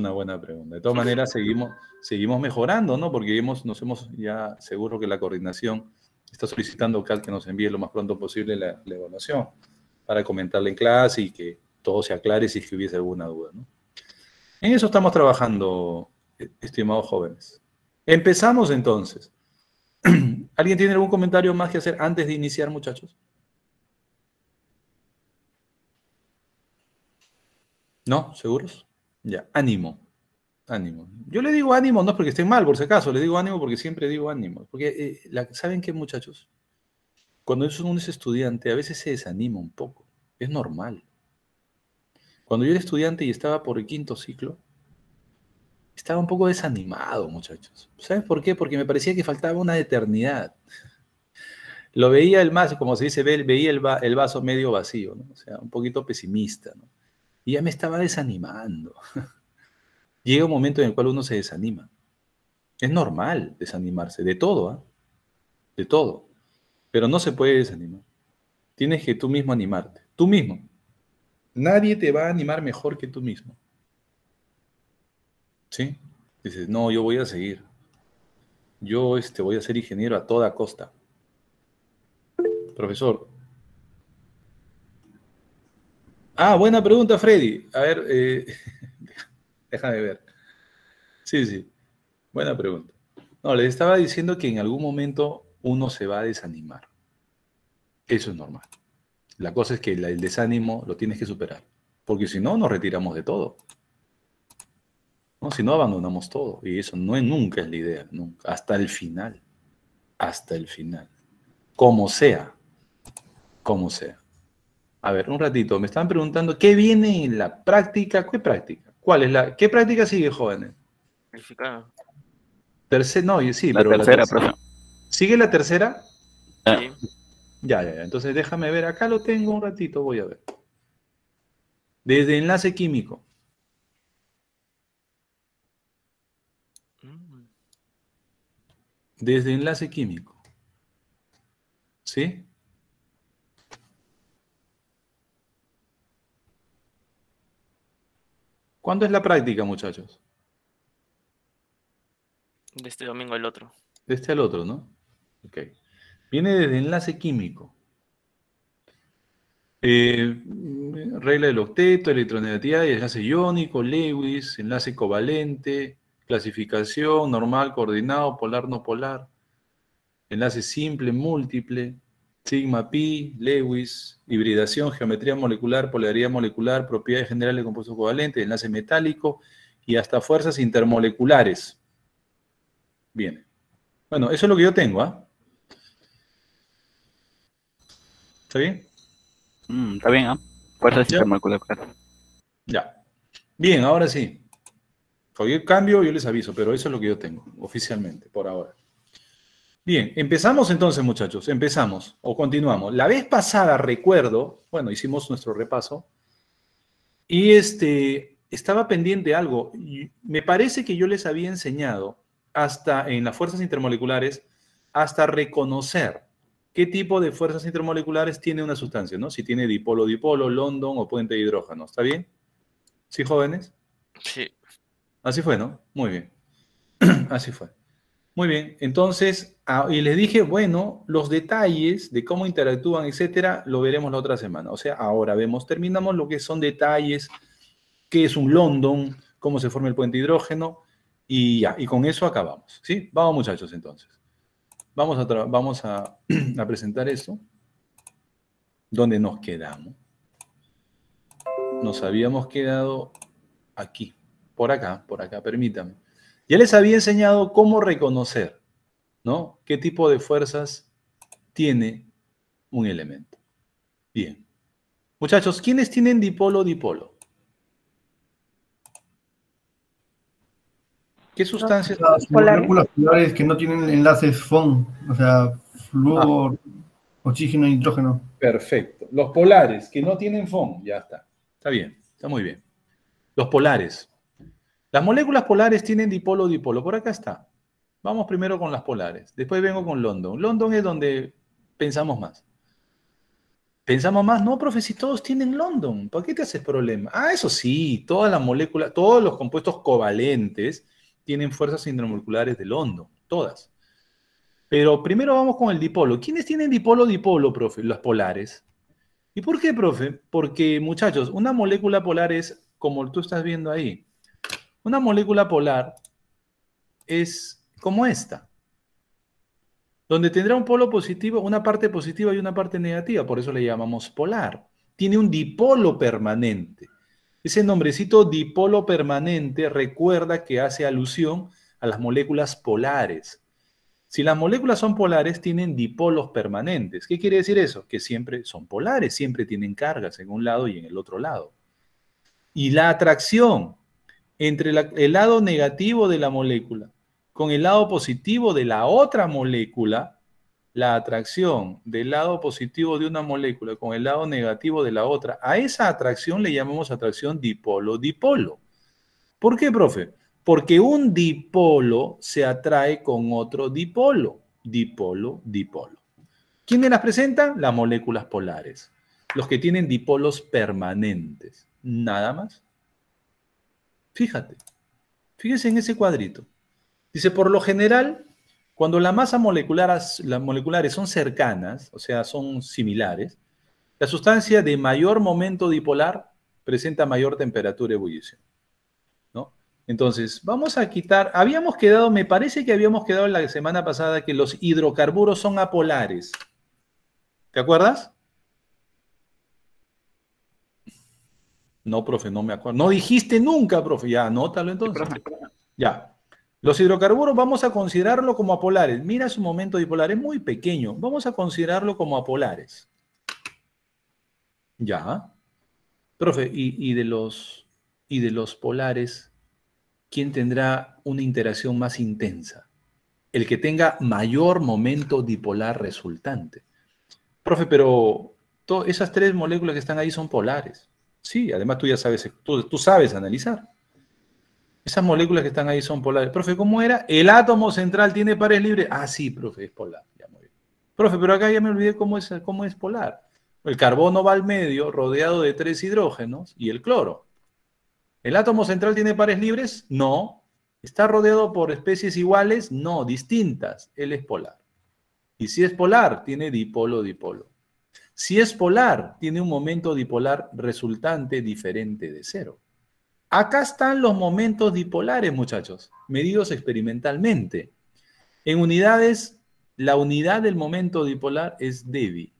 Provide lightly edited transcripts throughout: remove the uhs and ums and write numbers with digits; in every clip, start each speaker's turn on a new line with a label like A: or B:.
A: Una buena pregunta. De todas maneras, seguimos mejorando, ¿no? Porque nos hemos ya seguro que la coordinación está solicitando que nos envíe lo más pronto posible la evaluación para comentarla en clase y que todo se aclare si es que hubiese alguna duda, ¿no? En eso estamos trabajando, estimados jóvenes. Empezamos entonces. ¿Alguien tiene algún comentario más que hacer antes de iniciar, muchachos? ¿No? ¿Seguros? Ya, ánimo. Ánimo. Yo le digo ánimo, no es porque estén mal, por si acaso, le digo ánimo porque siempre digo ánimo. Porque, ¿saben qué, muchachos? Cuando uno es estudiante, a veces se desanima un poco. Es normal. Cuando yo era estudiante y estaba por el quinto ciclo, estaba un poco desanimado, muchachos. ¿Sabes por qué? Porque me parecía que faltaba una eternidad. Lo veía el más, como se dice, veía el vaso medio vacío, ¿no? O sea, un poquito pesimista, ¿no? Y ya me estaba desanimando. Llega un momento en el cual uno se desanima. Es normal desanimarse, de todo, ¿ah? De todo. Pero no se puede desanimar. Tienes que tú mismo animarte. Tú mismo. Nadie te va a animar mejor que tú mismo. ¿Sí? Dices, no, yo voy a seguir. Yo voy a ser ingeniero a toda costa. Profesor. Ah, buena pregunta, Freddy. A ver, déjame ver. Sí, sí. Buena pregunta. No, les estaba diciendo que en algún momento uno se va a desanimar. Eso es normal. La cosa es que el desánimo lo tienes que superar. Porque si no, nos retiramos de todo. ¿No? Si no, abandonamos todo. Y eso nunca es la idea. Nunca. Hasta el final. Hasta el final. Como sea. Como sea. A ver, un ratito. Me están preguntando, ¿qué viene en la práctica? ¿Qué práctica? ¿Qué práctica sigue, jóvenes?
B: Verificado.
A: No, sí,
C: La
A: pero la
C: tercera,
A: tercera.
C: profe.
A: ¿Sigue la tercera?
B: Sí.
A: Ya. Entonces déjame ver. Acá lo tengo un ratito. Voy a ver. Desde enlace químico. Desde enlace químico. ¿Sí? ¿Cuándo es la práctica, muchachos?
B: De este domingo al otro.
A: De este al otro, ¿no? Ok. Viene desde enlace químico. Regla del octeto, electronegatividad y enlace iónico, Lewis, enlace covalente, clasificación, normal, coordinado, polar, no polar, enlace simple, múltiple, sigma pi, Lewis, hibridación, geometría molecular, polaridad molecular, propiedades generales de compuestos covalentes, enlace metálico y hasta fuerzas intermoleculares. Bien. Bueno, eso es lo que yo tengo, ¿ah? ¿Está bien?
C: Está bien, ¿ah? Fuerzas
A: Ya.
C: intermoleculares.
A: Ya. Bien, ahora sí. Cualquier cambio yo les aviso, pero eso es lo que yo tengo, oficialmente, por ahora. Bien, empezamos entonces, muchachos, empezamos o continuamos. La vez pasada, recuerdo, bueno, hicimos nuestro repaso y estaba pendiente algo. Me parece que yo les había enseñado hasta en las fuerzas intermoleculares, hasta reconocer qué tipo de fuerzas intermoleculares tiene una sustancia, ¿no? Si tiene dipolo-dipolo, London o puente de hidrógeno, ¿está bien? ¿Sí, jóvenes?
B: Sí.
A: Así fue, ¿no? Muy bien. Así fue. Muy bien, entonces, y les dije, bueno, los detalles de cómo interactúan, etcétera, lo veremos la otra semana. O sea, ahora terminamos lo que son detalles, qué es un London, cómo se forma el puente de hidrógeno, y ya, y con eso acabamos. ¿Sí? Vamos, muchachos, entonces. Vamos a, a presentar esto. ¿Dónde nos quedamos? Nos habíamos quedado aquí, por acá, permítanme. Ya les había enseñado cómo reconocer, ¿no? ¿Qué tipo de fuerzas tiene un elemento? Bien. Muchachos, ¿quiénes tienen dipolo-dipolo? ¿Qué sustancias?
D: Las moléculas polares que no tienen enlaces FON, o sea, flúor, oxígeno e nitrógeno.
A: Perfecto. Los polares, que no tienen FON, ya está. Está bien, está muy bien. Los polares. Las moléculas polares tienen dipolo-dipolo. Por acá está. Vamos primero con las polares. Después vengo con London. London es donde pensamos más. Pensamos más, no, profe, si todos tienen London, ¿por qué te haces problema? Ah, eso sí, todas las moléculas, todos los compuestos covalentes tienen fuerzas intermoleculares de London, todas. Pero primero vamos con el dipolo. ¿Quiénes tienen dipolo-dipolo, profe? Los polares. ¿Y por qué, profe? Porque, muchachos, una molécula polar es, como tú estás viendo ahí, una molécula polar es como esta, donde tendrá un polo positivo, una parte positiva y una parte negativa, por eso le llamamos polar. Tiene un dipolo permanente. Ese nombrecito dipolo permanente recuerda que hace alusión a las moléculas polares. Si las moléculas son polares, tienen dipolos permanentes. ¿Qué quiere decir eso? Que siempre son polares, siempre tienen cargas en un lado y en el otro lado. Y la atracción entre el lado negativo de la molécula con el lado positivo de la otra molécula, la atracción del lado positivo de una molécula con el lado negativo de la otra, a esa atracción le llamamos atracción dipolo-dipolo. ¿Por qué, profe? Porque un dipolo se atrae con otro dipolo. Dipolo, dipolo. ¿Quiénes las presentan? Las moléculas polares. Los que tienen dipolos permanentes. Nada más. Fíjate. Fíjese en ese cuadrito. Dice, por lo general, cuando las masas moleculares son cercanas, o sea, son similares, la sustancia de mayor momento dipolar presenta mayor temperatura de ebullición. Entonces, vamos a quitar, me parece que habíamos quedado la semana pasada que los hidrocarburos son apolares. ¿Te acuerdas? No, profe, no me acuerdo. No dijiste nunca, profe. Ya, anótalo entonces. Ya. Los hidrocarburos vamos a considerarlo como apolares. Mira su momento dipolar, es muy pequeño. Vamos a considerarlo como apolares. Ya. Profe, y de los polares, ¿quién tendrá una interacción más intensa? El que tenga mayor momento dipolar resultante. Profe, pero esas tres moléculas que están ahí son polares. Sí, además tú ya sabes, tú sabes analizar. Esas moléculas que están ahí son polares. Profe, ¿cómo era? El átomo central tiene pares libres. Ah, sí, profe, es polar. Ya, muy bien. Profe, pero acá ya me olvidé cómo es polar. El carbono va al medio, rodeado de 3 hidrógenos, y el cloro. ¿El átomo central tiene pares libres? No. ¿Está rodeado por especies iguales? No, distintas. Él es polar. Y si es polar, tiene dipolo-dipolo. Si es polar, tiene un momento dipolar resultante diferente de cero. Acá están los momentos dipolares, muchachos, medidos experimentalmente. En unidades, la unidad del momento dipolar es debye.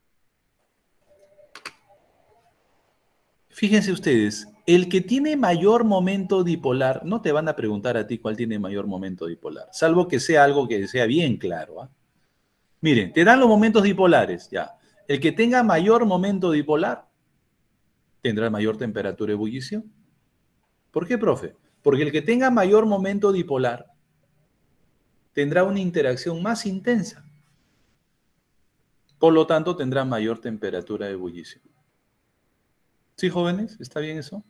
A: Fíjense ustedes, el que tiene mayor momento dipolar, no te van a preguntar a ti cuál tiene mayor momento dipolar, salvo que sea algo que sea bien claro. ¿Eh? Miren, te dan los momentos dipolares, ya. El que tenga mayor momento dipolar tendrá mayor temperatura de ebullición. ¿Por qué, profe? Porque el que tenga mayor momento dipolar tendrá una interacción más intensa. Por lo tanto, tendrá mayor temperatura de ebullición. ¿Sí, jóvenes? ¿Está bien eso?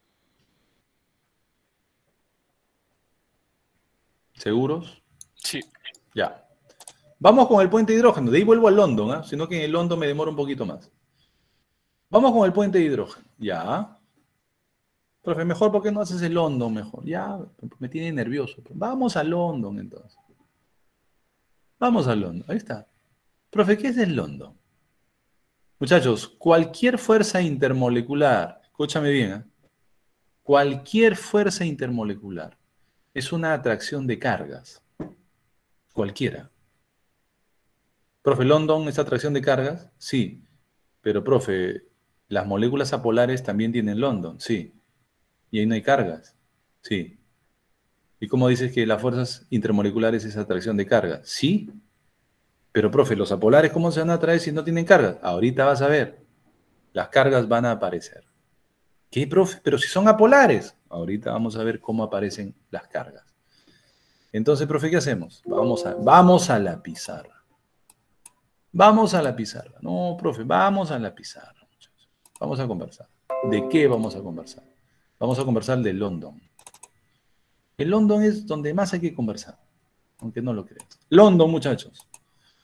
A: ¿Seguros?
B: Sí.
A: Ya. Vamos con el puente de hidrógeno. De ahí vuelvo al London, ¿eh? Sino que en el London me demora un poquito más. Vamos con el puente de hidrógeno. Ya. Profe, mejor porque no haces el London mejor. Ya, me tiene nervioso. Vamos a London entonces. Vamos a London. Ahí está. Profe, ¿qué es el London? Muchachos, cualquier fuerza intermolecular, escúchame bien, ¿eh? Cualquier fuerza intermolecular es una atracción de cargas. Cualquiera. Profe, ¿London es atracción de cargas? Sí. Pero, profe, ¿las moléculas apolares también tienen London? Sí. ¿Y ahí no hay cargas? Sí. ¿Y cómo dices que las fuerzas intermoleculares es atracción de cargas? Sí. Pero, profe, ¿los apolares cómo se van a atraer si no tienen cargas? Ahorita vas a ver. Las cargas van a aparecer. ¿Qué, profe? Pero si son apolares. Ahorita vamos a ver cómo aparecen las cargas. Entonces, profe, ¿qué hacemos? Vamos a la pizarra. Vamos a la pizarra. No, profe, vamos a la pizarra. Muchachos. Vamos a conversar. ¿De qué vamos a conversar? Vamos a conversar de London. El London es donde más hay que conversar, aunque no lo creas. London, muchachos.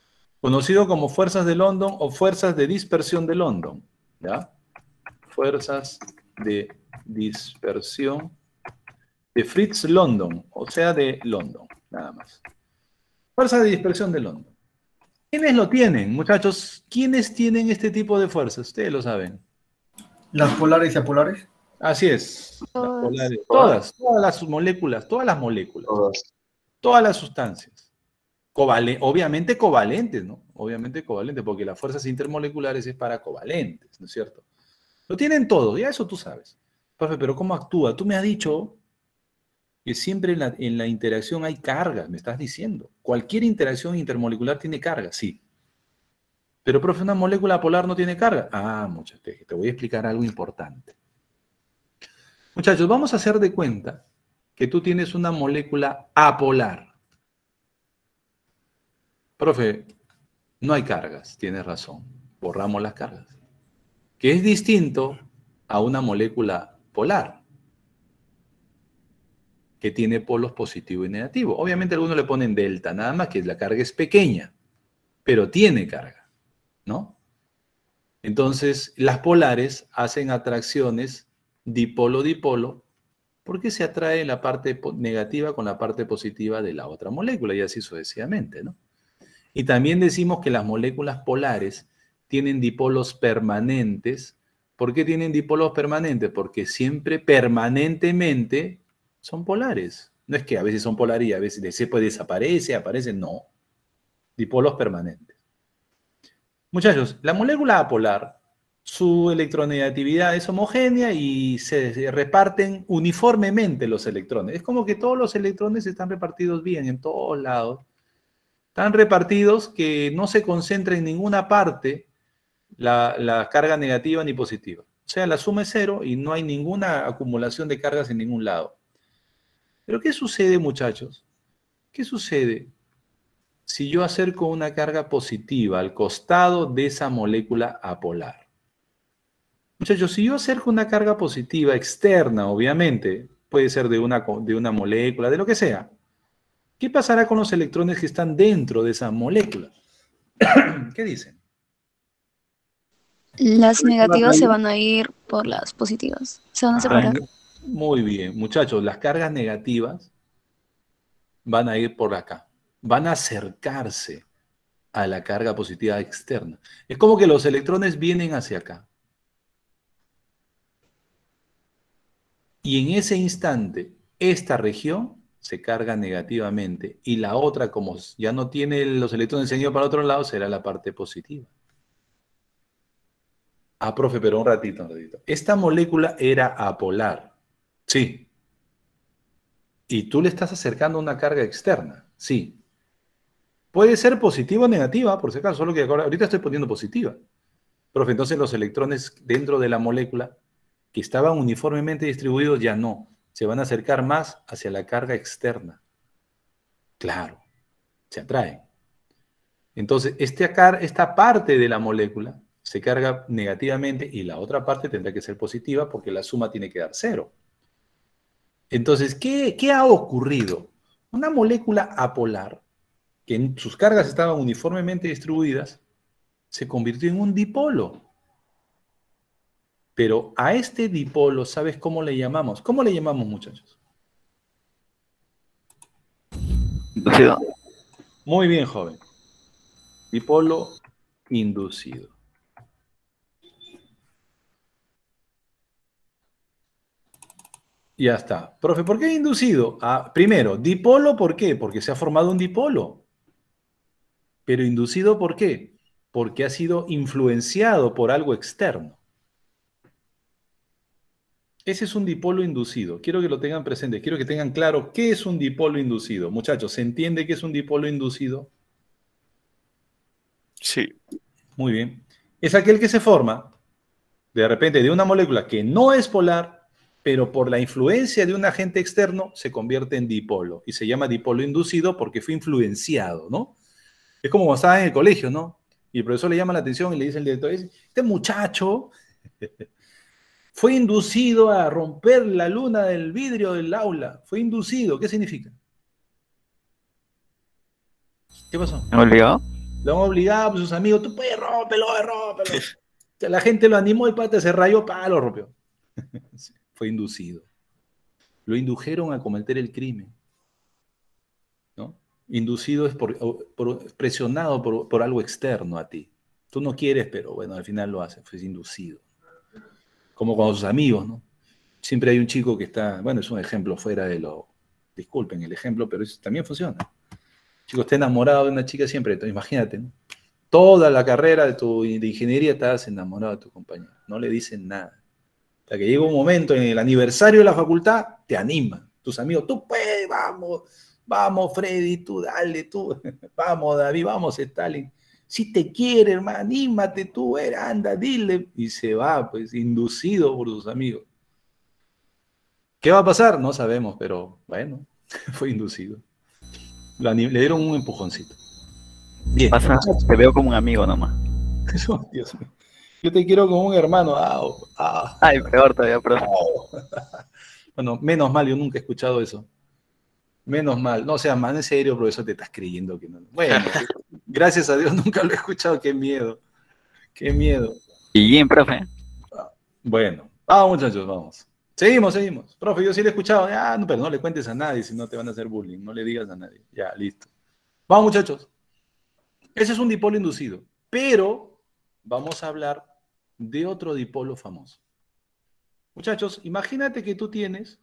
A: Conocido como fuerzas de London o fuerzas de dispersión de London, ¿ya? Fuerzas de dispersión de Fritz London, o sea, de London, nada más. Fuerzas de dispersión de London. ¿Quiénes lo tienen, muchachos? ¿Quiénes tienen este tipo de fuerzas? Ustedes lo saben.
D: Las polares y apolares.
A: Así es. Las
E: Todas.
A: polares. Todas las moléculas, todas las sustancias. Obviamente covalentes, ¿no? Obviamente covalentes, porque las fuerzas intermoleculares es para covalentes, ¿no es cierto? Lo tienen todo, ya eso tú sabes. Profe, pero ¿cómo actúa? Tú me has dicho que siempre en la interacción hay cargas, me estás diciendo. Cualquier interacción intermolecular tiene carga, sí. Pero, profe, ¿una molécula polar no tiene carga? Ah, muchachos, te voy a explicar algo importante. Muchachos, vamos a hacer de cuenta que tú tienes una molécula apolar. Profe, no hay cargas, tienes razón. Borramos las cargas. Que es distinto a una molécula polar, que tiene polos positivo y negativo. Obviamente algunos le ponen delta, nada más que la carga es pequeña, pero tiene carga, ¿no? Entonces, las polares hacen atracciones dipolo-dipolo porque se atrae la parte negativa con la parte positiva de la otra molécula y así sucesivamente, ¿no? Y también decimos que las moléculas polares tienen dipolos permanentes. ¿Por qué tienen dipolos permanentes? Porque siempre permanentemente son polares. No es que a veces son polares y a veces después desaparece, aparece, no. Dipolos permanentes. Muchachos, la molécula apolar, su electronegatividad es homogénea y se reparten uniformemente los electrones. Es como que todos los electrones están repartidos bien en todos lados. Están repartidos que no se concentra en ninguna parte la carga negativa ni positiva. O sea, la suma es cero y no hay ninguna acumulación de cargas en ningún lado. Pero ¿qué sucede, muchachos? ¿Qué sucede si yo acerco una carga positiva al costado de esa molécula apolar? Muchachos, si yo acerco una carga positiva externa, obviamente, puede ser de una molécula, de lo que sea, ¿qué pasará con los electrones que están dentro de esa molécula? ¿Qué dicen?
E: Las negativas se van a ir por las positivas. Se van a separar.
A: Muy bien, muchachos, las cargas negativas van a ir por acá. Van a acercarse a la carga positiva externa. Es como que los electrones vienen hacia acá. Y en ese instante, esta región se carga negativamente y la otra, como ya no tiene los electrones encendidos para otro lado, será la parte positiva. Ah, profe, pero un ratito. Esta molécula era apolar. Sí. Y tú le estás acercando una carga externa. Sí. Puede ser positiva o negativa, por si acaso, solo que ahorita estoy poniendo positiva. Profe, entonces los electrones dentro de la molécula que estaban uniformemente distribuidos ya no. Se van a acercar más hacia la carga externa. Claro, se atraen. Entonces, esta parte de la molécula se carga negativamente y la otra parte tendrá que ser positiva porque la suma tiene que dar cero. Entonces, ¿qué ha ocurrido? Una molécula apolar, que en sus cargas estaban uniformemente distribuidas, se convirtió en un dipolo. Pero a este dipolo, ¿sabes cómo le llamamos? ¿Cómo le llamamos, muchachos?
C: Inducido.
A: Muy bien, joven. Dipolo inducido. Ya está. Profe, ¿por qué inducido? Primero, dipolo, ¿por qué? Porque se ha formado un dipolo. Pero inducido, ¿por qué? Porque ha sido influenciado por algo externo. Ese es un dipolo inducido. Quiero que lo tengan presente. Quiero que tengan claro qué es un dipolo inducido. Muchachos, ¿se entiende qué es un dipolo inducido?
B: Sí.
A: Muy bien. Es aquel que se forma, de repente, de una molécula que no es polar, pero por la influencia de un agente externo se convierte en dipolo. Y se llama dipolo inducido porque fue influenciado, ¿no? Es como cuando estaba en el colegio, ¿no? Y el profesor le llama la atención y le dice al director, este muchacho fue inducido a romper la luna del vidrio del aula. Fue inducido. ¿Qué significa? ¿Qué pasó?
C: ¿Me he olvidado?
A: Lo han obligado por sus amigos, tú puedes, rómpelo, rómpelo. La gente lo animó, el pata se rayó, lo rompió. Fue inducido. Lo indujeron a cometer el crimen, ¿no? Inducido es presionado por algo externo a ti. Tú no quieres, pero bueno, al final lo hace, fue inducido. Como con sus amigos, ¿no? Siempre hay un chico que está, bueno, es un ejemplo fuera de lo, disculpen el ejemplo, pero eso también funciona. El chico está enamorado de una chica siempre, entonces, imagínate, ¿no? Toda la carrera de ingeniería estás enamorado de tu compañero, no le dicen nada. Hasta que llega un momento en el aniversario de la facultad, te anima. Tus amigos, tú puedes, vamos, vamos Freddy, tú dale, tú, vamos David, vamos Stalin. Si te quiere, hermano, anímate tú, anda, dile. Y se va, pues, inducido por sus amigos. ¿Qué va a pasar? No sabemos, pero bueno, fue inducido. Le dieron un empujoncito. Bien.
C: Pasa, te veo como un amigo nomás.
A: Eso, Dios mío. Yo te quiero como un hermano.
C: Ay, peor todavía, profe.
A: Bueno, menos mal, yo nunca he escuchado eso. Menos mal. No, o sea, man, en serio, profesor, te estás creyendo que no. Bueno, gracias a Dios nunca lo he escuchado. Qué miedo. Qué miedo.
C: Y bien, profe.
A: Bueno, vamos muchachos, vamos. Seguimos. Profe, yo sí lo he escuchado. Ya, no, pero no le cuentes a nadie, si no te van a hacer bullying. No le digas a nadie. Ya, listo. Vamos muchachos. Ese es un dipolo inducido. Pero vamos a hablar de otro dipolo famoso. Muchachos, imagínate que tú tienes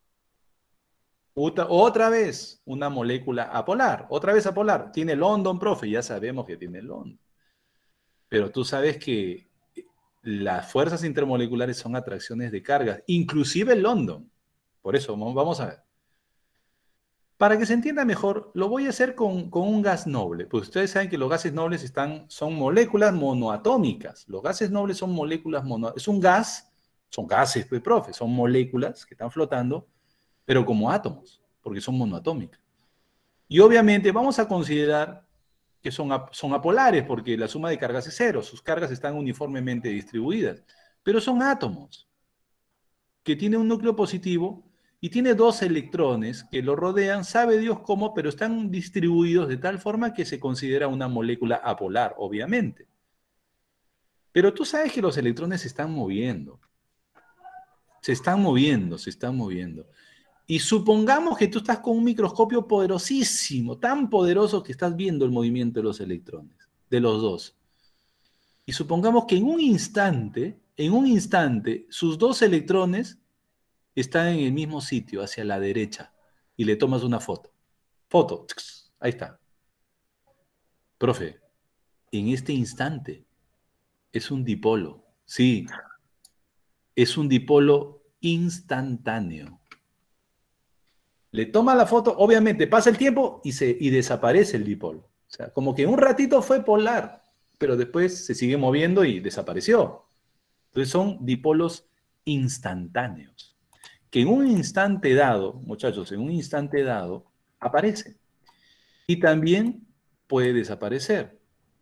A: otra vez una molécula apolar. Otra vez apolar. Tiene London, profe. Ya sabemos que tiene London. Pero tú sabes que las fuerzas intermoleculares son atracciones de cargas, inclusive el London. Por eso, vamos a ver. Para que se entienda mejor, lo voy a hacer con un gas noble. Pues ustedes saben que los gases nobles son moléculas monoatómicas. Los gases nobles son moléculas monoatómicas. Es un gas, son gases, pues, profe, son moléculas que están flotando, pero como átomos, porque son monoatómicas. Y obviamente vamos a considerar que son apolares, porque la suma de cargas es cero, sus cargas están uniformemente distribuidas, pero son átomos, que tienen un núcleo positivo y tiene dos electrones que lo rodean, sabe Dios cómo, pero están distribuidos de tal forma que se considera una molécula apolar, obviamente. Pero tú sabes que los electrones se están moviendo. Se están moviendo. Y supongamos que tú estás con un microscopio poderosísimo, tan poderoso que estás viendo el movimiento de los electrones, de los dos. Y supongamos que en un instante, sus dos electrones están en el mismo sitio, hacia la derecha, y le tomas una foto. Foto, ahí está. Profe, en este instante es un dipolo. Sí, es un dipolo instantáneo. Le toma la foto, obviamente pasa el tiempo y desaparece el dipolo. O sea, como que un ratito fue polar, pero después se sigue moviendo y desapareció. Entonces son dipolos instantáneos, que en un instante dado, muchachos, en un instante dado, aparece. Y también puede desaparecer.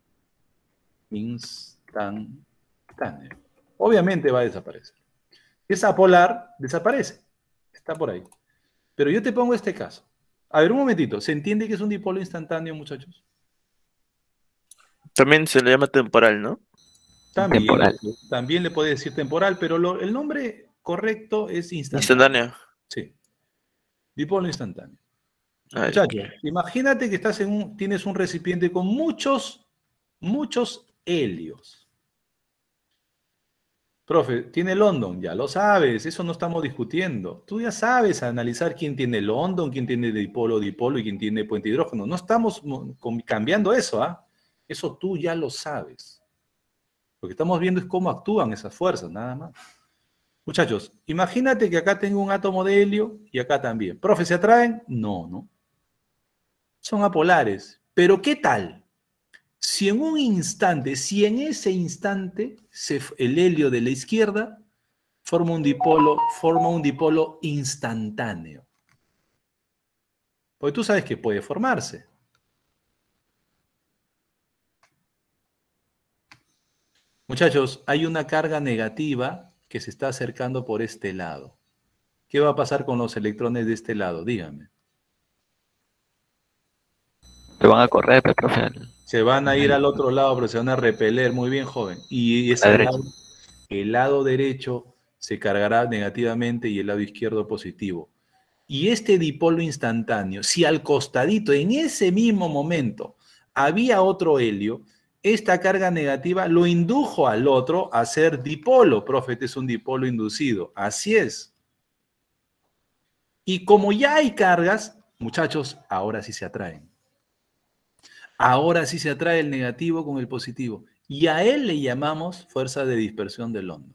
A: Instantáneo. Obviamente va a desaparecer. Si es apolar, desaparece. Está por ahí. Pero yo te pongo este caso. A ver, un momentito. ¿Se entiende que es un dipolo instantáneo, muchachos?
B: También se le llama temporal, ¿no?
A: También,
C: Temporal.
A: también le puede decir temporal, pero el nombre correcto es instantáneo.
B: Instantáneo.
A: Sí. Dipolo instantáneo.
B: Ay,
A: Muchachos, imagínate que tienes un recipiente con muchos helios. Profe, tiene London, ya lo sabes, eso no estamos discutiendo. Tú ya sabes analizar quién tiene London, quién tiene dipolo y quién tiene puente hidrógeno. No estamos cambiando eso, ¿ah? Eso tú ya lo sabes. Lo que estamos viendo es cómo actúan esas fuerzas, nada más. Muchachos, imagínate que acá tengo un átomo de helio y acá también. Profe, ¿se atraen? No. Son apolares. Pero ¿qué tal? Si en ese instante, el helio de la izquierda forma un dipolo instantáneo. Porque tú sabes que puede formarse. Muchachos, hay una carga negativa que se está acercando por este lado. ¿Qué va a pasar con los electrones de este lado? Díganme.
C: Te van a correr, pues, profe.
A: Se van a ir al otro lado, pero se van a repeler. Muy bien, joven. Y ese
C: derecha.
A: lado, el lado derecho se cargará negativamente y el lado izquierdo positivo. Y este dipolo instantáneo, si al costadito, en ese mismo momento, había otro helio, esta carga negativa lo indujo al otro a ser dipolo. Profe, este es un dipolo inducido. Así es. Y como ya hay cargas, muchachos, ahora sí se atraen. Ahora sí se atrae el negativo con el positivo. Y a él le llamamos fuerza de dispersión de London.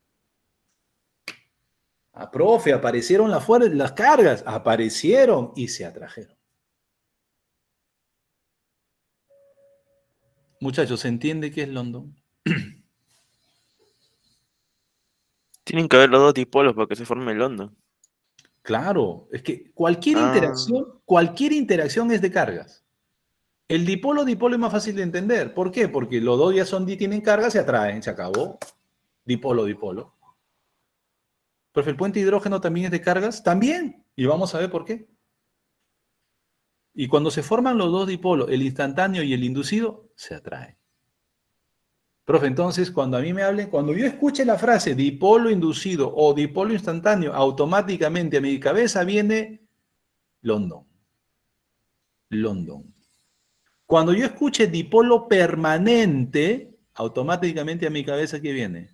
A: Ah, profe, aparecieron las cargas. Aparecieron y se atrajeron. Muchachos, ¿se entiende qué es London?
B: Tienen que haber los dos dipolos para que se forme el London.
A: Claro, es que cualquier interacción es de cargas. El dipolo es más fácil de entender. ¿Por qué? Porque los dos ya tienen cargas, se atraen, se acabó. Dipolo. Pero el puente hidrógeno también es de cargas, también. Y vamos a ver por qué. Y cuando se forman los dos dipolos, el instantáneo y el inducido, se atraen. Profe, entonces, cuando a mí me hablen, cuando yo escuche la frase dipolo inducido o dipolo instantáneo, automáticamente a mi cabeza viene London. Cuando yo escuche dipolo permanente, automáticamente a mi cabeza, ¿qué viene?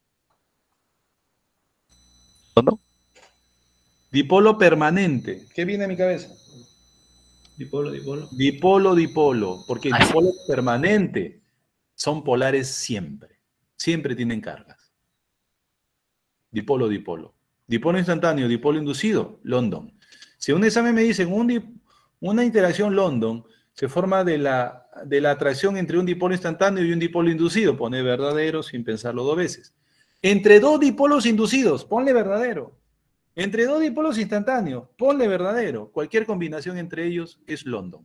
C: ¿London?
A: Dipolo permanente. ¿Qué viene a mi cabeza?
F: Dipolo.
A: Dipolo, porque el dipolo es permanente. Son polares siempre. Siempre tienen cargas. Dipolo. Dipolo instantáneo, dipolo inducido, London. Si un examen me dice una interacción London se forma de la atracción entre un dipolo instantáneo y un dipolo inducido, pone verdadero sin pensarlo dos veces. Entre dos dipolos inducidos, ponle verdadero. Entre dos dipolos instantáneos, ponle verdadero. Cualquier combinación entre ellos es London.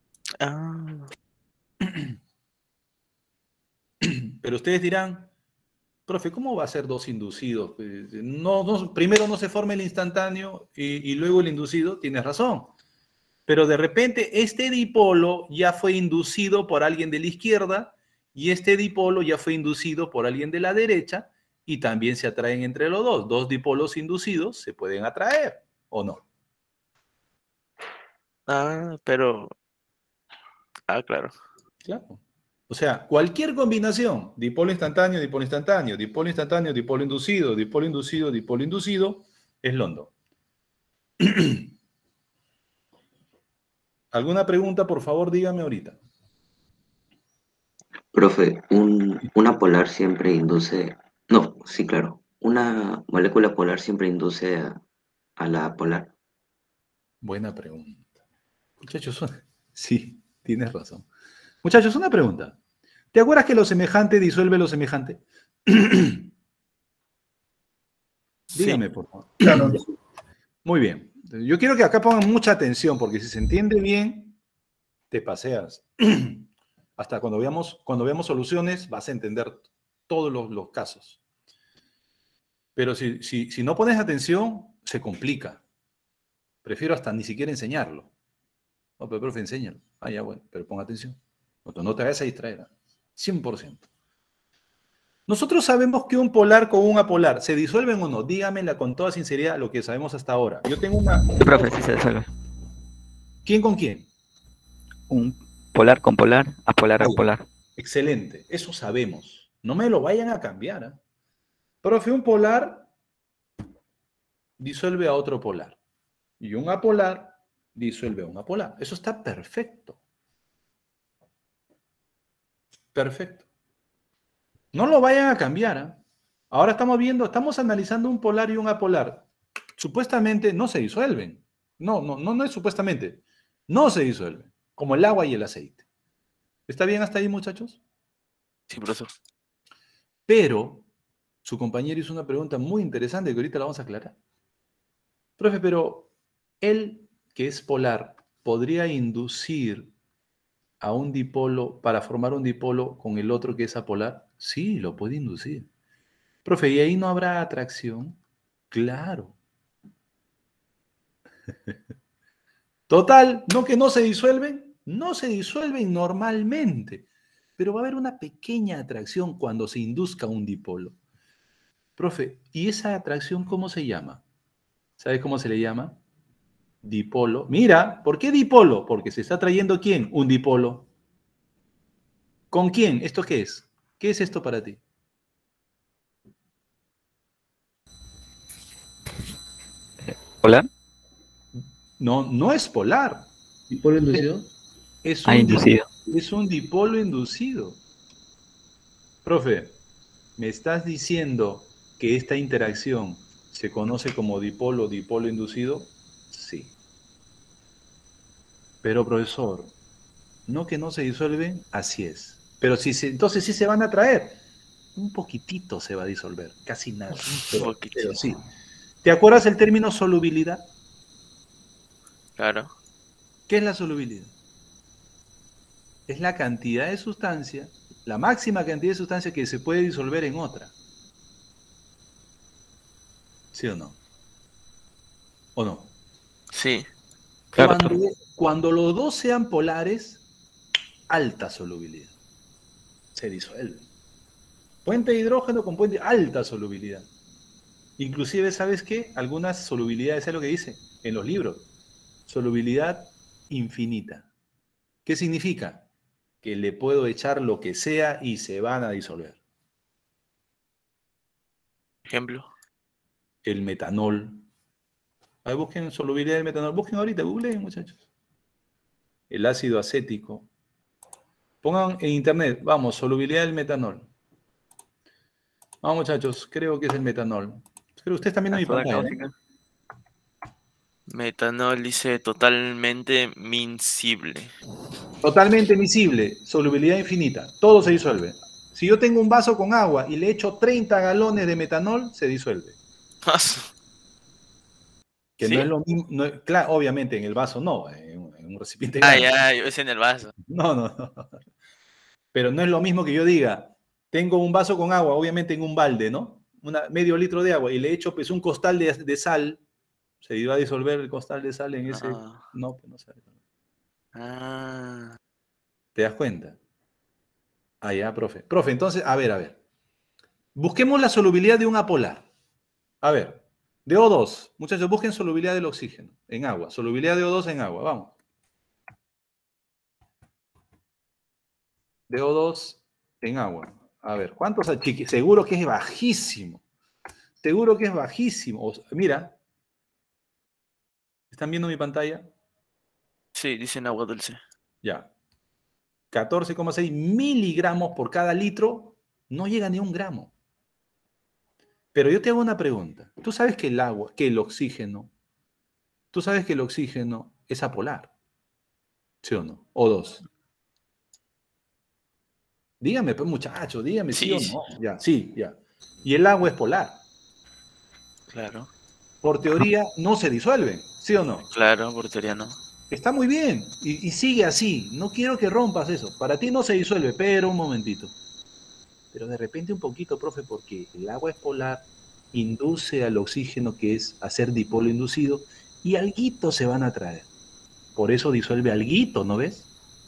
A: Pero ustedes dirán, profe, ¿cómo va a ser dos inducidos? Primero no se forma el instantáneo y luego el inducido. Tienes razón. Pero de repente este dipolo ya fue inducido por alguien de la izquierda y este dipolo ya fue inducido por alguien de la derecha y también se atraen entre los dos. Dos dipolos inducidos se pueden atraer, ¿o no?
B: Claro.
A: Claro. O sea, cualquier combinación, dipolo instantáneo, dipolo instantáneo, dipolo instantáneo, dipolo inducido, dipolo inducido, dipolo inducido, es London. ¿Alguna pregunta? Por favor, dígame ahorita.
G: Profe, una polar siempre induce... No, sí, claro. Una molécula polar siempre induce a la polar.
A: Buena pregunta. Muchachos, sí, tienes razón. Muchachos, una pregunta. ¿Te acuerdas que lo semejante disuelve lo semejante? Dígame, por favor.
D: Claro.
A: Muy bien. Yo quiero que acá pongan mucha atención, porque si se entiende bien, te paseas. Hasta cuando veamos soluciones, vas a entender todos los casos. Pero si no pones atención, se complica. Prefiero hasta ni siquiera enseñarlo. No, pero profe, enséñalo. Ya, bueno, pero pon atención. No te vayas a distraer. 100%. Nosotros sabemos que un polar con un apolar se disuelven o no. Dígamela con toda sinceridad lo que sabemos hasta ahora. Yo tengo una...
C: Sí, profe, sí se disuelve.
A: ¿Quién con quién?
C: Un polar con polar, apolar a polar.
A: Excelente, eso sabemos. No me lo vayan a cambiar. ¿Eh? Profe, un polar disuelve a otro polar. Y un apolar disuelve a un apolar. Eso está perfecto. Perfecto. No lo vayan a cambiar. ¿Eh? Ahora estamos analizando un polar y un apolar. Supuestamente no se disuelven. No es supuestamente. No se disuelven. Como el agua y el aceite. ¿Está bien hasta ahí, muchachos?
B: Sí, profesor.
A: Pero su compañero hizo una pregunta muy interesante que ahorita la vamos a aclarar. Profe, pero él, que es polar, ¿podría inducir a un dipolo para formar un dipolo con el otro que es apolar? Sí, lo puede inducir. Profe, ¿y ahí no habrá atracción? Claro. Total, ¿no que no se disuelven? no se disuelven normalmente, pero va a haber una pequeña atracción cuando se induzca un dipolo. Profe, ¿y esa atracción cómo se llama? ¿Sabes cómo se le llama? Dipolo. Mira, ¿por qué dipolo? Porque se está trayendo ¿quién? Un dipolo. ¿Con quién? ¿Esto qué es? ¿Qué es esto para ti?
C: ¿Polar?
A: No, no es polar.
F: ¿Dipolo inducido?
A: Es
C: Inducido.
A: es un dipolo inducido. Profe, ¿me estás diciendo que esta interacción se conoce como dipolo inducido? Sí. Pero profesor, no que no se disuelven, así es. Pero entonces sí se van a traer. Un poquitito se va a disolver, casi nada. Pero sí. ¿Te acuerdas el término solubilidad?
B: Claro.
A: ¿Qué es la solubilidad? Es la cantidad de sustancia, la máxima cantidad de sustancia que se puede disolver en otra. ¿Sí o no? ¿O no?
B: Sí.
C: Claro,
A: Cuando los dos sean polares, alta solubilidad. Se disuelve. Puente de hidrógeno con puente, alta solubilidad. Inclusive, ¿sabes qué? Algunas solubilidades, ¿sabes lo que dice? En los libros. Solubilidad infinita. ¿Qué significa? Que le puedo echar lo que sea y se van a disolver.
B: Ejemplo.
A: El metanol. A ver, busquen solubilidad del metanol. Busquen ahorita, googleen, muchachos. El ácido acético. Pongan en internet, vamos, solubilidad del metanol. Vamos, muchachos, creo que es el metanol. Pero ustedes están viendo
C: la
A: mi
C: soda
A: pantalla, ¿no?
C: cáustica.
B: Metanol dice totalmente miscible.
A: Totalmente miscible, solubilidad infinita, todo se disuelve. Si yo tengo un vaso con agua y le echo 30 galones de metanol, se disuelve. Que
B: ¿Sí?
A: no es lo mismo, claro, obviamente en el vaso no, en un recipiente
B: Ah,
A: grande.
B: ya, yo es en el vaso.
A: No. Pero no es lo mismo que yo diga, tengo un vaso con agua, obviamente en un balde, ¿no? Medio litro de agua y le echo pues un costal de sal, se iba a disolver el costal de sal en ese...
B: Ah.
A: No, pues no se va a disolver.
B: Ah.
A: ¿Te das cuenta? Ah, ya, profe. Profe, entonces, a ver. Busquemos la solubilidad de un apolar. A ver, de O2. Muchachos, busquen solubilidad del oxígeno en agua. Solubilidad de O2 en agua, vamos. De O2 en agua. A ver, ¿cuántos hay? Seguro que es bajísimo. Seguro que es bajísimo. Mira, ¿están viendo mi pantalla?
B: Sí, dicen agua dulce.
A: Ya. 14,6 miligramos por cada litro. No llega ni a un gramo. Pero yo te hago una pregunta. Tú sabes que el oxígeno es apolar. ¿Sí o no? O2. Dígame, pues, muchacho, dígame sí o
B: Sí,
A: no. Ya, sí, ya. Y el agua es polar.
B: claro.
A: Por teoría, no se disuelven. ¿Sí o no?
B: Claro, porteriano.
A: Está muy bien. Y sigue así. No quiero que rompas eso. Para ti no se disuelve, pero un momentito. Pero de repente un poquito, profe, porque el agua es polar, induce al oxígeno, que es hacer dipolo inducido, y alguito se van a traer. Por eso disuelve alguito, ¿no ves?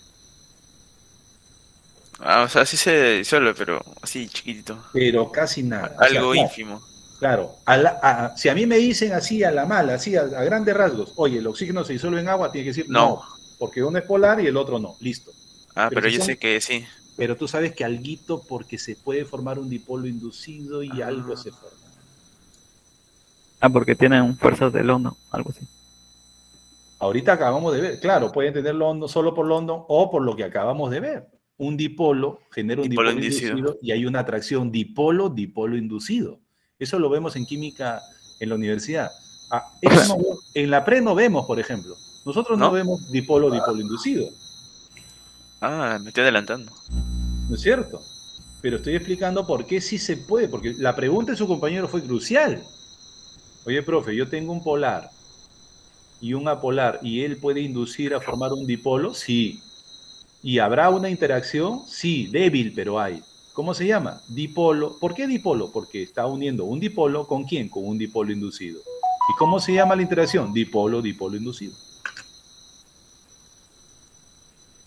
B: Ah, o sea, sí se disuelve, pero así chiquitito.
A: Pero casi nada. O sea,
B: Algo
A: claro,
B: ínfimo.
A: claro. Si a mí me dicen así a la mala, así a grandes rasgos, oye, el oxígeno se disuelve en agua, tiene que decir no, porque uno es polar y el otro no. Listo.
B: Ah, pero
A: si
B: yo
A: son-
B: sé que sí.
A: Pero tú sabes que alguito, porque se puede formar un dipolo inducido y algo se forma.
C: Porque tienen fuerzas del London, algo así.
A: Ahorita acabamos de ver, claro, pueden tener London solo por London o por lo que acabamos de ver. Un dipolo genera un
B: Dipolo
A: dipolo
B: inducido.
A: inducido y hay una atracción dipolo inducido. Eso lo vemos en química en la universidad. En la pre no vemos, por ejemplo. Nosotros no
B: ¿No?
A: vemos dipolo inducido,
B: Ah, me estoy adelantando.
A: ¿no es cierto? Pero estoy explicando por qué sí se puede, porque la pregunta de su compañero fue crucial. Oye, profe, yo tengo un polar y un apolar y él puede inducir a formar un dipolo, sí. ¿Y habrá una interacción? Sí, débil, pero hay. ¿Cómo se llama? Dipolo. ¿Por qué dipolo? Porque está uniendo un dipolo con quién? Con un dipolo inducido. ¿Y cómo se llama la interacción? Dipolo inducido.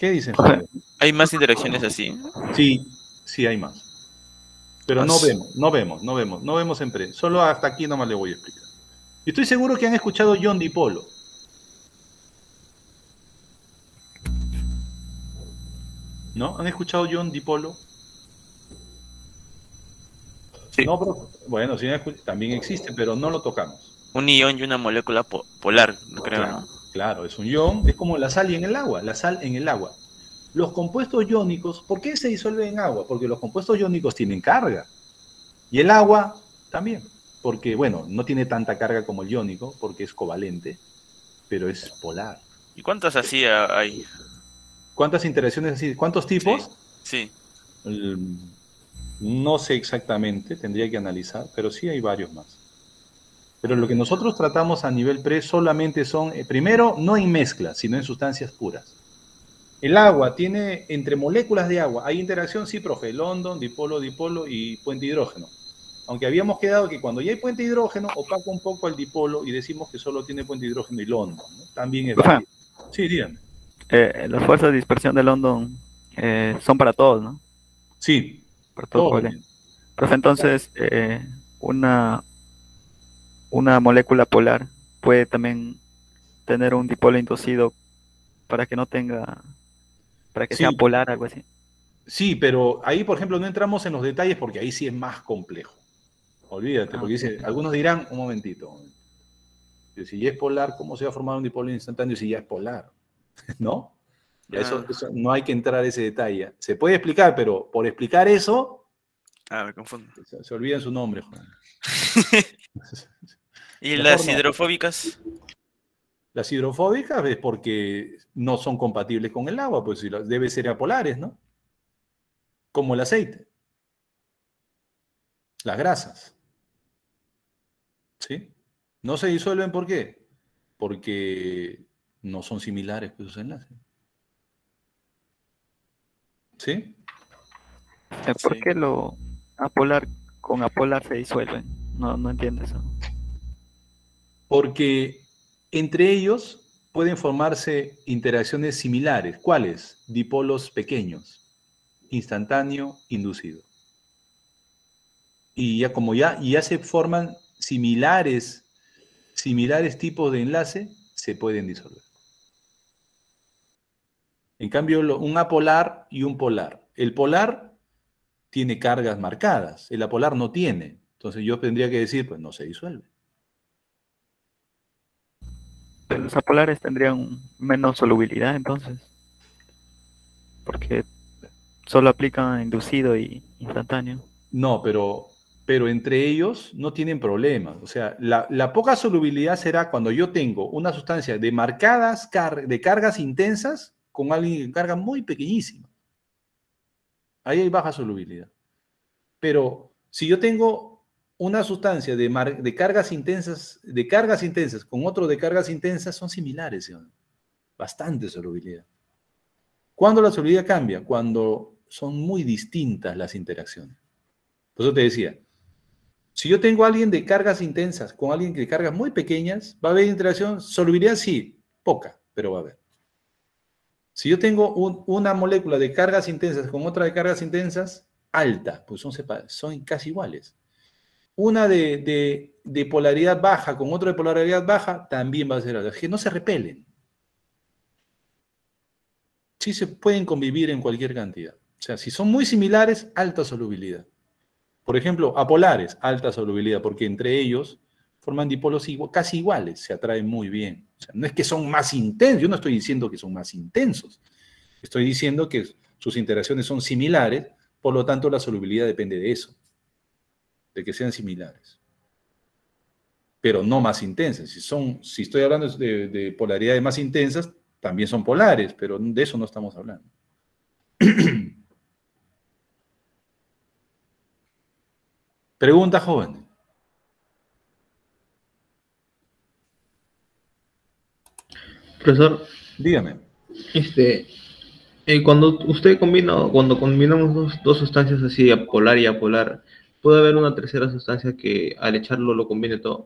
A: ¿Qué dicen, Javier?
B: Hay más interacciones así.
A: Sí, sí hay más. Pero no vemos en pre. Solo hasta aquí nomás le voy a explicar. Y estoy seguro que han escuchado John Dipolo. ¿No? ¿Han escuchado John Dipolo?
B: Sí.
A: No, pero, bueno, sí, también existe, pero no lo tocamos.
B: Un ion y una molécula polar, creo,
A: Claro,
B: ¿no?
A: claro, es un ion, es como la sal y en el agua, la sal en el agua. Los compuestos iónicos, ¿por qué se disuelven en agua? Porque los compuestos iónicos tienen carga. Y el agua también, porque, bueno, no tiene tanta carga como el iónico, porque es covalente, pero es polar.
B: ¿Y cuántas así hay?
A: ¿Cuántas interacciones así? ¿Cuántos tipos?
B: Sí.
A: No sé exactamente, tendría que analizar, pero sí hay varios más. Pero lo que nosotros tratamos a nivel pre solamente son, primero, no en mezclas, sino en sustancias puras. El agua tiene, entre moléculas de agua, hay interacción, sí, profe, London, dipolo, dipolo y puente hidrógeno. Aunque habíamos quedado que cuando ya hay puente hidrógeno, opaca un poco al dipolo y decimos que solo tiene puente hidrógeno y London, ¿no? También es válido. Sí, díganme.
C: Las fuerzas de dispersión de London son para todos, ¿no?
A: Sí,
C: Para todo
A: todo
C: covalente.
A: bien.
C: Profe, entonces, una molécula polar puede también tener un dipolo inducido para que no tenga, para que
A: Sí.
C: sea polar, algo así.
A: Sí, pero ahí, por ejemplo, no entramos en los detalles porque ahí sí es más complejo. Olvídate, porque dice, algunos dirán, un momentito, si ya es polar, ¿cómo se va a formar un dipolo instantáneo si ya es polar? ¿No? Ya eso no hay que entrar a ese detalle. Se puede explicar, pero por explicar eso,
B: Me confundo.
A: se olvidan su nombre, joder.
B: ¿Y
A: Mejor
B: las
A: no.
B: hidrofóbicas?
A: Las hidrofóbicas es porque no son compatibles con el agua, pues debe ser apolares, ¿no? Como el aceite. Las grasas. ¿Sí? No se disuelven, ¿por qué? Porque no son similares pues, sus enlaces. ¿Sí?
C: ¿Por
B: Sí.
C: qué lo apolar con apolar se disuelven? No entiendo eso.
A: Porque entre ellos pueden formarse interacciones similares. ¿Cuáles? Dipolos pequeños, instantáneo, inducido. Y ya como ya se forman similares tipos de enlace, se pueden disolver. En cambio, un apolar y un polar. El polar tiene cargas marcadas, el apolar no tiene. Entonces yo tendría que decir, pues no se disuelve.
C: Pero los apolares tendrían menos solubilidad entonces, porque solo aplican inducido y instantáneo.
A: No, pero entre ellos no tienen problemas. O sea, la poca solubilidad será cuando yo tengo una sustancia de marcadas de cargas intensas con alguien en carga muy pequeñísima. Ahí hay baja solubilidad. Pero si yo tengo una sustancia de cargas intensas con otro de cargas intensas, son similares, ¿sí? Bastante solubilidad. ¿Cuándo la solubilidad cambia? Cuando son muy distintas las interacciones. Por eso te decía, si yo tengo a alguien de cargas intensas con alguien de cargas muy pequeñas, ¿va a haber interacción? Solubilidad sí, poca, pero va a haber. Si yo tengo una molécula de cargas intensas con otra de cargas intensas, alta, pues son casi iguales. Una de polaridad baja con otra de polaridad baja, también va a ser alta. Es que no se repelen. Sí se pueden convivir en cualquier cantidad. O sea, si son muy similares, alta solubilidad. Por ejemplo, apolares, alta solubilidad, porque entre ellos forman dipolos casi iguales, se atraen muy bien. O sea, no es que son más intensos, yo no estoy diciendo que son más intensos, estoy diciendo que sus interacciones son similares, por lo tanto la solubilidad depende de eso, de que sean similares. Pero no más intensas. Si estoy hablando de polaridades más intensas, también son polares, pero de eso no estamos hablando. Pregunta, joven.
F: Profesor,
A: Dígame.
F: cuando combinamos dos sustancias así, apolar y apolar, ¿puede haber una tercera sustancia que al echarlo lo combine todo?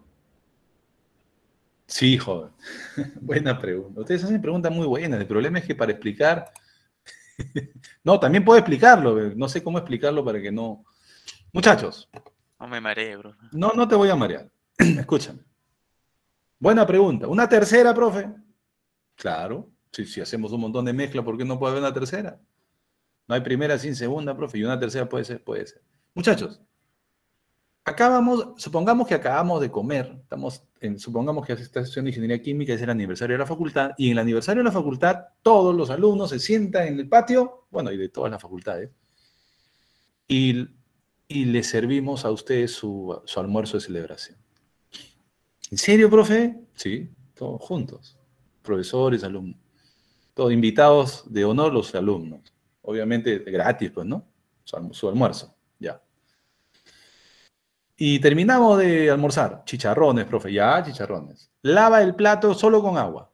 A: Sí, joven. Buena pregunta. Ustedes hacen preguntas muy buenas. El problema es que para explicar No, también puedo explicarlo. No sé cómo explicarlo para que no... Muchachos,
B: No me mareé, bro.
A: no te voy a marear. Escúchame. Buena pregunta. ¿Una tercera, profe? Claro. Si hacemos un montón de mezcla, ¿por qué no puede haber una tercera? No hay primera sin segunda, profe, y una tercera puede ser, puede ser. Muchachos, supongamos que acabamos de comer, supongamos que esta sesión de Ingeniería Química es el aniversario de la facultad, y en el aniversario de la facultad todos los alumnos se sientan en el patio, bueno, y de todas las facultades, y les servimos a ustedes su almuerzo de celebración. ¿En serio, profe? Sí, todos juntos, profesores, alumnos, todos invitados de honor los alumnos, obviamente gratis, pues, ¿no? Su almuerzo, ya. Y terminamos de almorzar. Chicharrones, profe. Ya, chicharrones. Lava el plato solo con agua.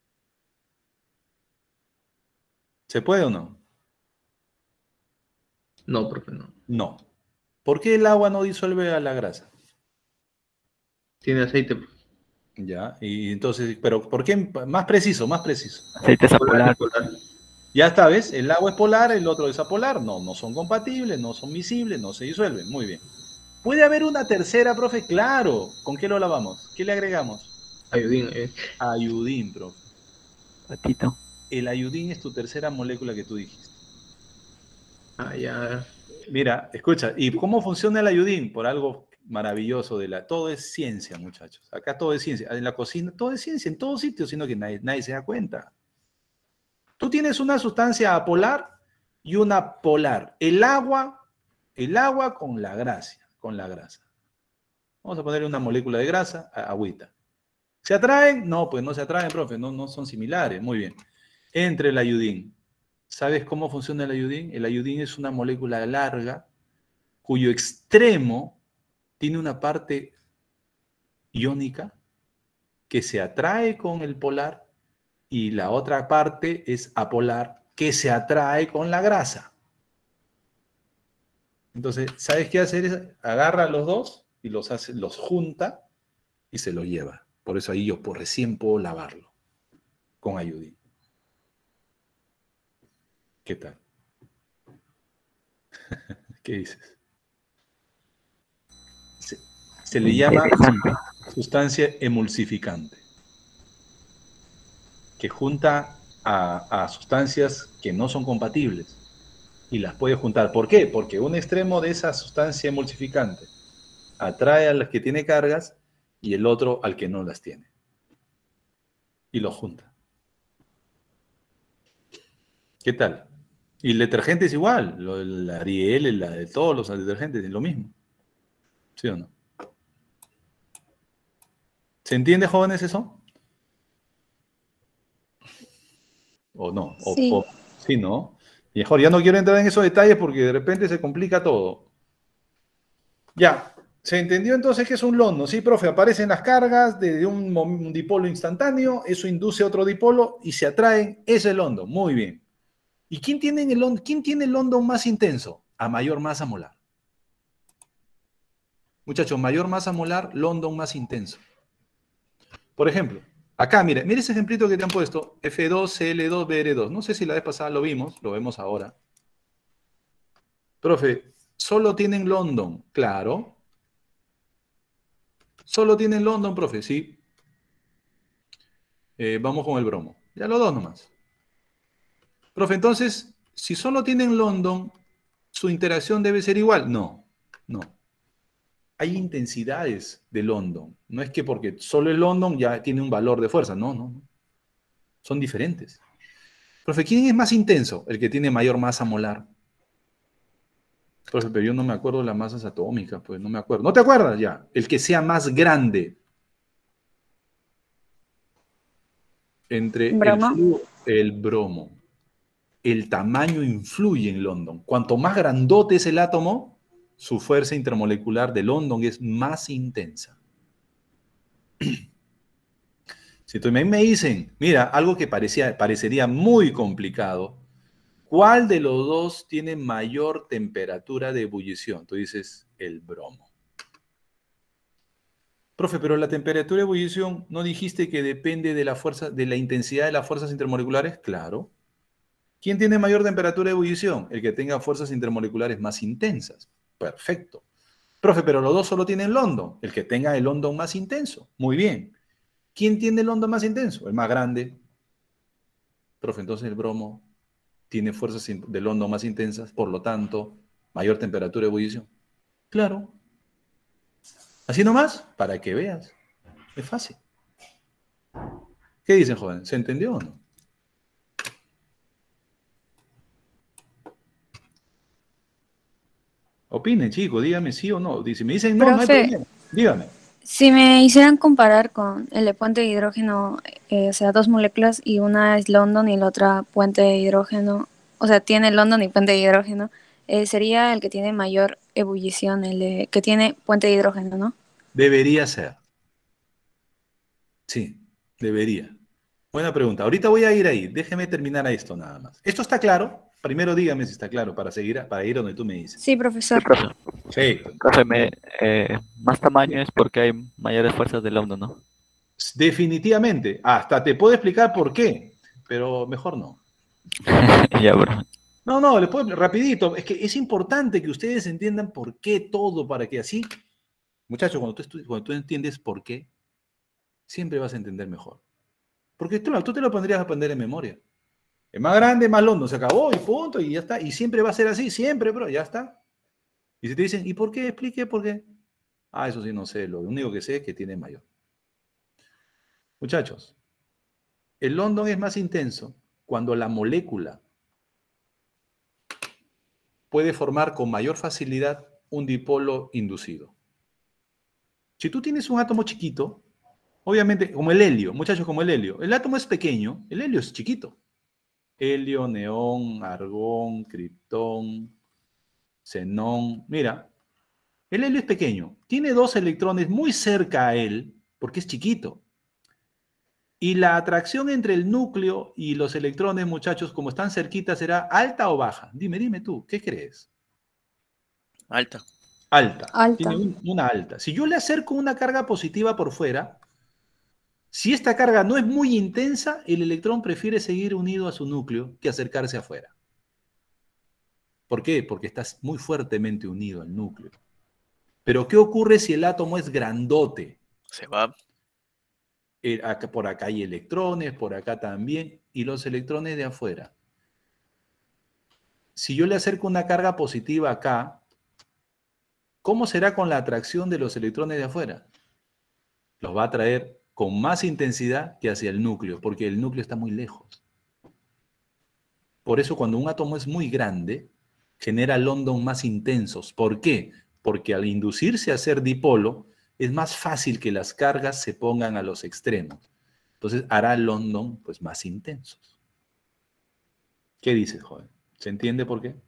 A: ¿Se puede o no?
F: No, profe, no.
A: No. ¿Por qué el agua no disuelve a la grasa?
F: Tiene aceite, profe.
A: Ya, y entonces, pero ¿por qué? Más preciso, más preciso.
C: Aceite apolar.
A: Ya está, ¿ves? El agua es polar, el otro es apolar. No son compatibles, no son miscibles, no se disuelven. Muy bien. ¿Puede haber una tercera, profe? Claro. ¿Con qué lo lavamos? ¿Qué le agregamos?
F: Ayudín,
A: Ayudín, profe.
C: Ratito.
A: El ayudín es tu tercera molécula que tú dijiste.
F: Ah, ya.
A: Mira, escucha, ¿y cómo funciona el ayudín? Por algo maravilloso todo es ciencia, muchachos. Acá todo es ciencia. En la cocina todo es ciencia, en todos sitios, sino que nadie se da cuenta. Tú tienes una sustancia apolar y una polar. El agua con la grasa. Vamos a ponerle una molécula de grasa, agüita. ¿Se atraen? No, pues no se atraen, profe, no son similares. Muy bien. Entre el ayudín. ¿Sabes cómo funciona el ayudín? El ayudín es una molécula larga cuyo extremo tiene una parte iónica que se atrae con el polar y la otra parte es apolar que se atrae con la grasa. Entonces, ¿sabes qué hacer? Agarra a los dos y los junta y se los lleva. Por eso ahí yo recién puedo lavarlo con ayudín. ¿Qué tal? ¿Qué dices? Se le llama sustancia emulsificante, que junta a sustancias que no son compatibles y las puede juntar. ¿Por qué? Porque un extremo de esa sustancia emulsificante atrae a las que tiene cargas y el otro al que no las tiene. Y lo junta. ¿Qué tal? Y el detergente es igual. El Ariel, todos los detergentes es lo mismo. ¿Sí o no? ¿Se entiende, jóvenes, eso? ¿O no?
E: Sí.
A: Sí, ¿no? Y mejor, ya no quiero entrar en esos detalles porque de repente se complica todo. Ya, ¿se entendió entonces que es un londo? Sí, profe, aparecen las cargas de un dipolo instantáneo, eso induce otro dipolo y se atraen ese londo. Muy bien. ¿Y quién tiene el londo más intenso? A mayor masa molar. Muchachos, mayor masa molar, London más intenso. Por ejemplo, acá, mire ese ejemplito que te han puesto, F2CL2BR2. No sé si la vez pasada lo vimos, lo vemos ahora. Profe, solo tienen London, claro. Solo tienen London, profe, sí. Vamos con el bromo. Ya los dos nomás. Profe, entonces, si solo tienen London, ¿su interacción debe ser igual? No. Hay intensidades de London. No es que porque solo el London ya tiene un valor de fuerza. No. Son diferentes. Profe, ¿quién es más intenso? El que tiene mayor masa molar. Profe, pero yo no me acuerdo de las masas atómicas, pues no me acuerdo. ¿No te acuerdas ya? El que sea más grande. Entre el bromo. El tamaño influye en London. Cuanto más grandote es el átomo, su fuerza intermolecular de London es más intensa. Si también me dicen, mira, algo que parecería muy complicado, ¿cuál de los dos tiene mayor temperatura de ebullición? Tú dices, el bromo. Profe, pero la temperatura de ebullición, ¿no dijiste que depende de la fuerza, de la intensidad de las fuerzas intermoleculares? Claro. ¿Quién tiene mayor temperatura de ebullición? El que tenga fuerzas intermoleculares más intensas. Perfecto. Profe, pero los dos solo tienen London. El que tenga el London más intenso. Muy bien. ¿Quién tiene el London más intenso? El más grande. Profe, entonces el bromo tiene fuerzas de London más intensas, por lo tanto, mayor temperatura de ebullición. Claro. Así nomás, para que veas. Es fácil. ¿Qué dicen, joven? ¿Se entendió o no? Opinen, chicos, díganme sí o no. Si me dicen no, no hay
E: Profe,
A: problema. Dígame.
E: si me hicieran comparar con el de puente de hidrógeno, o sea, dos moléculas y una es London y la otra puente de hidrógeno, o sea, tiene London y puente de hidrógeno, sería el que tiene mayor ebullición, que tiene puente de hidrógeno, ¿no?
A: Debería ser. Sí, debería. Buena pregunta. Ahorita voy a ir ahí. Déjeme terminar a esto nada más. ¿Esto está claro? Primero dígame si está claro para seguir, para ir donde tú me dices.
E: Sí,
C: Sí,
E: profesor.
C: profe.
A: Sí.
C: Profe, más tamaño es porque hay mayores fuerzas de London, ¿no?
A: Definitivamente. Hasta te puedo explicar por qué, pero mejor no.
C: Ya, profe.
A: No, le puedo rapidito. Es que es importante que ustedes entiendan por qué todo, para que así, muchachos, cuando tú entiendes por qué, siempre vas a entender mejor. Porque tú te lo pondrías a aprender en memoria. Es más grande, más London, se acabó y punto, y ya está. Y siempre va a ser así, siempre, bro, ya está. Y si te dicen, ¿y por qué? Explique por qué. Ah, eso sí, no sé. Lo único que sé es que tiene mayor. Muchachos, el London es más intenso cuando la molécula puede formar con mayor facilidad un dipolo inducido. Si tú tienes un átomo chiquito, obviamente, como el helio, muchachos, como el átomo es pequeño, el helio es chiquito. Helio, neón, argón, criptón, xenón. Mira, el helio es pequeño. Tiene dos electrones muy cerca a él, porque es chiquito. Y la atracción entre el núcleo y los electrones, muchachos, como están cerquitas, ¿será alta o baja? Dime tú, ¿qué crees?
B: Alta.
A: Alta.
E: Alta.
A: Tiene una alta. Si yo le acerco una carga positiva por fuera, si esta carga no es muy intensa, el electrón prefiere seguir unido a su núcleo que acercarse afuera. ¿Por qué? Porque está muy fuertemente unido al núcleo. Pero ¿qué ocurre si el átomo es grandote?
B: Se va.
A: Por acá hay electrones, por acá también, y los electrones de afuera. Si yo le acerco una carga positiva acá, ¿cómo será con la atracción de los electrones de afuera? Los va a atraer con más intensidad que hacia el núcleo, porque el núcleo está muy lejos. Por eso cuando un átomo es muy grande, genera London más intensos. ¿Por qué? Porque al inducirse a ser dipolo, es más fácil que las cargas se pongan a los extremos. Entonces hará London pues, más intensos. ¿Qué dices, joven? ¿Se entiende por qué?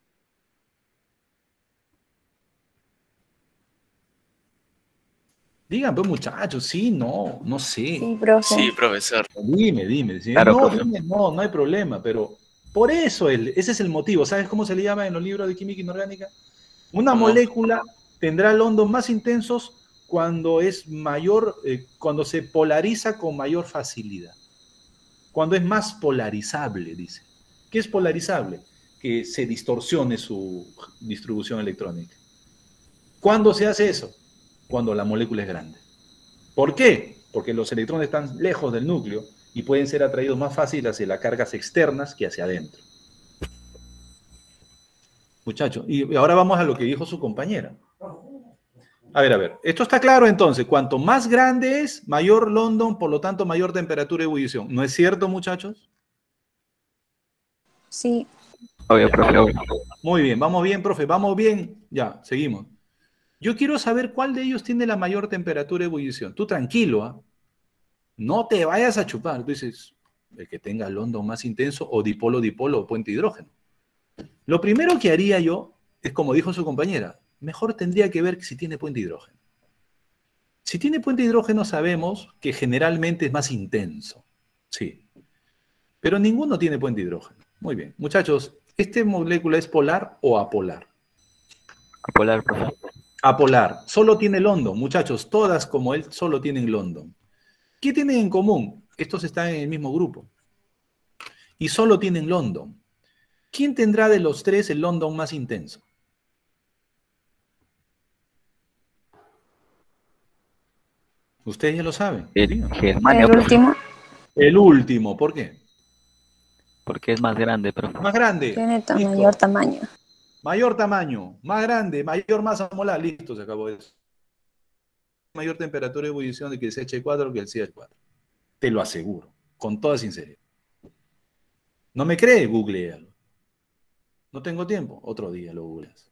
A: Digan, pues muchachos, sí, no sé.
E: Sí, profe.
B: Sí, profesor.
A: Dime. Si
C: Claro,
A: no,
C: profe.
A: dime, no hay problema, pero por eso ese es el motivo. ¿Sabes cómo se le llama en los libros de química inorgánica? Una
B: ¿Cómo?
A: molécula tendrá London más intensos cuando es mayor, cuando se polariza con mayor facilidad. Cuando es más polarizable, dice. ¿Qué es polarizable? Que se distorsione su distribución electrónica. ¿Cuándo se hace eso? Cuando la molécula es grande. ¿Por qué? Porque los electrones están lejos del núcleo y pueden ser atraídos más fácil hacia las cargas externas que hacia adentro. Muchachos, y ahora vamos a lo que dijo su compañera. A ver, esto está claro entonces, cuanto más grande es, mayor London, por lo tanto mayor temperatura de ebullición. ¿No es cierto, muchachos?
E: Sí.
C: Obvio, profe, obvio.
A: Muy bien, profe, vamos bien. Ya, seguimos. Yo quiero saber cuál de ellos tiene la mayor temperatura de ebullición. Tú tranquilo, ¿ah? No te vayas a chupar. Tú dices, el que tenga London más intenso o dipolo o puente hidrógeno. Lo primero que haría yo es, como dijo su compañera, mejor tendría que ver si tiene puente hidrógeno. Si tiene puente hidrógeno sabemos que generalmente es más intenso. Sí. Pero ninguno tiene puente hidrógeno. Muy bien. Muchachos, ¿esta molécula es polar o apolar?
C: Apolar, profe.
A: Apolar. Solo tiene London. Muchachos, todas como él solo tienen London. ¿Qué tienen en común? Estos están en el mismo grupo. Y solo tienen London. ¿Quién tendrá de los tres el London más intenso? Ustedes ya lo saben. Digan.
C: Germania,
E: El último
A: El último, ¿por qué?
C: porque es más grande, profe.
A: Más grande.
E: tiene
A: Listo.
E: mayor tamaño.
A: Mayor tamaño, más grande, mayor masa molar. Listo, se acabó eso. Mayor temperatura de ebullición de que el CH4 que el CH4. Te lo aseguro, con toda sinceridad. ¿No me cree? Googlealo. No tengo tiempo, otro día lo googleas.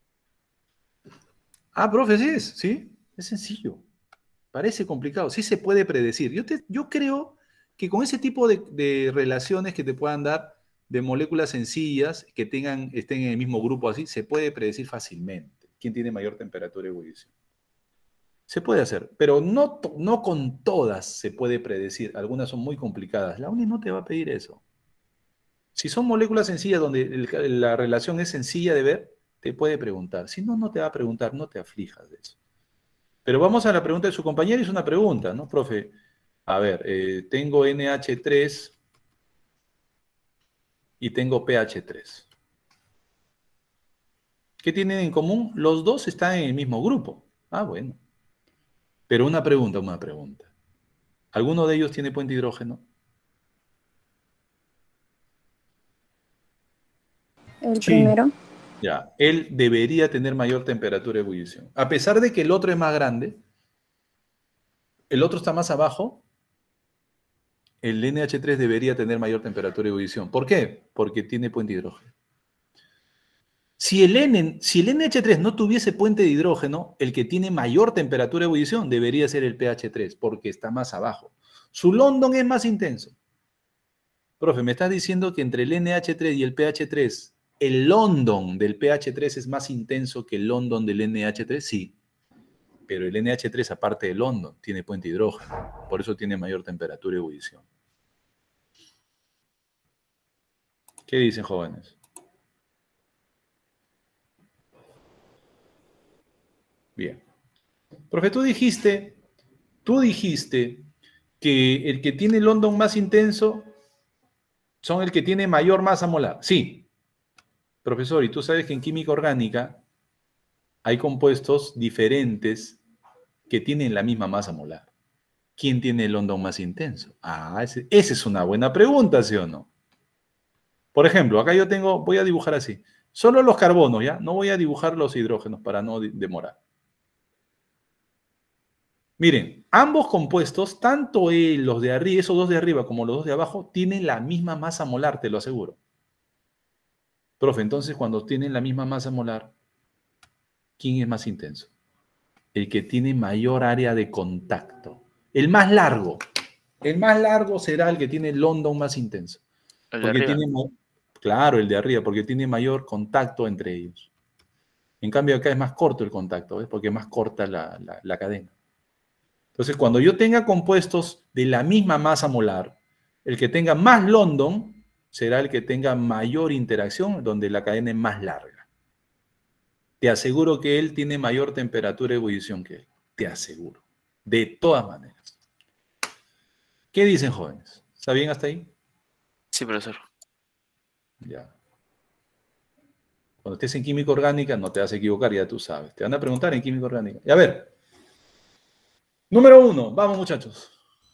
A: Ah, profe, sí es, ¿sí? Es sencillo. Parece complicado, sí se puede predecir. Yo creo que con ese tipo de relaciones que te puedan dar de moléculas sencillas que estén en el mismo grupo así, se puede predecir fácilmente quién tiene mayor temperatura de ebullición. Se puede hacer, pero no con todas se puede predecir. Algunas son muy complicadas. La UNI no te va a pedir eso. Si son moléculas sencillas donde la relación es sencilla de ver, te puede preguntar. Si no, no te va a preguntar, no te aflijas de eso. Pero vamos a la pregunta de su compañero. Es una pregunta, ¿no, profe? A ver, tengo NH3 y tengo pH3. ¿Qué tienen en común? Los dos están en el mismo grupo. Ah, bueno. Pero una pregunta. ¿Alguno de ellos tiene puente hidrógeno?
E: El
D: Sí.
E: primero.
A: Ya, él debería tener mayor temperatura de ebullición. A pesar de que el otro es más grande, el otro está más abajo, el NH3 debería tener mayor temperatura de ebullición. ¿Por qué? Porque tiene puente de hidrógeno. Si el NH3 no tuviese puente de hidrógeno, el que tiene mayor temperatura de ebullición debería ser el pH3, porque está más abajo. Su London es más intenso. Profe, ¿me estás diciendo que entre el NH3 y el pH3, el London del pH3 es más intenso que el London del NH3? Sí. Pero el NH3, aparte del London, tiene puente de hidrógeno. Por eso tiene mayor temperatura de ebullición. ¿Qué dicen, jóvenes? Bien. Profe, tú dijiste que el que tiene London más intenso son el que tiene mayor masa molar. Sí. Profesor, y tú sabes que en química orgánica hay compuestos diferentes que tienen la misma masa molar. ¿Quién tiene el London más intenso? Ah, esa es una buena pregunta, ¿sí o no? Por ejemplo, acá voy a dibujar así. Solo los carbonos, ¿ya? No voy a dibujar los hidrógenos para no demorar. Miren, ambos compuestos, tanto los de arriba, esos dos de arriba como los dos de abajo, tienen la misma masa molar, te lo aseguro. Profe, entonces cuando tienen la misma masa molar, ¿quién es más intenso? El que tiene mayor área de contacto. El más largo. El más largo será el que tiene el London más intenso.
B: El de
A: Porque
B: arriba.
A: claro, el de arriba, porque tiene mayor contacto entre ellos. En cambio acá es más corto el contacto, ¿ves? Porque es más corta la cadena. Entonces, cuando yo tenga compuestos de la misma masa molar, el que tenga más London será el que tenga mayor interacción, donde la cadena es más larga. Te aseguro que él tiene mayor temperatura de ebullición que él. Te aseguro. De todas maneras. ¿Qué dicen, jóvenes? ¿Está bien hasta ahí?
B: Sí, profesor.
A: Ya. Cuando estés en química orgánica, no te vas a equivocar, ya tú sabes. Te van a preguntar en química orgánica. Y a ver. Número 1. Vamos, muchachos.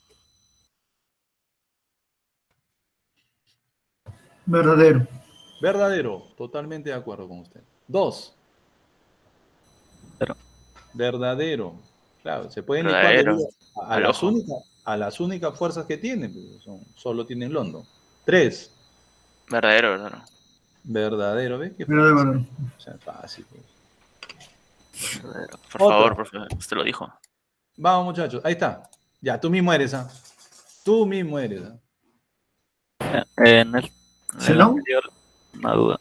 D: Verdadero.
A: Verdadero. Totalmente de acuerdo con usted. 2.
C: Pero,
A: Verdadero. Claro, se pueden licuar
B: Verdadero.
A: debido a
B: Al
A: las
B: ojo.
A: únicas fuerzas que tienen. Pues, solo tienen London. 3.
B: Verdadero, verdadero.
A: Verdadero. ¿Ves? Qué
D: Verdadero.
A: fácil.
D: Verdadero.
A: O sea, fácil. Pues.
B: Verdadero. Por
A: Otra.
B: favor, profesor. Usted lo dijo.
A: Vamos, muchachos. Ahí está. Ya, tú mismo eres, ¿ah? Tú mismo eres, ¿ah?
C: en el
D: ¿Xenón?
C: anterior, una duda.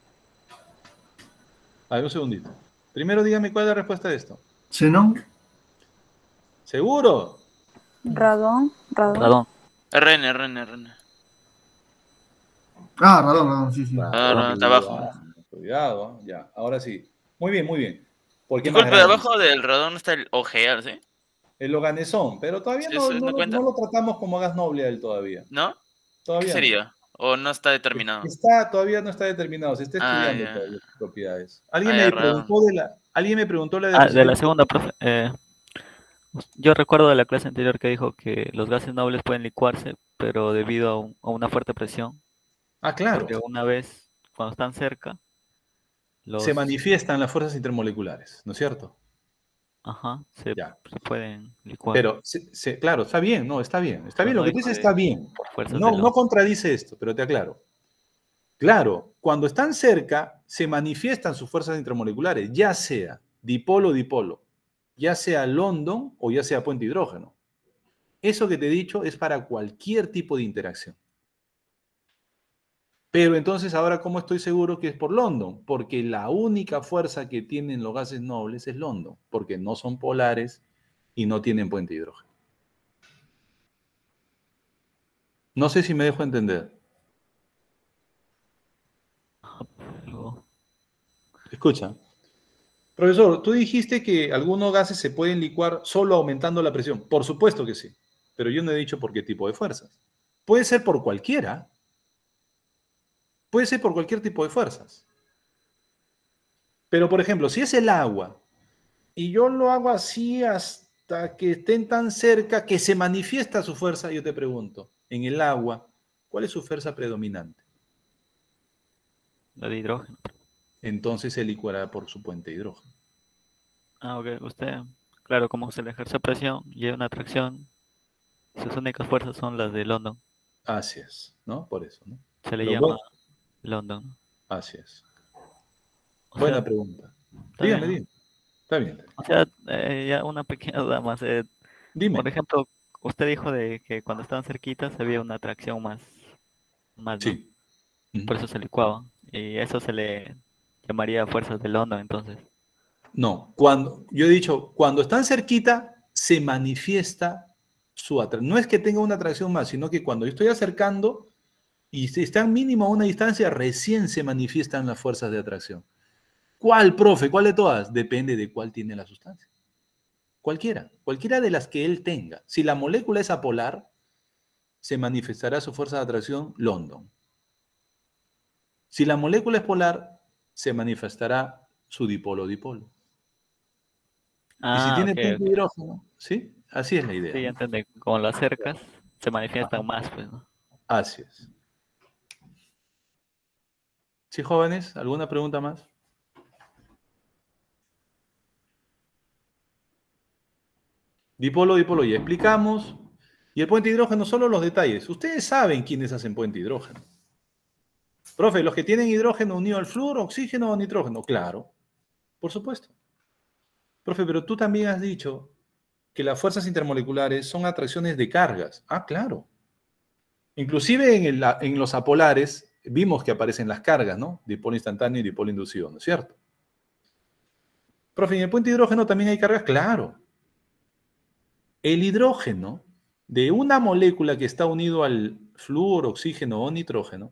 A: A ver, un segundito. Primero dígame cuál es la respuesta de esto.
D: ¿Xenón?
A: ¿Seguro?
E: Radón.
C: Radón.
B: RN.
D: Ah, radón, sí, sí.
B: Ah, está abajo.
A: Cuidado, ¿ah? Ya, ahora sí. Muy bien, muy bien. ¿Por qué más
B: Disculpe,
A: grande?
B: abajo del radón está el OGA, ¿sí?
A: El Oganesón, pero todavía
B: ¿Sí, eso no cuenta?
A: no lo tratamos como gas noble a él todavía.
B: ¿No? ¿Qué
A: Todavía no.
B: sería? ¿O no está determinado?
A: Todavía no está determinado, se está
B: Ah,
A: estudiando
B: ya.
A: todavía sus propiedades. Alguien me preguntó de la
C: De la
A: posición.
C: segunda, profe. Yo recuerdo de la clase anterior que dijo que los gases nobles pueden licuarse, pero debido a una fuerte presión,
A: Ah, claro.
C: porque una vez, cuando están cerca,
A: Se
C: los...
A: manifiestan las fuerzas intermoleculares, ¿no es cierto?
C: Ajá,
A: Ya.
C: se pueden licuar.
A: Pero, claro, está bien, no, está bien. Está
C: Pero
A: bien,
C: no
A: lo que te
C: dijo
A: dice está bien.
C: por fuerzas
A: No,
C: de
A: no contradice esto, pero te aclaro. Claro, cuando están cerca, se manifiestan sus fuerzas intermoleculares, ya sea dipolo-dipolo, ya sea London o ya sea puente hidrógeno. Eso que te he dicho es para cualquier tipo de interacción. Pero entonces ahora, ¿cómo estoy seguro que es por London? Porque la única fuerza que tienen los gases nobles es London, porque no son polares y no tienen puente hidrógeno. No sé si me dejo entender.
C: Luego,
A: Escucha. Profesor, tú dijiste que algunos gases se pueden licuar solo aumentando la presión. Por supuesto que sí, pero yo no he dicho por qué tipo de fuerzas. Puede ser por cualquiera. Puede ser por cualquier tipo de fuerzas. Pero, por ejemplo, si es el agua y yo lo hago así hasta que estén tan cerca que se manifiesta su fuerza, yo te pregunto, en el agua, ¿cuál es su fuerza predominante?
C: la de hidrógeno.
A: Entonces se licuará por su puente de hidrógeno.
C: Ah, ok. Usted, claro, como se le ejerce presión y hay una atracción, sus únicas fuerzas son las de London.
A: Así es, ¿no? Por eso, ¿no?
C: Se le
A: Lo
C: llama
A: bueno-
C: London.
A: Así es.
C: O
A: Buena
C: sea,
A: pregunta.
C: está
A: Dígame,
C: bien, ¿no?
A: dígame. Está bien.
C: O sea, ya una pequeña duda más.
A: Dime.
C: Por ejemplo, usted dijo de que cuando estaban cerquitas había una atracción más, ¿no?
A: Sí. Ujú.
C: Por eso se licuaban. Y eso se le llamaría fuerzas de London, entonces.
A: No, yo he dicho, cuando están cerquita, se manifiesta su atracción. No es que tenga una atracción más, sino que cuando yo estoy acercando y si están mínimo a una distancia, recién se manifiestan las fuerzas de atracción. ¿Cuál, profe? ¿Cuál de todas? Depende de cuál tiene la sustancia. Cualquiera de las que él tenga. Si la molécula es apolar, se manifestará su fuerza de atracción London. Si la molécula es polar, se manifestará su dipolo-dipolo. Y si
C: Ah,
A: tiene
C: ok,
A: puente de
C: ok.
A: hidrógeno, ¿sí? Así es la idea,
C: Sí, ya
A: ¿no?
C: entendí. Como lo acercas, se
A: Ajá.
C: manifiestan más, pues, ¿no?
A: Así es. Sí, jóvenes, ¿alguna pregunta más? Dipolo, dipolo, ya explicamos. Y el puente de hidrógeno, solo los detalles. Ustedes saben quiénes hacen puente de hidrógeno. Profe, los que tienen hidrógeno unido al flúor, oxígeno o nitrógeno. Claro, por supuesto. Profe, pero tú también has dicho que las fuerzas intermoleculares son atracciones de cargas. Ah, claro. Inclusive en los apolares vimos que aparecen las cargas, ¿no? Dipolo instantáneo y dipolo inducido, ¿no es cierto? Profe, ¿en el puente de hidrógeno también hay cargas? Claro. El hidrógeno de una molécula que está unido al flúor, oxígeno o nitrógeno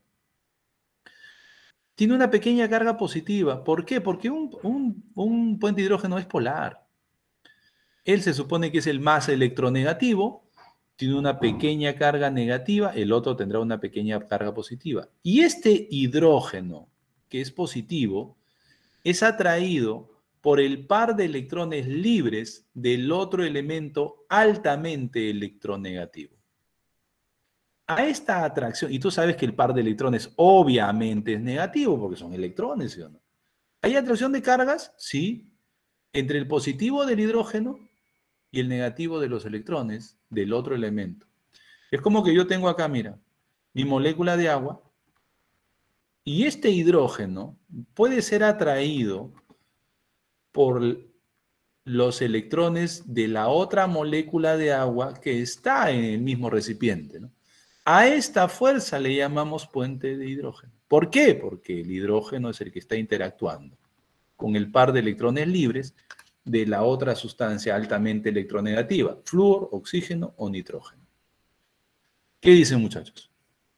A: tiene una pequeña carga positiva. ¿Por qué? Porque un puente de hidrógeno es polar. Él se supone que es el más electronegativo, tiene una pequeña carga negativa, el otro tendrá una pequeña carga positiva. Y este hidrógeno, que es positivo, es atraído por el par de electrones libres del otro elemento altamente electronegativo. A esta atracción, y tú sabes que el par de electrones obviamente es negativo porque son electrones, ¿sí o no? ¿Hay atracción de cargas? Sí. Entre el positivo del hidrógeno y el negativo de los electrones del otro elemento. Es como que yo tengo acá, mira, mi molécula de agua y este hidrógeno puede ser atraído por los electrones de la otra molécula de agua que está en el mismo recipiente, ¿no? A esta fuerza le llamamos puente de hidrógeno. ¿Por qué? Porque el hidrógeno es el que está interactuando con el par de electrones libres de la otra sustancia altamente electronegativa, flúor, oxígeno o nitrógeno. ¿Qué dicen, muchachos?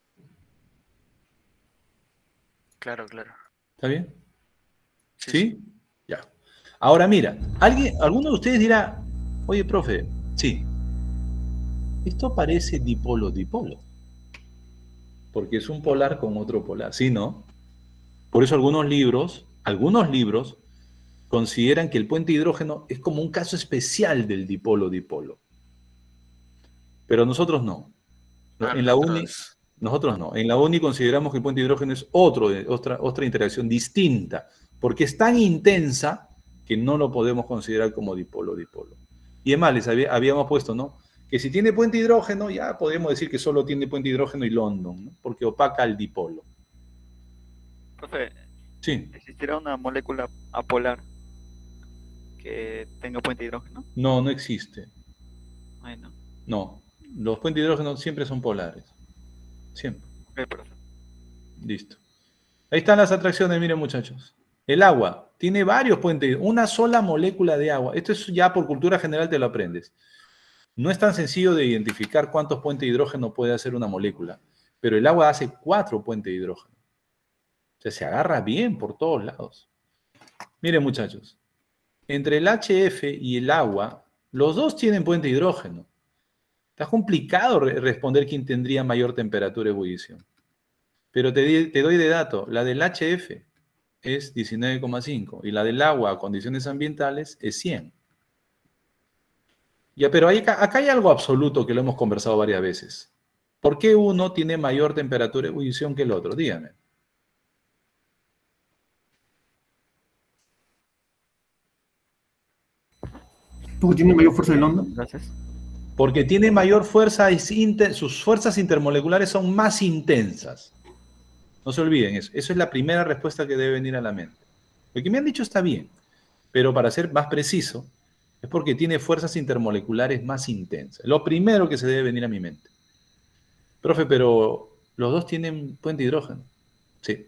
B: Claro, claro.
A: ¿Está bien?
B: Sí,
A: ¿Sí? Ya. Ahora mira, alguno de ustedes dirá, oye, profe, sí, esto parece dipolo-dipolo. porque es un polar con otro polar, ¿sí, no? Por eso algunos libros consideran que el puente hidrógeno es como un caso especial del dipolo-dipolo. Pero nosotros no. En la uni, nosotros no. En la uni consideramos que el puente hidrógeno es otra interacción distinta, porque es tan intensa que no lo podemos considerar como dipolo-dipolo. Y además, habíamos puesto, ¿no? Que si tiene puente hidrógeno, ya podemos decir que solo tiene puente hidrógeno y London, ¿no? Porque opaca al dipolo.
C: Profe,
A: Sí.
C: ¿existirá una molécula apolar que tenga puente hidrógeno?
A: No, no existe.
C: Ay, no.
A: No. Los puentes hidrógenos siempre son polares. Siempre.
C: Ok, profe.
A: Listo. Ahí están las atracciones, miren muchachos. El agua tiene varios puentes, una sola molécula de agua. Esto es ya por cultura general te lo aprendes. No es tan sencillo de identificar cuántos puentes de hidrógeno puede hacer una molécula, pero el agua hace 4 puentes de hidrógeno. O sea, se agarra bien por todos lados. Miren muchachos, entre el HF y el agua, los dos tienen puente de hidrógeno. Está complicado responder quién tendría mayor temperatura de ebullición. Pero te doy de dato, la del HF es 19,5 y la del agua a condiciones ambientales es 100. Ya, pero acá hay algo absoluto que lo hemos conversado varias veces. ¿Por qué uno tiene mayor temperatura de ebullición que el otro? Dígame.
D: Porque tiene mayor fuerza de onda.
C: Gracias.
A: Porque tiene mayor fuerza, sus fuerzas intermoleculares son más intensas. No se olviden eso. Esa es la primera respuesta que debe venir a la mente. Lo que me han dicho está bien, pero para ser más preciso, es porque tiene fuerzas intermoleculares más intensas. Lo primero que se debe venir a mi mente. Profe, pero los dos tienen puente de hidrógeno. Sí.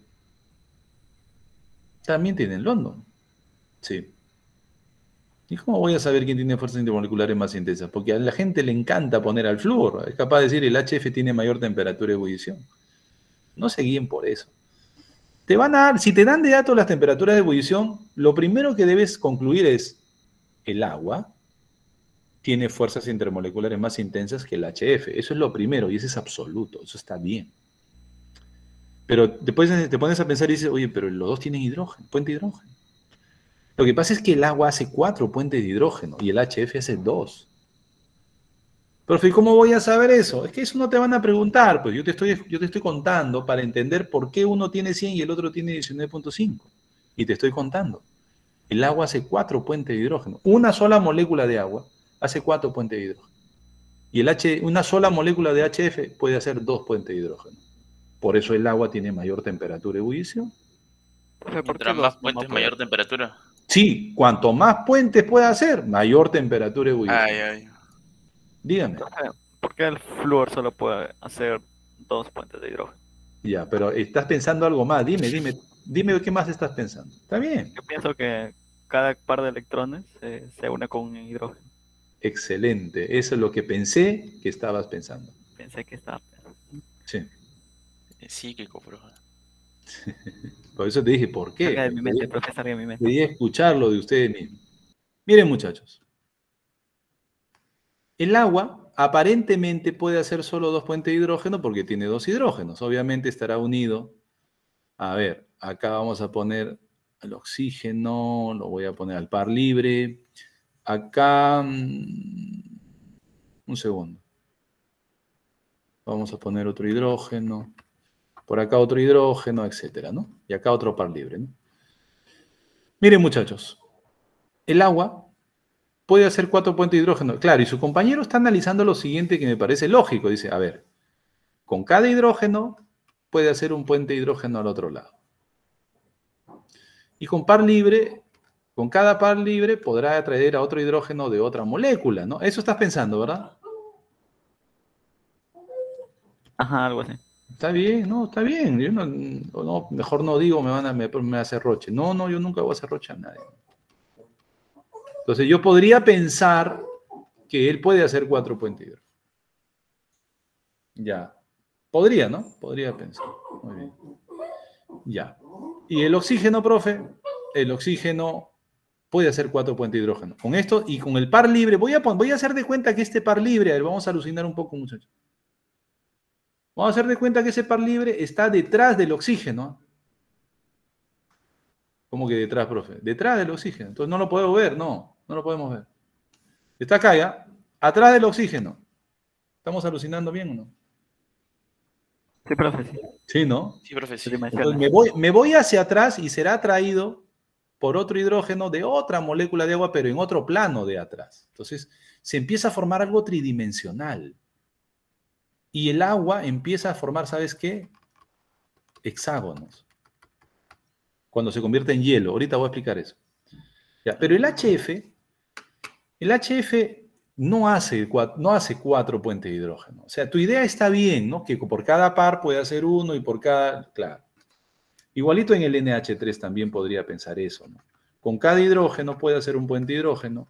A: También tienen London. Sí. ¿Y cómo voy a saber quién tiene fuerzas intermoleculares más intensas? Porque a la gente le encanta poner al flúor. Es capaz de decir el HF tiene mayor temperatura de ebullición. No se guíen por eso. Te van a dar, si te dan de datos las temperaturas de ebullición, lo primero que debes concluir es el agua tiene fuerzas intermoleculares más intensas que el HF. Eso es lo primero y eso es absoluto. Eso está bien. Pero después te pones a pensar y dices, oye, pero los dos tienen hidrógeno, puente de hidrógeno. Lo que pasa es que el agua hace 4 puentes de hidrógeno y el HF hace 2. Profe, ¿y cómo voy a saber eso? Es que eso no te van a preguntar, pues yo te estoy contando para entender por qué uno tiene 100 y el otro tiene 19,5. Y te estoy contando. El agua hace 4 puentes de hidrógeno. Una sola molécula de agua hace 4 puentes de hidrógeno. Y una sola molécula de HF puede hacer 2 puentes de hidrógeno. Por eso el agua tiene mayor temperatura de ebullición.
C: Profe, ¿por qué
B: Mientras más
C: los
B: puentes,
C: no
B: mayor
C: pueden?
B: temperatura.
A: Sí, cuanto más puentes pueda hacer, mayor temperatura de ebullición.
B: Ay.
A: Dígame.
C: Profe, ¿por qué el flúor solo puede hacer 2 puentes de hidrógeno?
A: Ya, pero estás pensando algo más. Dime qué más estás pensando. Está bien.
C: Yo pienso que cada par de electrones se une con un hidrógeno.
A: Excelente. Eso es lo que pensé que estabas pensando.
C: Pensé que estaba.
A: Sí.
B: Es psíquico, bro.
A: Por eso te dije, ¿por qué?
C: Salga de mi mente, profe, salga de mi mente.
A: Quería escucharlo de ustedes mismos. Miren, muchachos. El agua aparentemente puede hacer solo 2 puentes de hidrógeno porque tiene 2 hidrógenos. Obviamente estará unido. A ver, acá vamos a poner el oxígeno, lo voy a poner al par libre. Acá, un segundo. Vamos a poner otro hidrógeno. Por acá otro hidrógeno, etcétera, ¿no? Y acá otro par libre, ¿no? Miren, muchachos. El agua puede hacer 4 puentes de hidrógeno. Claro, y su compañero está analizando lo siguiente que me parece lógico. Dice, a ver, con cada hidrógeno puede hacer un puente de hidrógeno al otro lado. Y con cada par libre podrá atraer a otro hidrógeno de otra molécula, ¿no? Eso estás pensando, ¿verdad?
C: Ajá, algo así.
A: Está bien, no, está bien. Yo no, mejor no digo, me va a hacer roche. No, yo nunca voy a hacer roche a nadie. Entonces yo podría pensar que él puede hacer 4 puentes de hidrógeno. Ya. Podría, ¿no? Podría pensar. Muy bien. Ya. Y el oxígeno, profe, el oxígeno puede hacer 4 puentes de hidrógeno. Con esto y con el par libre, voy a hacer de cuenta que este par libre, a ver, vamos a alucinar un poco, muchachos. Vamos a hacer de cuenta que ese par libre está detrás del oxígeno. ¿Cómo que detrás, profe? Detrás del oxígeno. Entonces no lo podemos ver, no lo podemos ver. Está acá ya, atrás del oxígeno. ¿Estamos alucinando bien o no?
C: Sí, profe, sí.
A: Sí, ¿no?
B: Sí, profe, sí.
C: Tridimensional.
A: Entonces me voy hacia atrás y será atraído por otro hidrógeno de otra molécula de agua, pero en otro plano de atrás. Entonces se empieza a formar algo tridimensional. Y el agua empieza a formar, ¿sabes qué? Hexágonos. Cuando se convierte en hielo. Ahorita voy a explicar eso. Ya, pero el HF no hace 4 puentes de hidrógeno. O sea, tu idea está bien, ¿no? Que por cada par puede hacer uno y por cada... Claro. Igualito en el NH3 también podría pensar eso, ¿no? Con cada hidrógeno puede hacer un puente de hidrógeno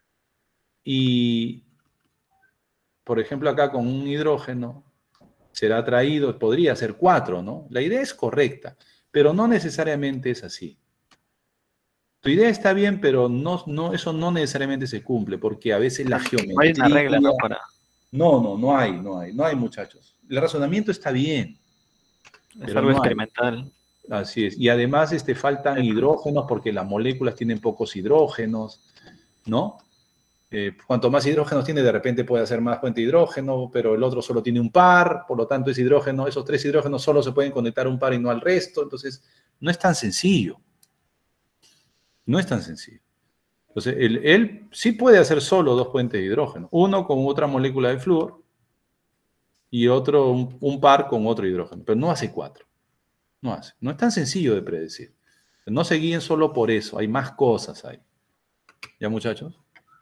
A: y, por ejemplo, acá con un hidrógeno será atraído, podría ser 4, ¿no? La idea es correcta, pero no necesariamente es así. Tu idea está bien, pero eso no necesariamente se cumple, porque a veces la geometría...
C: No hay una regla, ¿no? Para...
A: No hay, muchachos. El razonamiento está bien,
C: Es
A: pero
C: algo
A: no hay.
C: experimental.
A: Así es. Y además faltan hidrógenos porque las moléculas tienen pocos hidrógenos, ¿no? Cuanto más hidrógenos tiene, de repente puede hacer más puente de hidrógeno, pero el otro solo tiene un par, por lo tanto ese hidrógeno, esos 3 hidrógenos solo se pueden conectar a un par y no al resto. Entonces, no es tan sencillo. No es tan sencillo. Entonces, él sí puede hacer solo 2 puentes de hidrógeno. Uno con otra molécula de flúor y otro, un par con otro hidrógeno. Pero no hace 4. No hace. No es tan sencillo de predecir. No se guíen solo por eso. Hay más cosas ahí. ¿Ya, muchachos?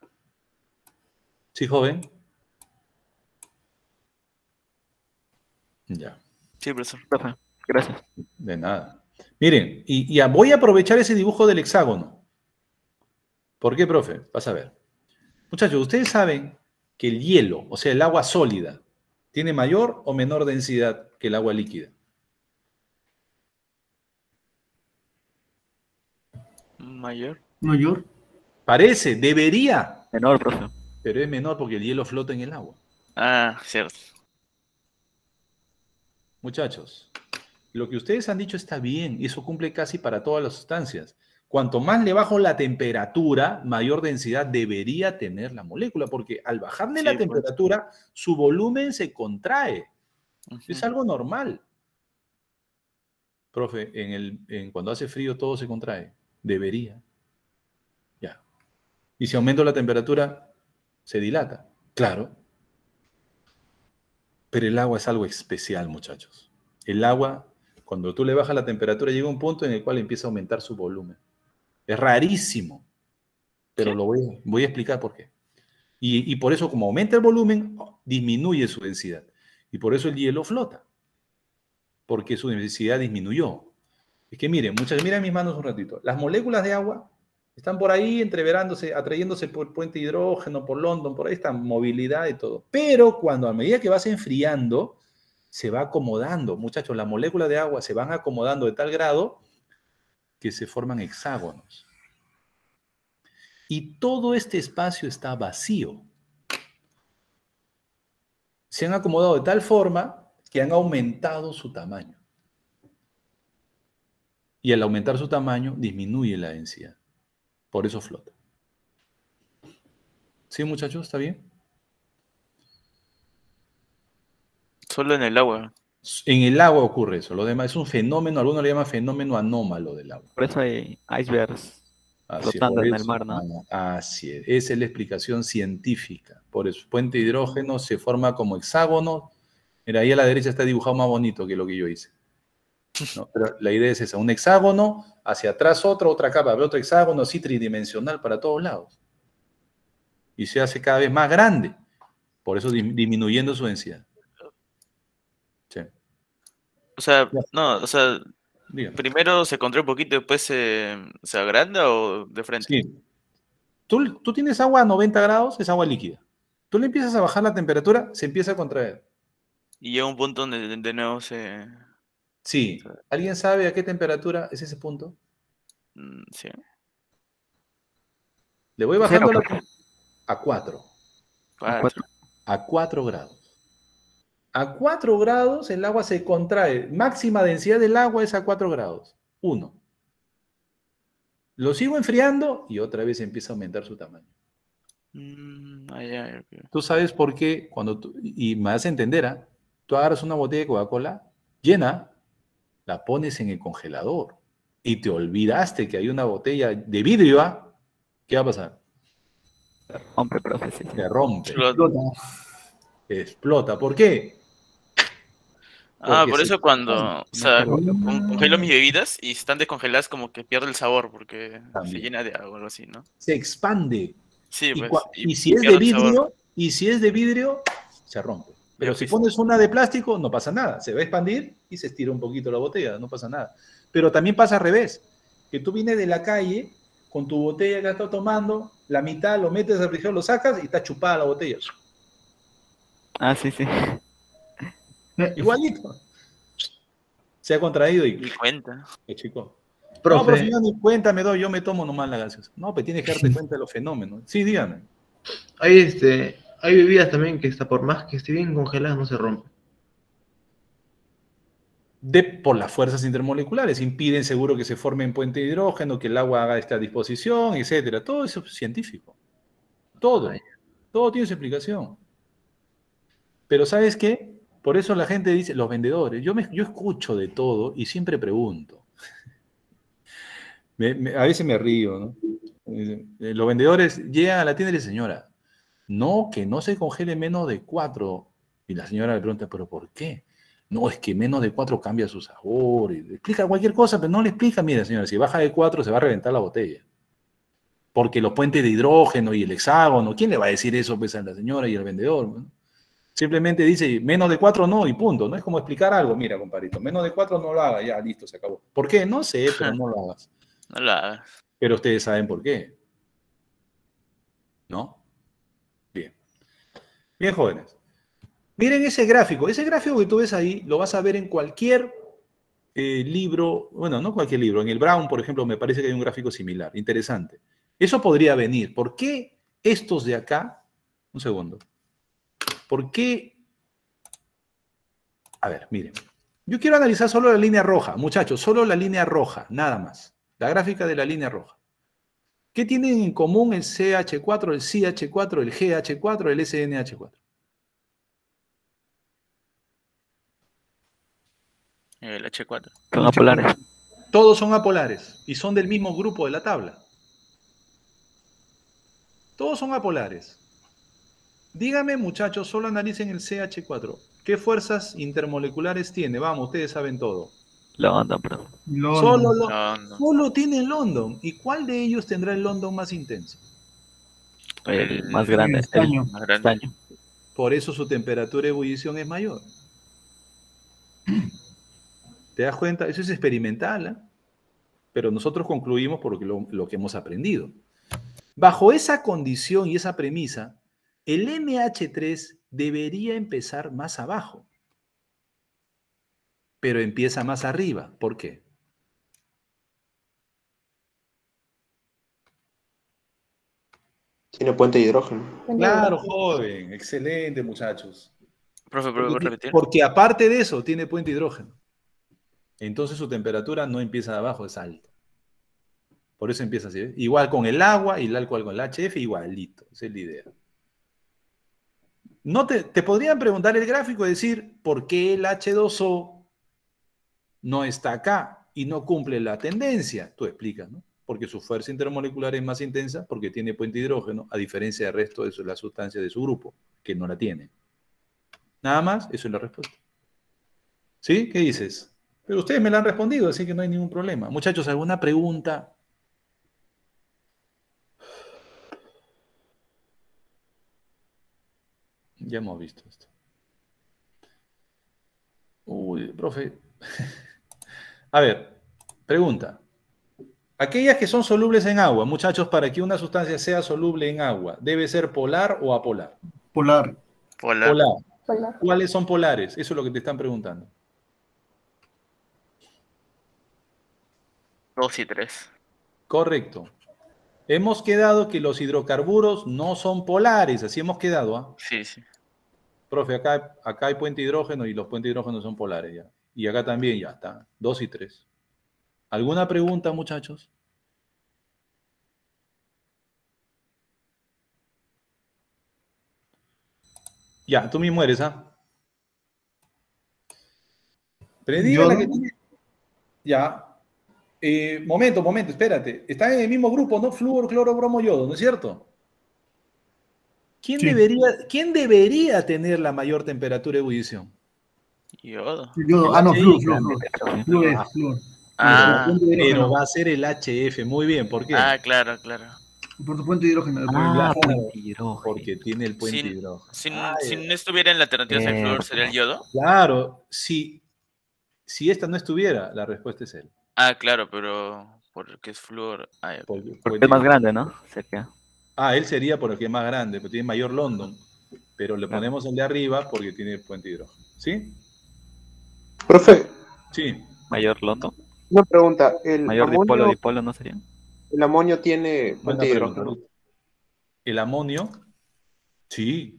A: ¿Sí, joven? Ya.
B: Sí, profesor.
C: Profe, gracias.
A: De nada. Miren, y voy a aprovechar ese dibujo del hexágono. ¿Por qué, profe? Vas a ver. Muchachos, ustedes saben que el hielo, o sea, el agua sólida, tiene mayor o menor densidad que el agua líquida.
B: Mayor.
D: Mayor.
A: Parece, debería,
C: Menor, profe.
A: pero es menor porque el hielo flota en el agua.
B: Ah, cierto.
A: Muchachos, lo que ustedes han dicho está bien, y eso cumple casi para todas las sustancias. Cuanto más le bajo la temperatura, mayor densidad debería tener la molécula, porque al bajarle
B: Sí,
A: la
B: pues.
A: temperatura, su volumen se contrae.
B: Ujú.
A: Es algo normal. Profe, cuando hace frío todo se contrae. Debería. Ya. Y si aumento la temperatura, se dilata. Claro. Pero el agua es algo especial, muchachos. El agua, cuando tú le bajas la temperatura, llega un punto en el cual empieza a aumentar su volumen. Es rarísimo, pero
B: ¿Sí?
A: lo voy a explicar por qué. Y por eso, como aumenta el volumen, disminuye su densidad. Y por eso el hielo flota, porque su densidad disminuyó. Es que miren, miren mis manos un ratito. Las moléculas de agua están por ahí entreverándose, atrayéndose por puente de hidrógeno, por London, por ahí está movilidad y todo. Pero cuando a medida que vas enfriando, se va acomodando. Muchachos, las moléculas de agua se van acomodando de tal grado que se forman hexágonos. Y todo este espacio está vacío. Se han acomodado de tal forma que han aumentado su tamaño. Y al aumentar su tamaño, disminuye la densidad. Por eso flota. ¿Sí, muchachos? ¿Está bien?
B: Solo en el agua.
A: En el agua ocurre eso. Lo demás es un fenómeno, algunos le llaman fenómeno anómalo del agua.
C: Por eso hay icebergs
A: Así es,
C: flotando
A: por
C: en
A: eso.
C: el mar, ¿no?
A: Así es. Esa es la explicación científica. Por eso, puente de hidrógeno se forma como hexágono. Mira, ahí a la derecha está dibujado más bonito que lo que yo hice. ¿No? Pero la idea es esa, un hexágono, hacia atrás otra capa, otro hexágono, así tridimensional para todos lados. Y se hace cada vez más grande, por eso disminuyendo su densidad. Sí.
B: O sea,
A: Ya.
B: no, o sea,
A: Dígame.
B: primero se contrae un poquito y después se agranda o de frente.
A: Sí. Tú tienes agua a 90 grados, es agua líquida. Tú le empiezas a bajar la temperatura, se empieza a contraer.
B: Y llega un punto donde de nuevo se...
A: Sí. ¿Alguien sabe a qué temperatura es ese punto?
B: Sí.
A: Le voy bajando
C: Cero,
A: a 4.
B: Cuatro.
A: A 4 grados. A 4 grados el agua se contrae. Máxima densidad del agua es a 4 grados. 1. Lo sigo enfriando y otra vez empieza a aumentar su tamaño. Tú sabes por qué, y me vas a entender, ¿ah? Tú agarras una botella de Coca-Cola llena, la pones en el congelador y te olvidaste que hay una botella de vidrio, ¿ah? ¿Qué va a pasar?
C: Rompe, profe, sí.
A: Se rompe,
D: Explota.
A: explota. ¿Por qué? Porque
B: por
A: se
B: eso
A: expande,
B: o sea,
A: no se rompe.
B: congelo mis bebidas y están descongeladas como que pierde el sabor porque se
A: También.
B: llena de agua o algo así, ¿no?
A: Se expande.
B: Sí,
A: Y,
B: pues.
A: y si es de
B: pierde el sabor.
A: vidrio, se rompe. Pero
B: Ya,
A: si
B: pues.
A: pones una de plástico, no pasa nada. Se va a expandir y se estira un poquito la botella, no pasa nada. Pero también pasa al revés, que tú vienes de la calle con tu botella que estás tomando, la mitad lo metes al refrigerador, lo sacas y está chupada la botella.
C: Ah, sí, sí.
A: Igualito. Se ha contraído y
B: Ni cuenta.
A: chico. No,
F: Profe,
A: profe, yo ni cuenta me doy, yo me tomo nomás la gaseosa. No, pues tienes que darte cuenta de los fenómenos. Sí, dígame.
F: hay bebidas también que hasta por más que esté bien congeladas no se rompen.
A: Por las fuerzas intermoleculares, impiden seguro que se formen puentes de hidrógeno, que el agua haga esta disposición, etcétera. Todo eso es científico. Todo.
F: Ay.
A: Todo tiene su explicación. Pero ¿sabes qué? Por eso la gente dice, los vendedores, yo escucho de todo y siempre pregunto. A veces me río, ¿no? Los vendedores llegan a la tienda y le dicen, señora, no, que no se congele menos de 4. Y la señora le pregunta, ¿pero por qué? No, es que menos de 4 cambia su sabor. Y le explica cualquier cosa, pero no le explica, mira, señora, si baja de 4 se va a reventar la botella. Porque los puentes de hidrógeno y el hexágono, ¿quién le va a decir eso pues, a la señora y al vendedor? ¿No? Simplemente dice, menos de 4 no, y punto. No es como explicar algo, mira, compadrito, menos de 4 no lo hagas, ya, listo, se acabó. ¿Por qué? No sé, pero no lo hagas.
B: No la hagas.
A: Pero ustedes saben por qué. ¿No? Bien. Bien, jóvenes. Miren ese gráfico que tú ves ahí, lo vas a ver en cualquier libro, bueno, no cualquier libro, en el Brown, por ejemplo, me parece que hay un gráfico similar, interesante. Eso podría venir. ¿Por qué estos de acá? Un segundo. ¿Por qué? A ver, miren. Yo quiero analizar solo la línea roja, muchachos, solo la línea roja, nada más. La gráfica de la línea roja. ¿Qué tienen en común el CH4, el CH4, el GH4, el SNH4?
B: El H4.
C: Son apolares.
A: Todos son apolares y son del mismo grupo de la tabla. Todos son apolares. Dígame, muchachos, solo analicen el CH4. ¿Qué fuerzas intermoleculares tiene? Vamos, ustedes saben todo.
C: London, profe.
A: Solo tiene el London. ¿Y cuál de ellos tendrá el London más intenso?
C: El más grande. El
D: estaño.
B: Más grande.
C: estaño.
A: Por eso su temperatura de ebullición es mayor. ¿Te das cuenta? Eso es experimental, ¿eh? Pero nosotros concluimos por lo que hemos aprendido. Bajo esa condición y esa premisa, el NH3 debería empezar más abajo, pero empieza más arriba. ¿Por qué?
H: Tiene puente de hidrógeno.
A: Claro, joven, excelente, muchachos.
B: Profe, ¿puedo repetir?
A: Porque aparte de eso, tiene puente de hidrógeno. Entonces su temperatura no empieza de abajo, es alta. Por eso empieza así. ¿Ves? Igual con el agua y el alcohol con el HF, igualito. Esa es la idea. No te podrían preguntar el gráfico y decir por qué el H2O no está acá y no cumple la tendencia. Tú explicas, ¿no? Porque su fuerza intermolecular es más intensa porque tiene puente de hidrógeno, a diferencia del resto de las sustancias de su grupo, que no la tienen. Nada más, eso es la respuesta. ¿Sí? ¿Qué dices? Pero ustedes me la han respondido, así que no hay ningún problema. Muchachos, ¿alguna pregunta? Ya hemos visto esto. Uy, profe. A ver, pregunta. Aquellas que son solubles en agua, muchachos, para que una sustancia sea soluble en agua, ¿debe ser polar o apolar?
D: Polar.
B: Polar.
A: Polar. ¿Cuáles son polares? Eso es lo que te están preguntando.
B: 2 y 3.
A: Correcto. Hemos quedado que los hidrocarburos no son polares, así hemos quedado, ¿ah?
B: Sí, sí.
A: Profe, acá hay puente hidrógeno y los puentes hidrógenos son polares ya. Y acá también ya está. 2 y 3. ¿Alguna pregunta, muchachos? Ya, tú mismo eres, ¿ah? Pero
D: Yo
A: dígala
D: no.
A: que tiene. Ya. Momento, espérate. Están en el mismo grupo, ¿no? Flúor, cloro, bromo, yodo, ¿no es cierto? ¿Quién
D: Sí.
A: debería tener la mayor temperatura de ebullición?
B: Yodo.
D: Yo,
A: El
D: no,
A: HI.
D: flúor.
A: Pero va a ser el HF. Muy bien, ¿por qué?
B: Claro, claro.
D: Por tu puente de hidrógeno.
A: Claro,
C: puente hidrógeno.
A: porque tiene el puente
B: Si,
A: hidrógeno.
B: si no estuviera en la alternativa del flúor, ¿sería el yodo?
A: Claro, si esta no estuviera, la respuesta es él.
B: Claro, pero porque es flúor.
C: Porque es más grande, ¿no? Sería.
A: Él sería porque es más grande, pero tiene mayor London. Pero le ponemos el de arriba porque tiene el puente hidrógeno. ¿Sí?
H: Profe,
A: Sí.
C: Mayor London.
H: una pregunta.
C: Mayor dipolo, ¿no sería?
H: ¿El amonio tiene
A: Buena
H: puente de
A: pregunta.
H: hidrógeno?
A: ¿El amonio? Sí.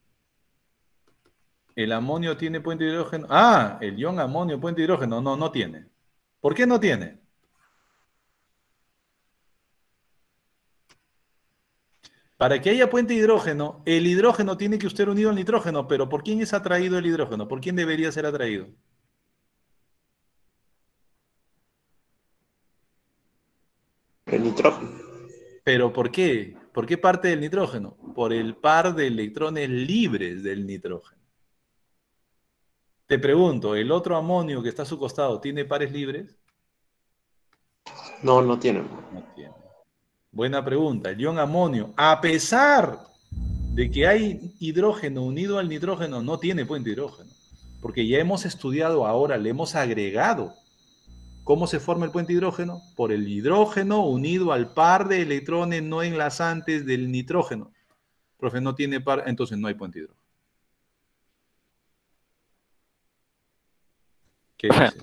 A: ¿El amonio tiene puente de hidrógeno? El ion amonio, puente de hidrógeno. No, no tiene. ¿Por qué no tiene? Para que haya puente de hidrógeno, el hidrógeno tiene que estar unido al nitrógeno, pero ¿por quién es atraído el hidrógeno? ¿Por quién debería ser atraído?
H: El nitrógeno.
A: ¿Pero por qué? ¿Por qué parte del nitrógeno? Por el par de electrones libres del nitrógeno. Te pregunto, ¿el otro amonio que está a su costado tiene pares libres?
H: No, no tiene.
A: No tiene. Buena pregunta. El ion amonio, a pesar de que hay hidrógeno unido al nitrógeno, no tiene puente hidrógeno. Porque ya hemos estudiado ahora, le hemos agregado. ¿Cómo se forma el puente hidrógeno? Por el hidrógeno unido al par de electrones no enlazantes del nitrógeno. Profe, no tiene par, entonces no hay puente hidrógeno. ¿Qué dice?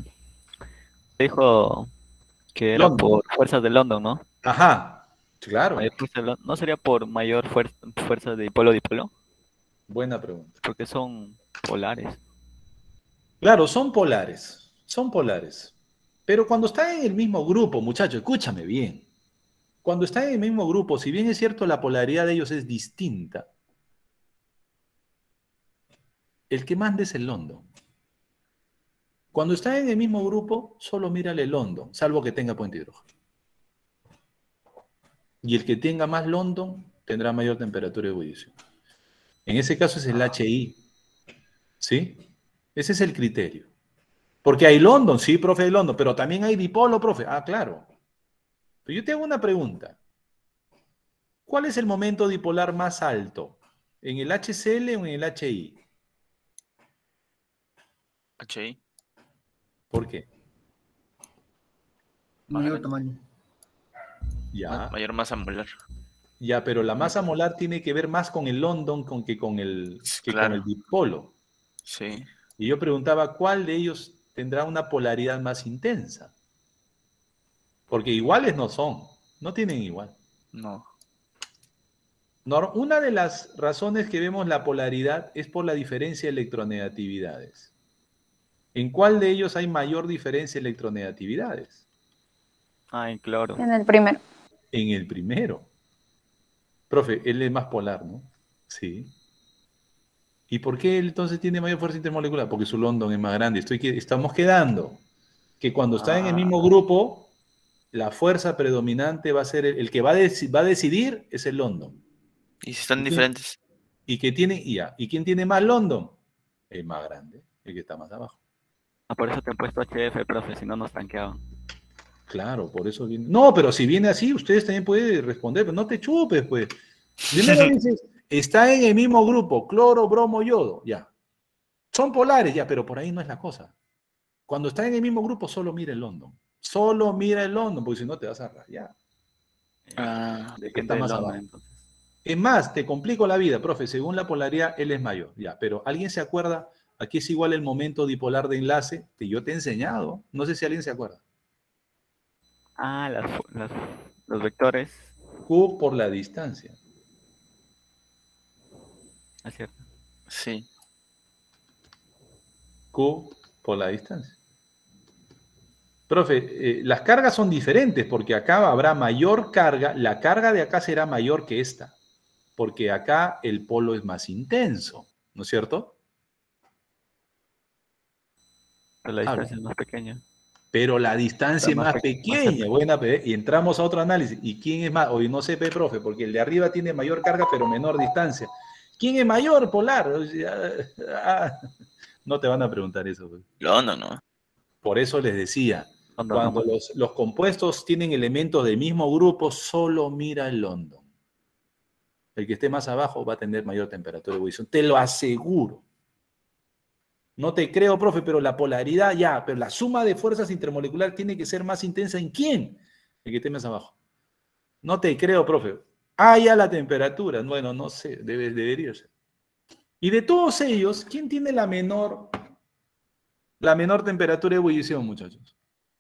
C: Dijo que era
A: London.
C: por fuerzas de London, ¿no?
A: Ajá, claro.
C: Mayor fuerza de London. ¿No sería por mayor fuerza de dipolo?
A: Buena pregunta.
C: Porque son polares.
A: Claro, son polares. Son polares. Pero cuando están en el mismo grupo, muchachos, escúchame bien. Cuando están en el mismo grupo, si bien es cierto la polaridad de ellos es distinta, el que manda es el London. Cuando están en el mismo grupo, solo mírale el London, salvo que tenga puente hidrógeno. Y el que tenga más London tendrá mayor temperatura de ebullición. En ese caso es el HI. ¿Sí? Ese es el criterio. Porque hay London, sí, profe, hay London, pero también hay dipolo, profe. Claro. Pero yo te hago una pregunta. ¿Cuál es el momento dipolar más alto? ¿En el HCl o en el HI?
B: HI.
A: ¿Por qué?
D: Mayor tamaño.
A: Ya.
B: Mayor masa molar.
A: Ya, pero la masa molar tiene que ver más con el London que con el
B: Claro.
A: dipolo.
B: Sí.
A: Y yo preguntaba, ¿cuál de ellos tendrá una polaridad más intensa? Porque iguales no son, no tienen igual.
B: No.
A: Una de las razones que vemos la polaridad es por la diferencia de electronegatividades. ¿En cuál de ellos hay mayor diferencia de electronegatividades?
C: En cloro.
E: En el primero.
A: En el primero. Profe, él es más polar, ¿no? Sí. ¿Y por qué él entonces tiene mayor fuerza intermolecular? Porque su London es más grande. Estamos quedando que cuando está en el mismo grupo, la fuerza predominante va a ser el que va a decidir es el London.
B: ¿Y si están diferentes?
A: ¿Y quién tiene más London? El más grande, el que está más abajo.
C: Por eso te he puesto HF, profe, si no nos tanqueaban.
A: Claro, por eso viene. No, pero si viene así, ustedes también pueden responder, pero no te chupes, pues. Primero dices, está en el mismo grupo, cloro, bromo, yodo, ya. Son polares, ya, pero por ahí no es la cosa. Cuando está en el mismo grupo, solo mira el London. Solo mira el London, porque si no te vas a rayar. ¿De qué está más abajo? Entonces. Es más, te complico la vida, profe. Según la polaridad, él es mayor, ya. Pero ¿alguien se acuerda? Aquí es igual el momento dipolar de enlace que yo te he enseñado. No sé si alguien se acuerda.
C: Los vectores.
A: Q por la distancia.
C: Es cierto.
B: Sí.
A: Q por la distancia. Profe, las cargas son diferentes porque acá habrá mayor carga, la carga de acá será mayor que esta, porque acá el polo es más intenso, ¿no es cierto?
C: Pero la
A: Habla.
C: distancia es más pequeña.
A: Pero la distancia es
C: Está
A: más
C: más
A: pequeña,
C: cerca.
A: buena, y entramos a otro análisis. ¿Y quién es más? Hoy no sé, profe, porque el de arriba tiene mayor carga pero menor distancia. ¿Quién es mayor, Polar? O sea, no te van a preguntar eso. Pues.
B: London, ¿no?
A: Por eso les decía,
C: Cuando
A: cuando
C: nomás.
A: los compuestos tienen elementos del mismo grupo, solo mira el London. El que esté más abajo va a tener mayor temperatura de ebullición. Te lo aseguro. No te creo, profe, pero la polaridad ya, pero la suma de fuerzas intermoleculares tiene que ser más intensa en quién? El que esté más abajo. No te creo, profe. Ah, ya la temperatura. Bueno, no sé, debería ser. Y de todos ellos, ¿quién tiene la menor temperatura de ebullición, muchachos?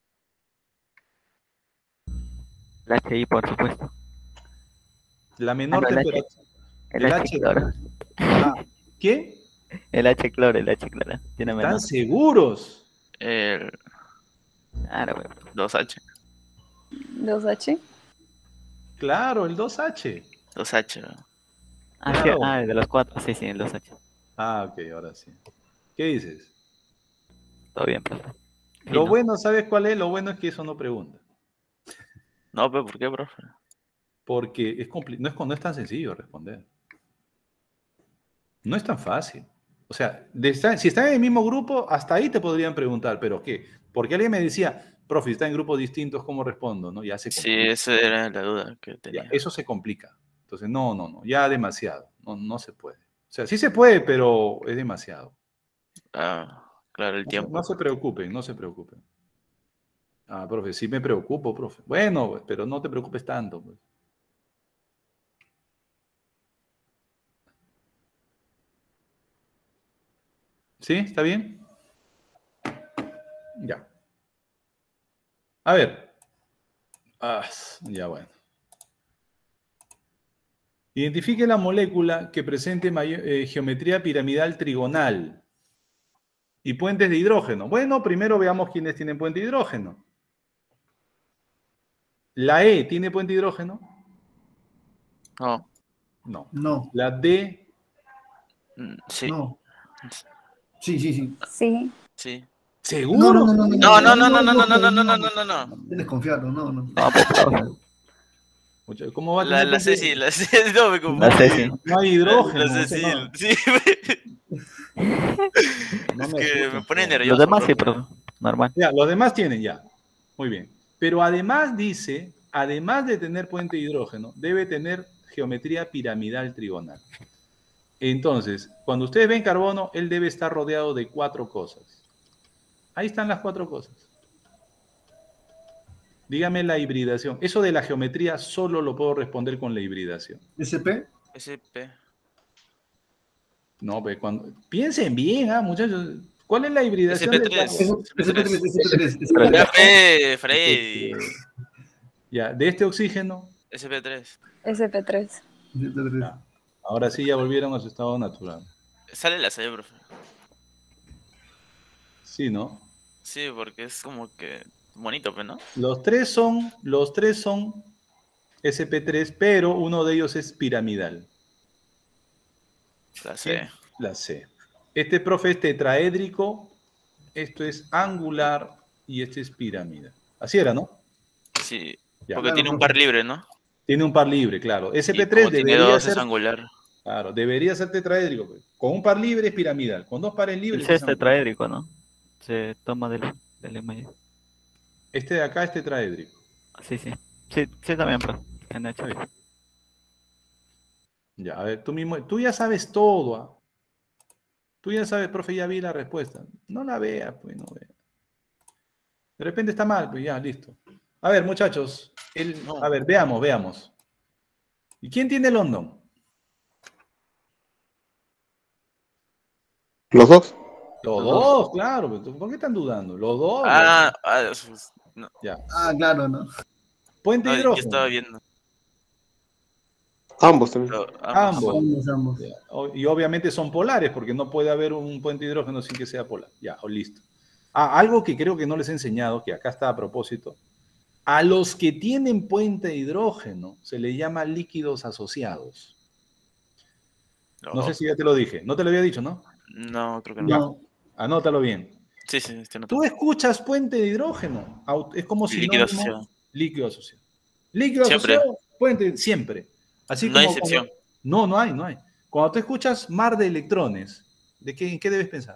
C: El HI, por supuesto.
A: La menor
C: no,
A: temperatura.
C: el H cloro.
A: Ah, ¿qué?
C: El H cloro. Tiene menor.
A: ¿Están seguros?
B: El
C: Claro, güey.
B: 2H.
E: 2H.
A: Claro, el 2H.
B: 2H. ¿no?
C: Ah, sí,
A: Claro.
C: el de los 4. Sí, el 2H.
A: Ah, ok, ahora sí. ¿Qué dices?
C: Todo bien, profe.
A: Lo
C: Fino.
A: bueno, ¿sabes cuál es? Lo bueno es que eso no pregunta.
B: No, pero ¿por qué, profe?
A: Porque no es tan sencillo responder. No es tan fácil. O sea, si están en el mismo grupo, hasta ahí te podrían preguntar, ¿pero qué? Porque alguien me decía, profe, si están en grupos distintos, ¿cómo respondo? ¿No? Ya se
B: Sí,
A: complica.
B: esa era la duda que
A: Ya,
B: tenía.
A: eso se complica. Entonces, no, ya demasiado. No se puede. O sea, sí se puede, pero es demasiado.
B: Ah, claro, el tiempo.
A: No se preocupen, no se preocupen. Ah, profe, sí me preocupo, profe. Bueno, pero no te preocupes tanto, pues. ¿Sí? ¿Está bien? Ya. A ver. Ah, ya bueno. Identifique la molécula que presente geometría piramidal trigonal y puentes de hidrógeno. Bueno, primero veamos quiénes tienen puente de hidrógeno. ¿La E tiene puente de hidrógeno?
B: No.
A: No.
D: No,
A: ¿La D?
B: Sí.
D: no. Sí, sí, sí.
E: Sí.
B: Sí.
D: No, no,
A: ¿Seguro?
D: no, no,
B: No, no, no, no, no, no, no, no, no,
D: no.
B: no, no, no.
D: Tienes confiarlo, no.
C: No, pues, profe.
A: ¿Cómo va a tener
B: La
A: puente de
B: C sí,
A: hidrógeno?
B: la C, no me
C: La C
B: confundí.
C: sí.
A: No hay
B: La
A: hidrógeno.
B: C
A: o sea,
B: sí,
A: no,
B: sí.
A: no
B: Es
A: me
B: que me
A: asusten,
B: pone
A: por favor.
C: Los
B: nervioso,
C: demás sí,
B: profe.
C: profe. Normal.
A: Ya, los demás tienen ya. Muy bien. Pero además dice, además de tener puente de hidrógeno, debe tener geometría piramidal trigonal. Entonces, cuando ustedes ven carbono, él debe estar rodeado de 4 cosas. Ahí están las 4 cosas. Dígame la hibridación. Eso de la geometría solo lo puedo responder con la hibridación.
D: SP,
B: SP.
A: No, pues piensen bien, muchachos. ¿Cuál es la hibridación del
B: SP3.
A: carbono?
D: SP3, SP3.
B: SP, Freddy.
A: Ya, de este oxígeno.
B: SP3.
E: SP3.
A: Ya. Ahora sí ya volvieron a su estado natural.
B: Sale la C, profe.
A: Sí, ¿no?
B: Sí, porque es como que bonito, pues, ¿no?
A: Los tres son SP3, pero uno de ellos es piramidal.
B: La C.
A: La C. Este, profe, es tetraédrico, esto es angular y este es piramidal. Así era, ¿no?
B: Sí.
A: Ya.
B: Porque
D: Claro,
B: tiene un
D: profe.
B: par libre, ¿no?
A: Tiene un par libre, claro.
B: Y
A: SP3
B: como tiene
A: debería
B: dos,
A: ser,
B: es angular.
A: claro, debería ser tetraédrico. Pues. Con un par libre es piramidal, con 2 pares
C: El
A: libres
C: C
A: es
C: es
A: angular.
C: tetraédrico, ¿no? Se toma del imagen.
A: Este de acá es tetraédrico.
C: Sí, sí. Sí, también, profe. En hecho.
A: Está bien. Ya, a ver, tú ya sabes todo. Tú ya sabes, profe, ya vi la respuesta. No la veas, pues, no veas. De repente está mal, pues ya, listo. A ver, muchachos,
B: No.
A: a ver, veamos. ¿Y quién tiene London?
H: ¿Los dos?
A: Los
B: Los
A: dos, claro. Pues, ¿por qué están dudando? Los dos.
B: No,
A: Ya.
D: Ah, claro, ¿no?
A: Puente
B: no,
A: de
B: yo estaba
A: hidrógeno.
B: viendo.
H: Ambos también.
A: Ambos.
D: Ambos.
A: Ya. Y obviamente son polares, porque no puede haber un puente de hidrógeno sin que sea polar. Ya, listo. Algo que creo que no les he enseñado, que acá está a propósito. A los que tienen puente de hidrógeno se les llama líquidos asociados. No sé si ya te lo dije. No te lo había dicho, ¿no?
B: No, creo que no.
D: No.
A: Anótalo bien.
B: Sí, estoy
A: Tú
B: notando.
A: escuchas puente de hidrógeno, es como
B: Líquido
A: sinónimo.
B: asociado.
A: Líquido asociado. Líquido
B: Siempre.
A: asociado, puente, siempre. Así
B: No hay
A: como
B: excepción.
A: No hay. Cuando tú escuchas mar de electrones, ¿en qué debes pensar?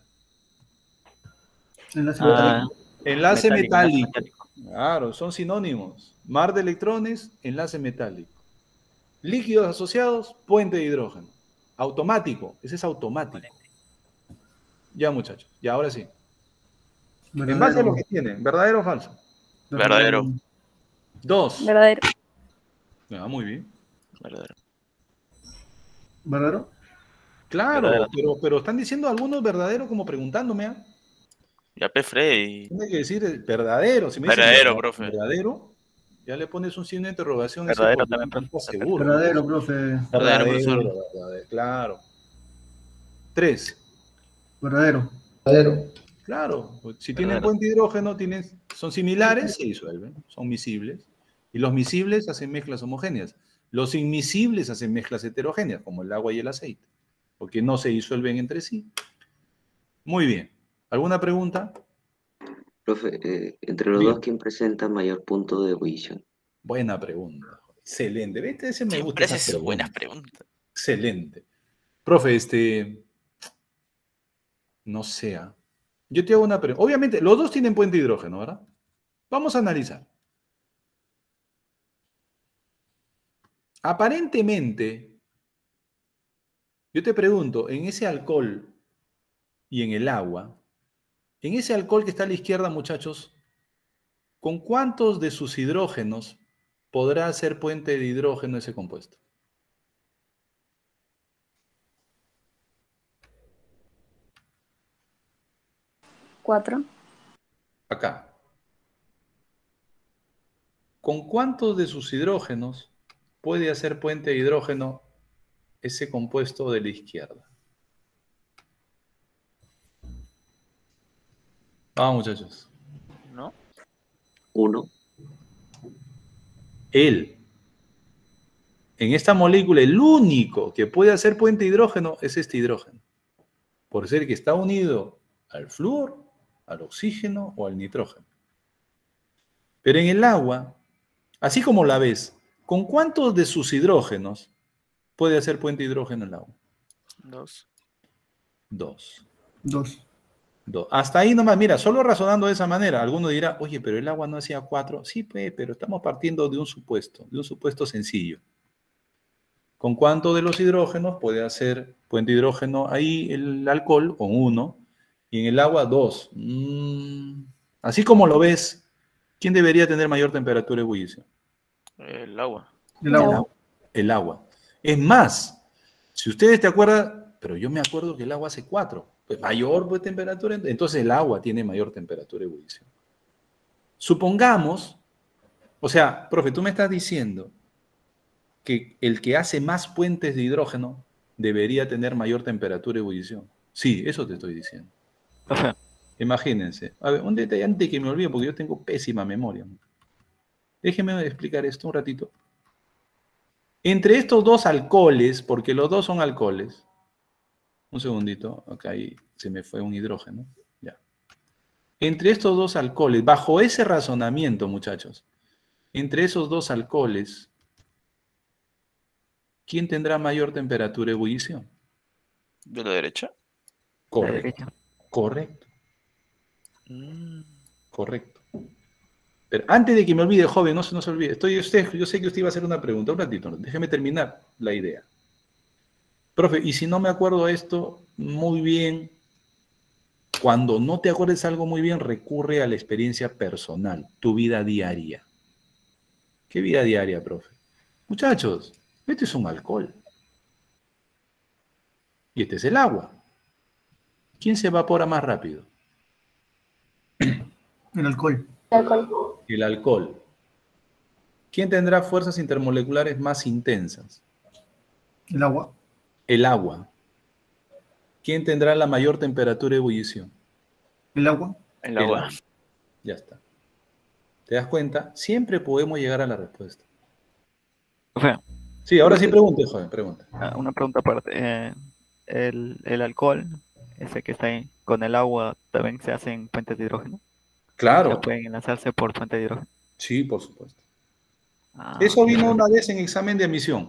D: Enlace
C: Ah,
D: metálico.
A: Enlace metálico.
C: metálico.
A: Claro, son sinónimos. Mar de electrones, enlace metálico. Líquidos asociados, puente de hidrógeno. Automático, ese es automático. Ya, muchachos, ya ahora sí. En base a lo que tienen, ¿verdadero o falso?
B: Verdadero.
A: 2.
E: Verdadero.
A: Muy bien.
B: Verdadero.
D: ¿Verdadero?
A: Claro,
B: Verdadero.
A: pero están diciendo algunos verdaderos como preguntándome. ¿Ah?
B: Ya Freddy.
A: Tiene que decir verdadero. Si me dicen
B: Verdadero, profe.
A: verdadero, ya le pones un signo de interrogación.
C: Verdadero
A: ese
C: también,
A: porque no
C: profe.
A: está seguro.
D: Verdadero, profe.
B: Verdadero,
A: Verdadero, claro. 3.
D: Verdadero.
A: Claro, si tienen
C: Verdadero.
A: puente de hidrógeno, son similares, se disuelven, son miscibles. Y los miscibles hacen mezclas homogéneas. Los inmiscibles hacen mezclas heterogéneas, como el agua y el aceite, porque no se disuelven entre sí. Muy bien. ¿Alguna pregunta?
G: Profe, entre los
A: Bien.
G: dos, ¿quién presenta mayor punto de ebullición?
A: Buena pregunta. Excelente. ¿Viste? Ese me gusta.
B: Siempre
A: Esa
B: haces buenas
A: pregunta.
B: preguntas.
A: Excelente. Profe, no sé. Yo te hago una pregunta. Obviamente, los dos tienen puente de hidrógeno, ¿verdad? Vamos a analizar. Aparentemente, yo te pregunto, en ese alcohol y en el agua, en ese alcohol que está a la izquierda, muchachos, ¿con cuántos de sus hidrógenos podrá hacer puente de hidrógeno ese compuesto?
E: Cuatro.
A: Acá. ¿Con cuántos de sus hidrógenos puede hacer puente de hidrógeno ese compuesto de la izquierda? Vamos, muchachos.
B: ¿No?
G: 1.
A: Él. En esta molécula, el único que puede hacer puente de hidrógeno es este hidrógeno. Por ser que está unido al flúor, al oxígeno o al nitrógeno. Pero en el agua, así como la ves, ¿con cuántos de sus hidrógenos puede hacer puente de hidrógeno el agua?
B: 2.
A: 2.
D: 2.
A: Hasta ahí nomás, mira, solo razonando de esa manera, alguno dirá, oye, pero el agua no hacía 4. Sí, pero estamos partiendo de un supuesto sencillo. ¿Con cuánto de los hidrógenos puede hacer puente de hidrógeno ahí el alcohol? Con 1. Y en el agua, 2. Así como lo ves, ¿quién debería tener mayor temperatura de ebullición?
B: El agua.
D: El agua.
A: El agua. Es más, si ustedes te acuerdan, pero yo me acuerdo que el agua hace 4. Pues mayor pues, temperatura, entonces el agua tiene mayor temperatura de ebullición. Supongamos, o sea, profe, tú me estás diciendo que el que hace más puentes de hidrógeno debería tener mayor temperatura de ebullición. Sí, eso te estoy diciendo.
C: Profe,
A: Imagínense. A ver, un detalle antes que me olvide, porque yo tengo pésima memoria. Déjenme explicar esto un ratito. Entre estos dos alcoholes, porque los dos son alcoholes, un segundito, acá ahí se me fue un hidrógeno. Ya. Entre estos dos alcoholes, bajo ese razonamiento, muchachos, entre esos dos alcoholes, ¿quién tendrá mayor temperatura de ebullición?
B: ¿De la derecha?
C: la derecha.
A: Correcto. Correcto. Pero antes de que me olvide, joven, no se olvide. Yo sé que usted iba a hacer una pregunta. Un ratito, déjeme terminar la idea. Profe, y si no me acuerdo esto muy bien, cuando no te acuerdes algo muy bien, recurre a la experiencia personal, tu vida diaria. ¿Qué vida diaria, profe? Muchachos, este es un alcohol. Y este es el agua. ¿Quién se evapora más rápido?
D: El alcohol.
A: El alcohol. ¿Quién tendrá fuerzas intermoleculares más intensas?
D: El agua.
A: El agua. ¿Quién tendrá la mayor temperatura de ebullición?
D: El agua.
B: El agua.
A: Ya está. ¿Te das cuenta? Siempre podemos llegar a la respuesta.
C: Profe,
A: Sí, ahora sí pregunte, joven, pregunta.
C: una pregunta aparte. El alcohol, ese que está ahí, con el agua también se hacen puentes de hidrógeno. O sea,
A: Claro,
C: pueden enlazarse por puente de hidrógeno.
A: sí, por supuesto.
C: Ah,
A: Eso
C: ok,
A: vino
C: profe.
A: una vez en examen de admisión.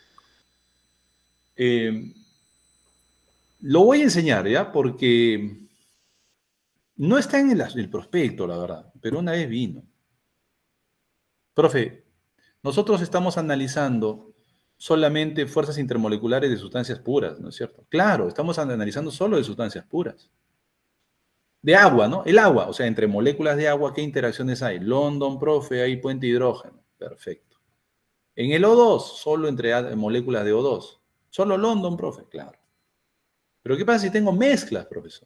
A: Lo voy a enseñar, ¿ya? Porque no está en el prospecto, la verdad, pero una vez vino. Profe, nosotros estamos analizando solamente fuerzas intermoleculares de sustancias puras, ¿no es cierto? Claro, estamos analizando solo de sustancias puras. De agua, ¿no? El agua, o sea, entre moléculas de agua, ¿qué interacciones hay? London, profe, hay puente de hidrógeno. Perfecto. En el O2, solo entre moléculas de O2. Solo London, profe, claro. Pero ¿qué pasa si tengo mezclas, profesor?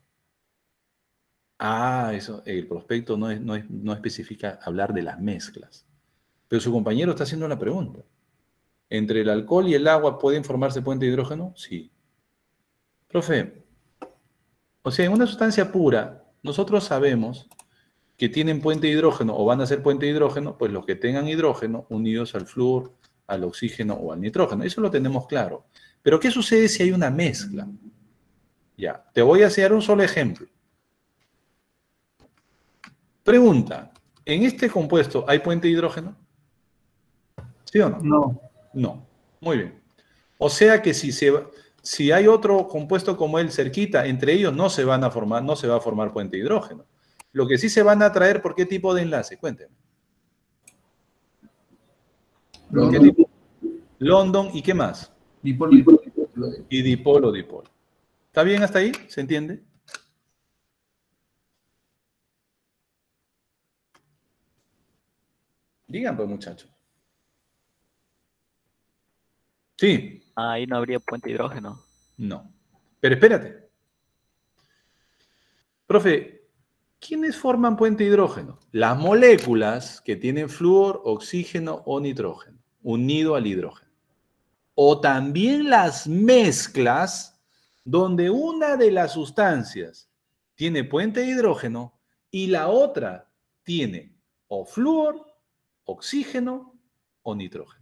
A: Ah, eso, el prospecto no especifica hablar de las mezclas. Pero su compañero está haciendo la pregunta. ¿Entre el alcohol y el agua pueden formarse puente de hidrógeno? Sí. Profe, o sea, en una sustancia pura, nosotros sabemos que tienen puente de hidrógeno o van a ser puente de hidrógeno, pues los que tengan hidrógeno unidos al flúor, al oxígeno o al nitrógeno. Eso lo tenemos claro. Pero ¿qué sucede si hay una mezcla? Ya, te voy a hacer un solo ejemplo. Pregunta, ¿en este compuesto hay puente de hidrógeno? ¿Sí o no?
D: No.
A: No. Muy bien. O sea que si hay otro compuesto como él cerquita, entre ellos no se van a formar, no se va a formar puente de hidrógeno. Lo que sí se van a atraer, ¿por qué tipo de enlace? Cuénteme. ¿Por qué tipo? London y ¿qué más?
D: Dipolo, dipolo.
A: Y dipolo, dipolo. ¿Está bien hasta ahí? ¿Se entiende? Digan, pues, muchachos. Sí.
C: Ahí no habría puente de hidrógeno.
A: No. Pero espérate. Profe, ¿quiénes forman puente de hidrógeno? Las moléculas que tienen flúor, oxígeno o nitrógeno, unido al hidrógeno. O también las mezclas donde una de las sustancias tiene puente de hidrógeno y la otra tiene o flúor, oxígeno o nitrógeno.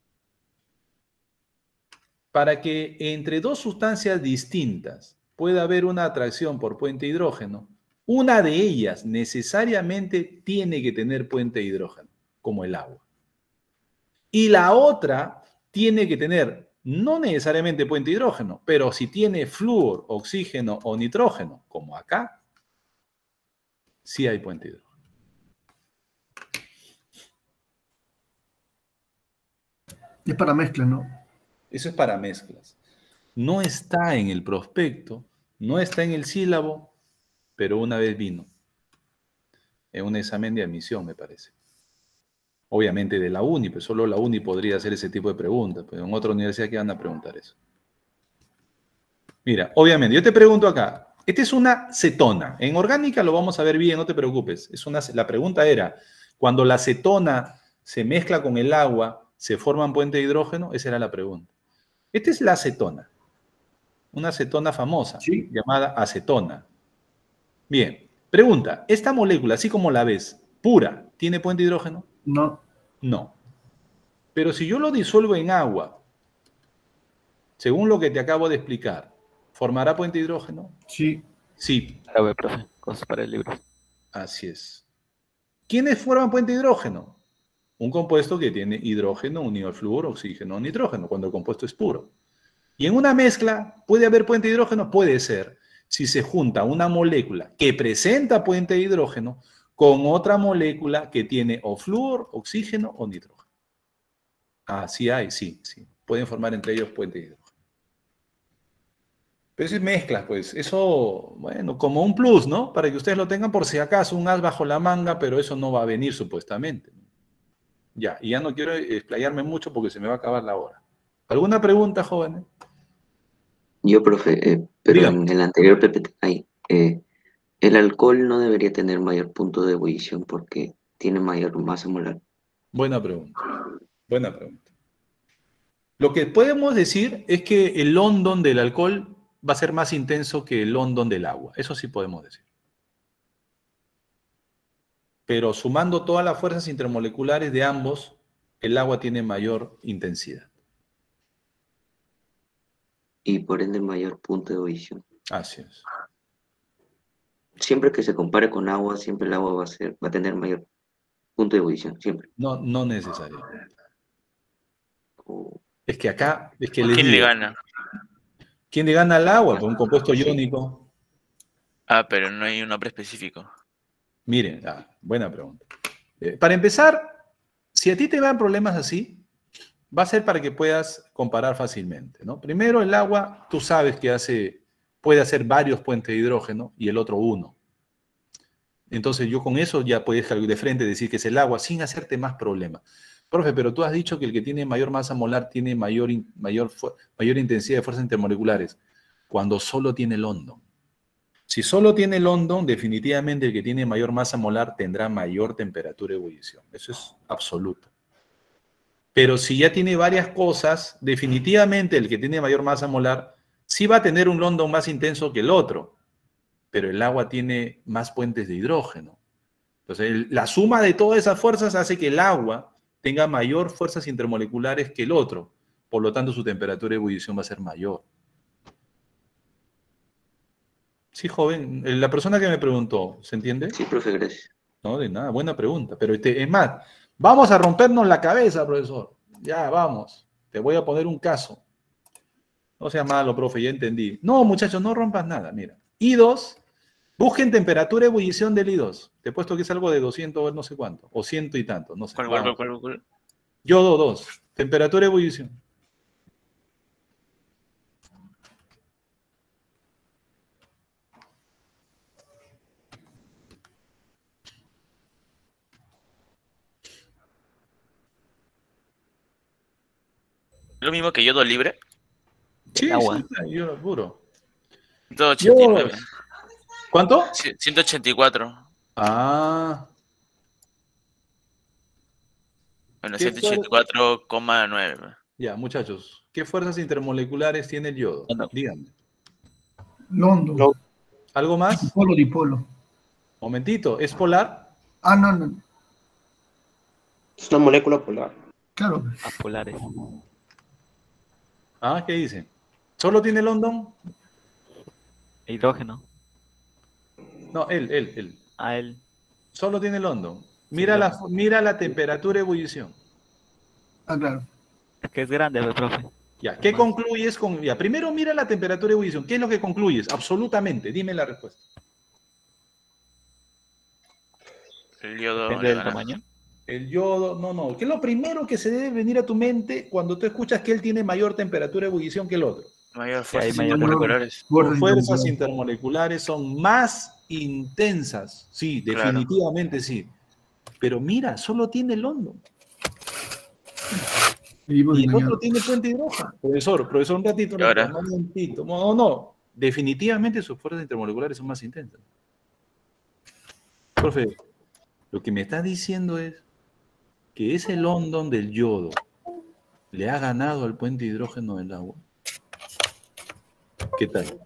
A: Para que entre dos sustancias distintas pueda haber una atracción por puente de hidrógeno, una de ellas necesariamente tiene que tener puente de hidrógeno, como el agua. Y la otra tiene que tener, no necesariamente puente de hidrógeno, pero si tiene flúor, oxígeno o nitrógeno, como acá, sí hay puente de hidrógeno.
D: Es para mezcla, ¿no?
A: Eso es para mezclas. No está en el prospecto, no está en el sílabo, pero una vez vino. En un examen de admisión, me parece. Obviamente de la UNI, pero solo la UNI podría hacer ese tipo de preguntas, pero en otra universidad que van a preguntar eso. Mira, obviamente, yo te pregunto acá, esta es una cetona. En orgánica lo vamos a ver bien, no te preocupes. La pregunta era, cuando la cetona se mezcla con el agua, ¿se forman puente de hidrógeno? Esa era la pregunta. Esta es la acetona, una acetona famosa,
D: Sí.
A: llamada acetona. Bien, pregunta, ¿esta molécula, así como la ves, pura, tiene puente de hidrógeno?
D: No.
A: No. Pero si yo lo disuelvo en agua, según lo que te acabo de explicar, ¿formará puente de hidrógeno?
D: Sí.
A: Sí,
C: A ver, profe, cosas para el libro.
A: así es. ¿Quiénes forman puente de hidrógeno? Un compuesto que tiene hidrógeno unido al flúor, oxígeno o nitrógeno, cuando el compuesto es puro. Y en una mezcla, ¿puede haber puente de hidrógeno? Puede ser, si se junta una molécula que presenta puente de hidrógeno con otra molécula que tiene o flúor, oxígeno o nitrógeno. Ah, sí hay, sí. Pueden formar entre ellos puente de hidrógeno. Pero eso es mezclas, pues. Eso, bueno, como un plus, ¿no? Para que ustedes lo tengan por si acaso, un as bajo la manga, pero eso no va a venir supuestamente. Ya, y ya no quiero explayarme mucho porque se me va a acabar la hora. ¿Alguna pregunta, jóvenes?
G: Yo, profe, pero
A: Dígame.
G: en el anterior PPT, el alcohol no debería tener mayor punto de ebullición porque tiene mayor masa molar.
A: Buena pregunta. Buena pregunta. Lo que podemos decir es que el London del alcohol va a ser más intenso que el London del agua. Eso sí podemos decir. Pero sumando todas las fuerzas intermoleculares de ambos, el agua tiene mayor intensidad.
G: Y por ende mayor punto de ebullición.
A: Así es.
G: Siempre que se compare con agua, siempre el agua va a tener mayor punto de ebullición, siempre.
A: No, no necesariamente.
G: O-
A: Es que acá, es que
B: ¿A
A: les
B: quién le
A: digo,
B: gana?
A: ¿quién le gana al agua? Por un compuesto
G: Sí.
A: iónico.
B: Ah, pero no hay un nombre específico.
A: Miren, buena pregunta. Para empezar, si a ti te van problemas así, va a ser para que puedas comparar fácilmente, ¿no? Primero, el agua, tú sabes que puede hacer varios puentes de hidrógeno y el otro uno. Entonces yo con eso ya puedes de frente decir que es el agua sin hacerte más problemas. Profe, pero tú has dicho que el que tiene mayor masa molar tiene mayor intensidad de fuerzas intermoleculares cuando solo tiene London. Si solo tiene London, definitivamente el que tiene mayor masa molar tendrá mayor temperatura de ebullición. Eso es absoluto. Pero si ya tiene varias cosas, definitivamente el que tiene mayor masa molar sí va a tener un London más intenso que el otro, pero el agua tiene más puentes de hidrógeno. Entonces, la suma de todas esas fuerzas hace que el agua tenga mayor fuerzas intermoleculares que el otro. Por lo tanto, su temperatura de ebullición va a ser mayor. Sí, joven. La persona que me preguntó, ¿se entiende?
G: Sí, profe, gracias.
A: No, de nada, buena pregunta. Pero es más, vamos a rompernos la cabeza, profesor. Ya, vamos. Te voy a poner un caso. No sea malo, profe, ya entendí. No, muchachos, no rompas nada. Mira, I2, busquen temperatura de ebullición del I2. Te he puesto que es algo de 200 no sé cuánto, o ciento y tanto, no sé.
B: ¿Cuál?
A: Yodo 2, temperatura de ebullición.
B: ¿Lo mismo que yodo libre?
A: Sí,
C: agua.
A: sí, yodo puro.
B: 189.
A: ¿Cuánto?
B: 184.
A: Ah,
B: Bueno,
A: ¿qué
B: 184,9.
A: ya, muchachos, ¿qué fuerzas intermoleculares tiene el yodo?
C: No.
A: Díganme.
D: London.
H: No.
A: ¿Algo más?
D: Dipolo, dipolo.
A: Momentito, ¿es polar?
D: Ah, no.
H: Es una molécula polar.
D: Claro.
C: Apolares.
A: Ah, ¿qué dice? ¿Solo tiene London?
C: Hidrógeno.
A: No, él.
C: A él.
A: Solo tiene London. Mira la temperatura de ebullición.
D: Ah, claro.
C: Es que es grande, pues, profe.
A: Ya, ¿qué concluyes con...? Ya, primero mira la temperatura de ebullición. ¿Qué es lo que concluyes? Absolutamente. Dime la respuesta.
B: El yodo
C: Depende
B: le
C: del
B: gana.
C: tamaño.
A: El yodo, no. ¿Qué es lo primero que se debe venir a tu mente cuando tú escuchas que él tiene mayor temperatura de ebullición que el otro?
B: Mayor
C: Sí, hay
B: fuerzas
C: mayor
B: intermoleculares.
A: Sus fuerzas intermoleculares son más intensas. Sí,
B: Claro.
A: definitivamente sí. Pero mira, solo tiene London.
D: Y
A: Y el otro tiene puente de hidrógeno. Profesor, un ratito.
B: ¿Y ahora?
A: Un momentito. No. Definitivamente sus fuerzas intermoleculares son más intensas. Profe, lo que me está diciendo es que ese London del yodo le ha ganado al puente de hidrógeno del agua. ¿Qué tal?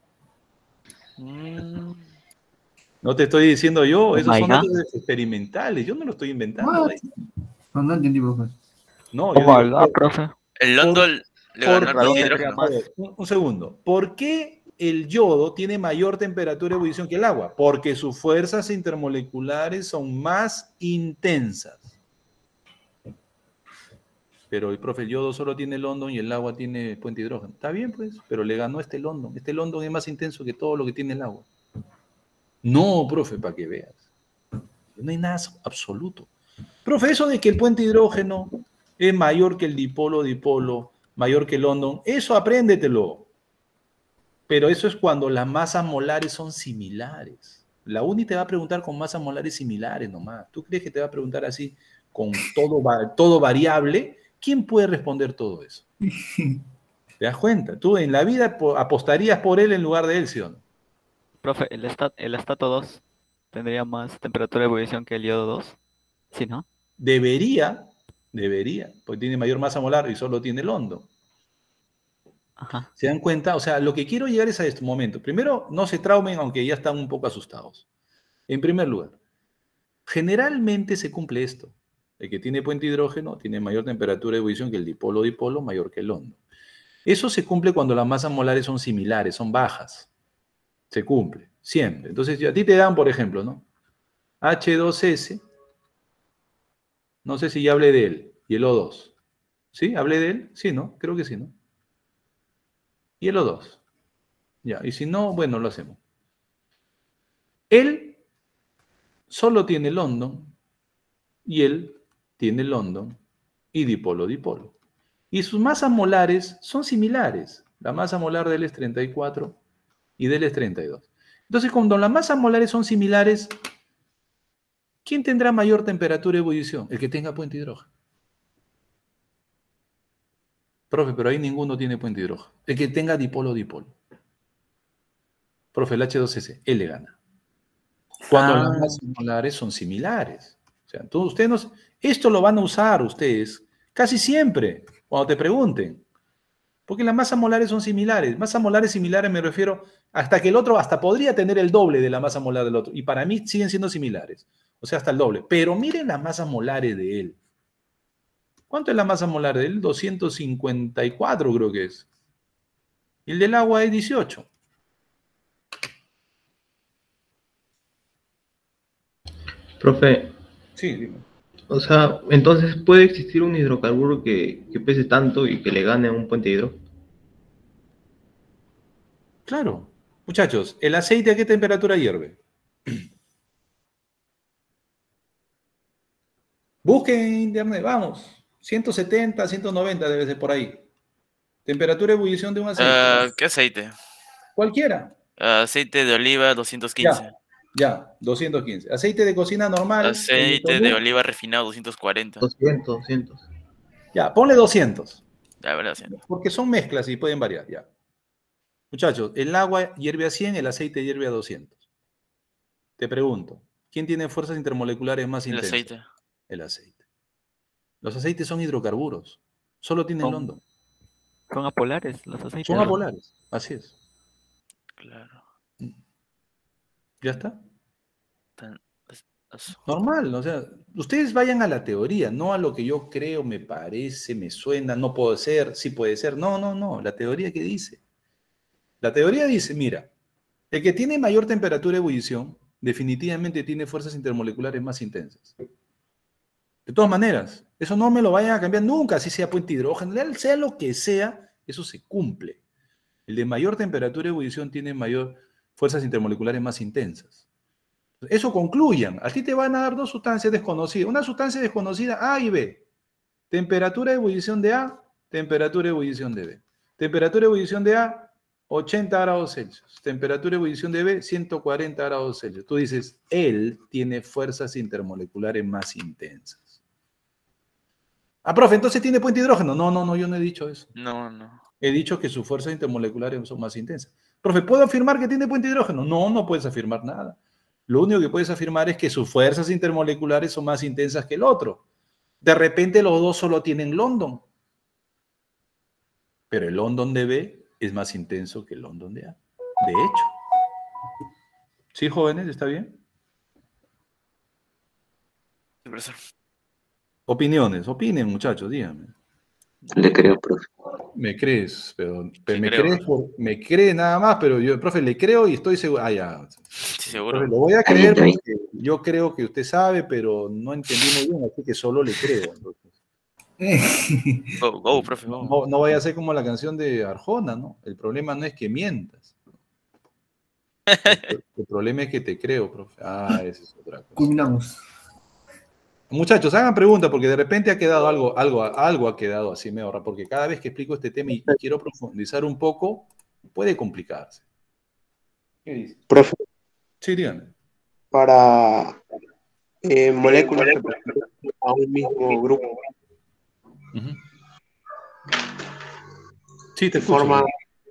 A: No te estoy diciendo yo, esos son
C: my God.
A: datos experimentales, yo no lo estoy inventando.
D: What? No entendí, profe.
A: No,
C: Oh
A: yo
C: my
A: digo,
C: God, profe.
B: El London le
A: ¿por
B: ganó al
A: qué?
B: hidrógeno.
A: A ver, un segundo. ¿Por qué el yodo tiene mayor temperatura de ebullición que el agua? Porque sus fuerzas intermoleculares son más intensas. Pero el profe, el yodo solo tiene London y el agua tiene puente de hidrógeno. Está bien, pues, pero le ganó este London. Este London es más intenso que todo lo que tiene el agua. No, profe, para que veas. No hay nada absoluto. Profe, eso de que el puente de hidrógeno es mayor que el dipolo, mayor que el London, eso apréndetelo. Pero eso es cuando las masas molares son similares. La UNI te va a preguntar con masas molares similares nomás. ¿Tú crees que te va a preguntar así con todo variable? ¿Quién puede responder todo eso? ¿Te das cuenta? Tú en la vida apostarías por él en lugar de él, ¿sí o no?
C: Profe, el estato 2 tendría más temperatura de ebullición que el yodo 2. ¿Sí, no?
A: Debería, porque tiene mayor masa molar y solo tiene London.
C: Ajá.
A: ¿Se dan cuenta? O sea, lo que quiero llegar es a este momento. Primero, no se traumen, aunque ya están un poco asustados. En primer lugar, generalmente se cumple esto. El que tiene puente hidrógeno tiene mayor temperatura de ebullición que el dipolo-dipolo, mayor que el hondo. Eso se cumple cuando las masas molares son similares, son bajas. Se cumple, siempre. Entonces, a ti te dan, por ejemplo, ¿no? H2S, no sé si ya hablé de él, y el O2. ¿Sí? ¿Hablé de él? Sí, ¿no? Creo que sí, ¿no? Y el O2. Ya, y si no, bueno, lo hacemos. Él solo tiene London, y él tiene London y dipolo-dipolo. Y sus masas molares son similares. La masa molar de él es 34 y de él es 32. Entonces, cuando las masas molares son similares, ¿quién tendrá mayor temperatura de ebullición? El que tenga puente hidrógeno. Profe, pero ahí ninguno tiene puente hidrógeno. El que tenga dipolo-dipolo. Profe, el H2S, él le gana. Cuando las masas molares son similares. O sea, esto lo van a usar ustedes casi siempre, cuando te pregunten. Porque las masas molares son similares. Masas molares similares me refiero hasta que el otro hasta podría tener el doble de la masa molar del otro. Y para mí siguen siendo similares. O sea, hasta el doble. Pero miren las masas molares de él. ¿Cuánto es la masa molar de él? 254 creo que es. Y el del agua es 18.
F: Profe,
A: Sí, dime.
F: o sea, entonces puede existir un hidrocarburo que pese tanto y que le gane a un puente hidrógeno.
A: Claro. Muchachos, ¿el aceite a qué temperatura hierve? Busquen en internet, vamos. 170, 190 debe ser por ahí. Temperatura de ebullición de un aceite.
B: ¿Qué aceite?
A: Cualquiera.
B: Aceite de oliva 215.
A: Ya, 215. Aceite de cocina normal.
B: Aceite de oliva refinado 240.
F: 200.
A: Ya, ponle 200.
B: Ya, verdad, 100.
A: Porque son mezclas y pueden variar, ya. Muchachos, el agua hierve a 100, el aceite hierve a 200. Te pregunto, ¿quién tiene fuerzas intermoleculares más
B: El
A: intensas?
B: aceite.
A: El aceite. Los aceites son hidrocarburos. Solo tienen London.
C: Son apolares los aceites.
A: Son apolares, así es.
B: Claro.
A: ¿Ya está? Normal, o sea, ustedes vayan a la teoría, no a lo que yo creo, me parece, me suena, no puede ser, sí puede ser. No, la teoría que dice. La teoría dice, mira, el que tiene mayor temperatura de ebullición definitivamente tiene fuerzas intermoleculares más intensas. De todas maneras, eso no me lo vayan a cambiar nunca, así sea puente hidrógeno, sea lo que sea, eso se cumple. El de mayor temperatura de ebullición tiene mayor fuerzas intermoleculares más intensas. Eso concluyan. A ti te van a dar dos sustancias desconocidas. Una sustancia desconocida A y B. Temperatura de ebullición de A, temperatura de ebullición de B. Temperatura de ebullición de A, 80 grados Celsius. Temperatura de ebullición de B, 140 grados Celsius. Tú dices, él tiene fuerzas intermoleculares más intensas. Ah, profe, entonces tiene puente hidrógeno. No, yo no he dicho eso.
B: No.
A: He dicho que sus fuerzas intermoleculares son más intensas. Profe, ¿puedo afirmar que tiene puente hidrógeno? No puedes afirmar nada. Lo único que puedes afirmar es que sus fuerzas intermoleculares son más intensas que el otro. De repente los dos solo tienen London. Pero el London de B es más intenso que el London de A. De hecho. ¿Sí, jóvenes? ¿Está bien?
B: Sí, profesor.
A: Opiniones. Opinen, muchachos, díganme.
G: Le creo, profe.
A: Me crees, pero
B: Sí,
A: me
B: creo,
A: crees, me cree nada más, pero yo, profe, le creo y estoy seguro. Ah, ya.
B: Sí, seguro.
A: Profe, lo voy a creer
G: Está bien.
A: porque yo creo que usted sabe, pero no entendí muy bien, así que solo le creo. Entonces.
B: Go, profe, go.
A: No vaya a ser como la canción de Arjona, ¿no? El problema no es que mientas. El problema es que te creo, profe. Ah, esa es otra cosa.
D: Culminamos.
A: Muchachos, hagan preguntas porque de repente ha quedado algo ha quedado así, me ahorra, porque cada vez que explico este tema y quiero profundizar un poco, puede complicarse. ¿Qué dice?
H: Profe,
A: Sí, díganme.
H: para moléculas que pertenecen a un mismo grupo,
A: Ujú. Sí, te
H: de
A: escucho.
H: forma...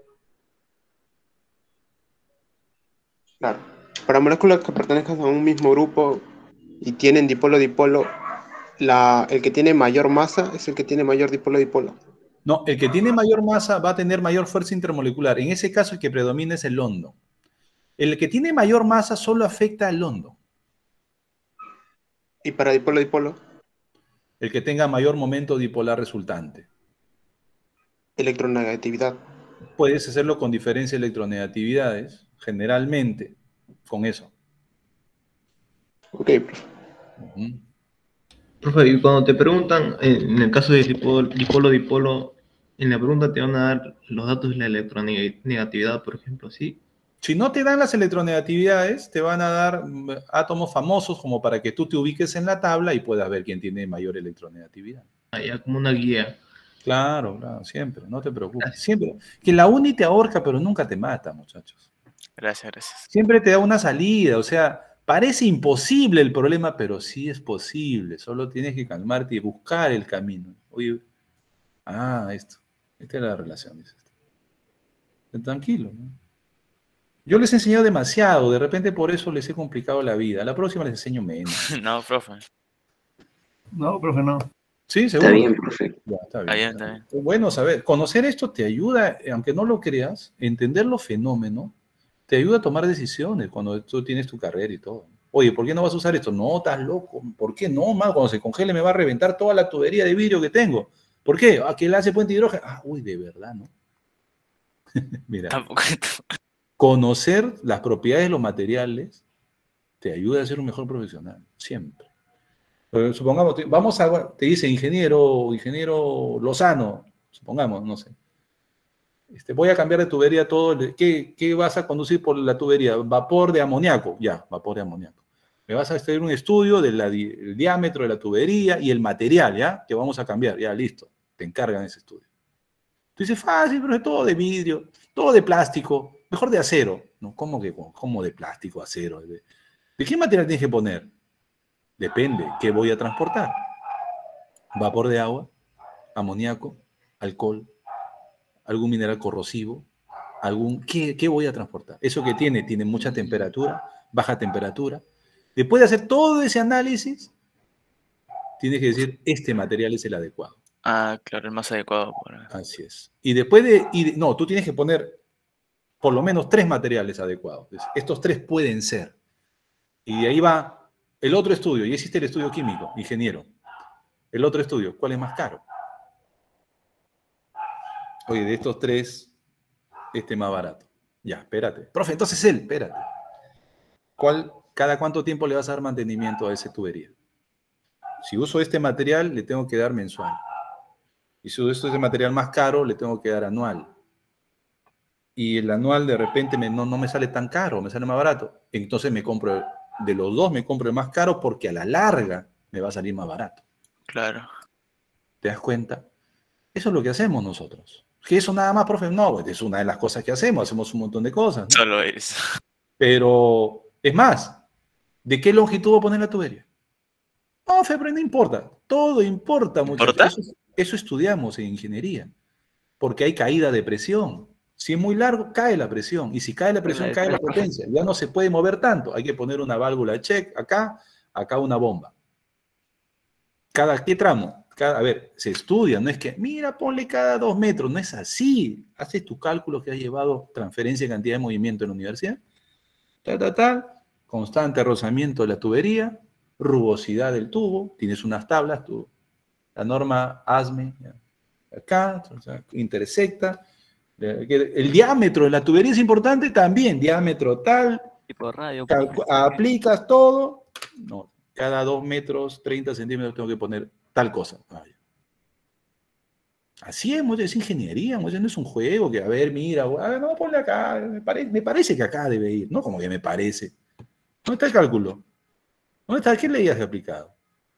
H: Claro, para moléculas que pertenezcan a un mismo grupo y tienen dipolo-dipolo, el que tiene mayor masa es el que tiene mayor dipolo-dipolo.
A: No, el que tiene mayor masa va a tener mayor fuerza intermolecular. En ese caso, el que predomina es el hondo. El que tiene mayor masa solo afecta al hondo.
H: Y para dipolo,
A: El que tenga mayor momento dipolar resultante.
H: electronegatividad.
A: Puedes hacerlo con diferencia de electronegatividades, generalmente, con eso.
H: Ok, profe.
A: Ujú.
F: Profe, y cuando te preguntan, en el caso de dipolo, en la pregunta te van a dar los datos de la electronegatividad, por ejemplo, ¿sí?
A: Si no te dan las electronegatividades, te van a dar átomos famosos como para que tú te ubiques en la tabla y puedas ver quién tiene mayor electronegatividad.
F: Ya como una guía.
A: Claro, siempre, no te preocupes. Siempre. Que la uni te ahorca, pero nunca te mata, muchachos.
B: Gracias.
A: Siempre te da una salida, o sea, parece imposible el problema, pero sí es posible. Solo tienes que calmarte y buscar el camino. Oye, esta es la relación, dices. Tranquilo, ¿no? Yo les he enseñado demasiado, de repente por eso les he complicado la vida. A la próxima les enseño menos.
B: No, profe.
D: No, profe, no.
A: Sí,
G: Está
A: seguro.
G: bien, profe.
A: Ya, está
B: Está
A: bien.
B: bien.
A: Bueno, saber, conocer esto te ayuda, aunque no lo creas, entender los fenómenos, te ayuda a tomar decisiones cuando tú tienes tu carrera y todo. Oye, ¿por qué no vas a usar esto? No, estás loco. ¿Por qué no, más? Cuando se congele me va a reventar toda la tubería de vidrio que tengo. ¿Por qué? ¿A que le hace puente de hidrógeno? Uy, de verdad, ¿no? Mira,
B: Tampoco.
A: conocer las propiedades de los materiales te ayuda a ser un mejor profesional, siempre. Pero supongamos, te dice ingeniero Lozano, supongamos, no sé. Voy a cambiar de tubería todo. ¿Qué vas a conducir por la tubería? Vapor de amoníaco. Ya, vapor de amoníaco. Me vas a hacer un estudio del diámetro de la tubería y el material, ¿ya? Que vamos a cambiar. Ya, listo. Te encargan ese estudio. Tú dices, fácil, pero es todo de vidrio, todo de plástico, mejor de acero. No, ¿cómo de plástico, acero? ¿De qué material tienes que poner? Depende, ¿qué voy a transportar? Vapor de agua, amoníaco, alcohol, algún mineral corrosivo, ¿qué voy a transportar? Eso que tiene mucha temperatura, baja temperatura. Después de hacer todo ese análisis, tienes que decir, este material es el adecuado.
B: Claro, el más adecuado.
A: Así es. Y no, tú tienes que poner por lo menos 3 materiales adecuados. Estos 3 pueden ser. Y de ahí va el otro estudio. Y existe el estudio químico, ingeniero. El otro estudio, ¿cuál es más caro? Oye, de estos 3, este más barato. Ya, espérate. Profe, entonces espérate. ¿Cada cuánto tiempo le vas a dar mantenimiento a esa tubería? Si uso este material, le tengo que dar mensual. Y si uso este material más caro, le tengo que dar anual. Y el anual de repente no me sale tan caro, me sale más barato. Entonces de los dos me compro el más caro porque a la larga me va a salir más barato.
B: Claro.
A: ¿Te das cuenta? Eso es lo que hacemos nosotros. ¿Que eso nada más, profe? No, es una de las cosas que hacemos un montón de cosas, ¿no?
B: Solo es.
A: Pero, es más, ¿de qué longitud voy a poner la tubería? No, Febre, no importa. Todo importa, muchachos.
B: ¿Importa?
A: Eso estudiamos en ingeniería. Porque hay caída de presión. Si es muy largo, cae la presión. Y si cae la presión, cae la potencia. Ya no se puede mover tanto. Hay que poner una válvula check acá una bomba. ¿Qué tramo? A ver, se estudia. No es que, mira, ponle cada 2 metros. No es así. Haces tus cálculos que has llevado transferencia de cantidad de movimiento en la universidad. Constante rozamiento de la tubería, rugosidad del tubo. Tienes unas tablas, la norma ASME, acá, intersecta. El diámetro de la tubería es importante también, diámetro tal,
C: Tipo radio.
A: aplicas todo, no, cada 2 metros, 30 centímetros tengo que poner tal cosa. Así es ingeniería, no es un juego que, a ver, mira, no, ponle acá, me parece que acá debe ir, no como que me parece. ¿Dónde está el cálculo? ¿Dónde está? ¿Qué ley has aplicado?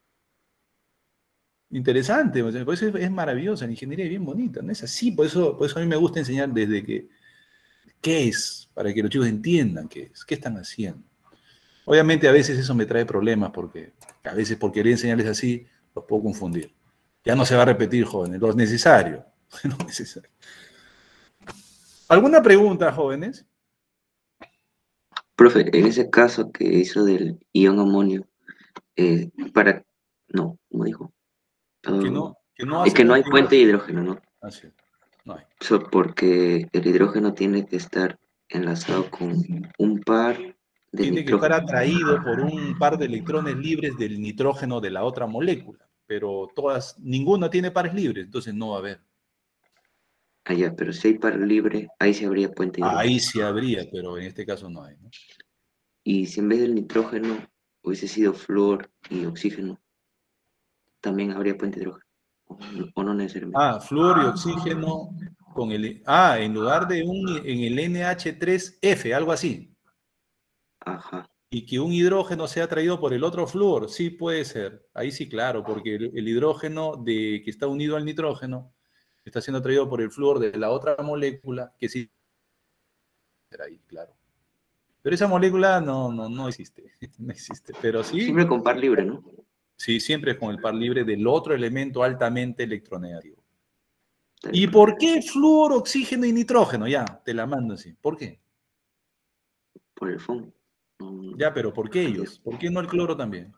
A: Interesante, por eso es maravillosa, la ingeniería es bien bonita, ¿no es así? Por eso a mí me gusta enseñar desde qué es, para que los chicos entiendan qué es, qué están haciendo. Obviamente a veces eso me trae problemas, porque a veces por querer enseñarles así, los puedo confundir. Ya no se va a repetir, jóvenes, lo necesario. Lo necesario. ¿Alguna pregunta, jóvenes?
G: Profe, en ese caso que hizo del ion amonio, no, como dijo.
A: Que no
G: Es
A: hace
G: que no hay
A: puente.
G: puente de hidrógeno, ¿no?
A: Así es. No hay.
G: Porque el hidrógeno tiene que estar enlazado con un par de
A: Tiene que estar
G: nitrógeno.
A: atraído por un par de electrones libres del nitrógeno de la otra molécula, pero ninguna tiene pares libres, entonces no va a haber.
G: Allá, pero si hay par libre, ahí sí habría puente de hidrógeno.
A: Ahí sí habría, pero en este caso no hay, ¿no?
G: Y si en vez del nitrógeno hubiese sido flúor y oxígeno, también habría puente de hidrógeno. O no necesariamente.
A: Flúor y oxígeno con en lugar de en el NH3F, algo así.
G: Ajá.
A: Y que un hidrógeno sea atraído por el otro flúor, sí puede ser. Ahí sí, claro, porque el hidrógeno que está unido al nitrógeno está siendo atraído por el flúor de la otra molécula, que sí será ahí, claro. Pero esa molécula no existe, no existe. Pero sí,
G: Siempre con par libre, ¿no?
A: sí, siempre es con el par libre del otro elemento altamente electronegativo.
G: Está
A: ¿Y
G: bien.
A: por qué flúor, oxígeno y nitrógeno? Ya, te la mando así. ¿Por qué?
G: Por el fondo. No,
A: Ya, pero ¿por qué ellos? ¿Por qué no el cloro también?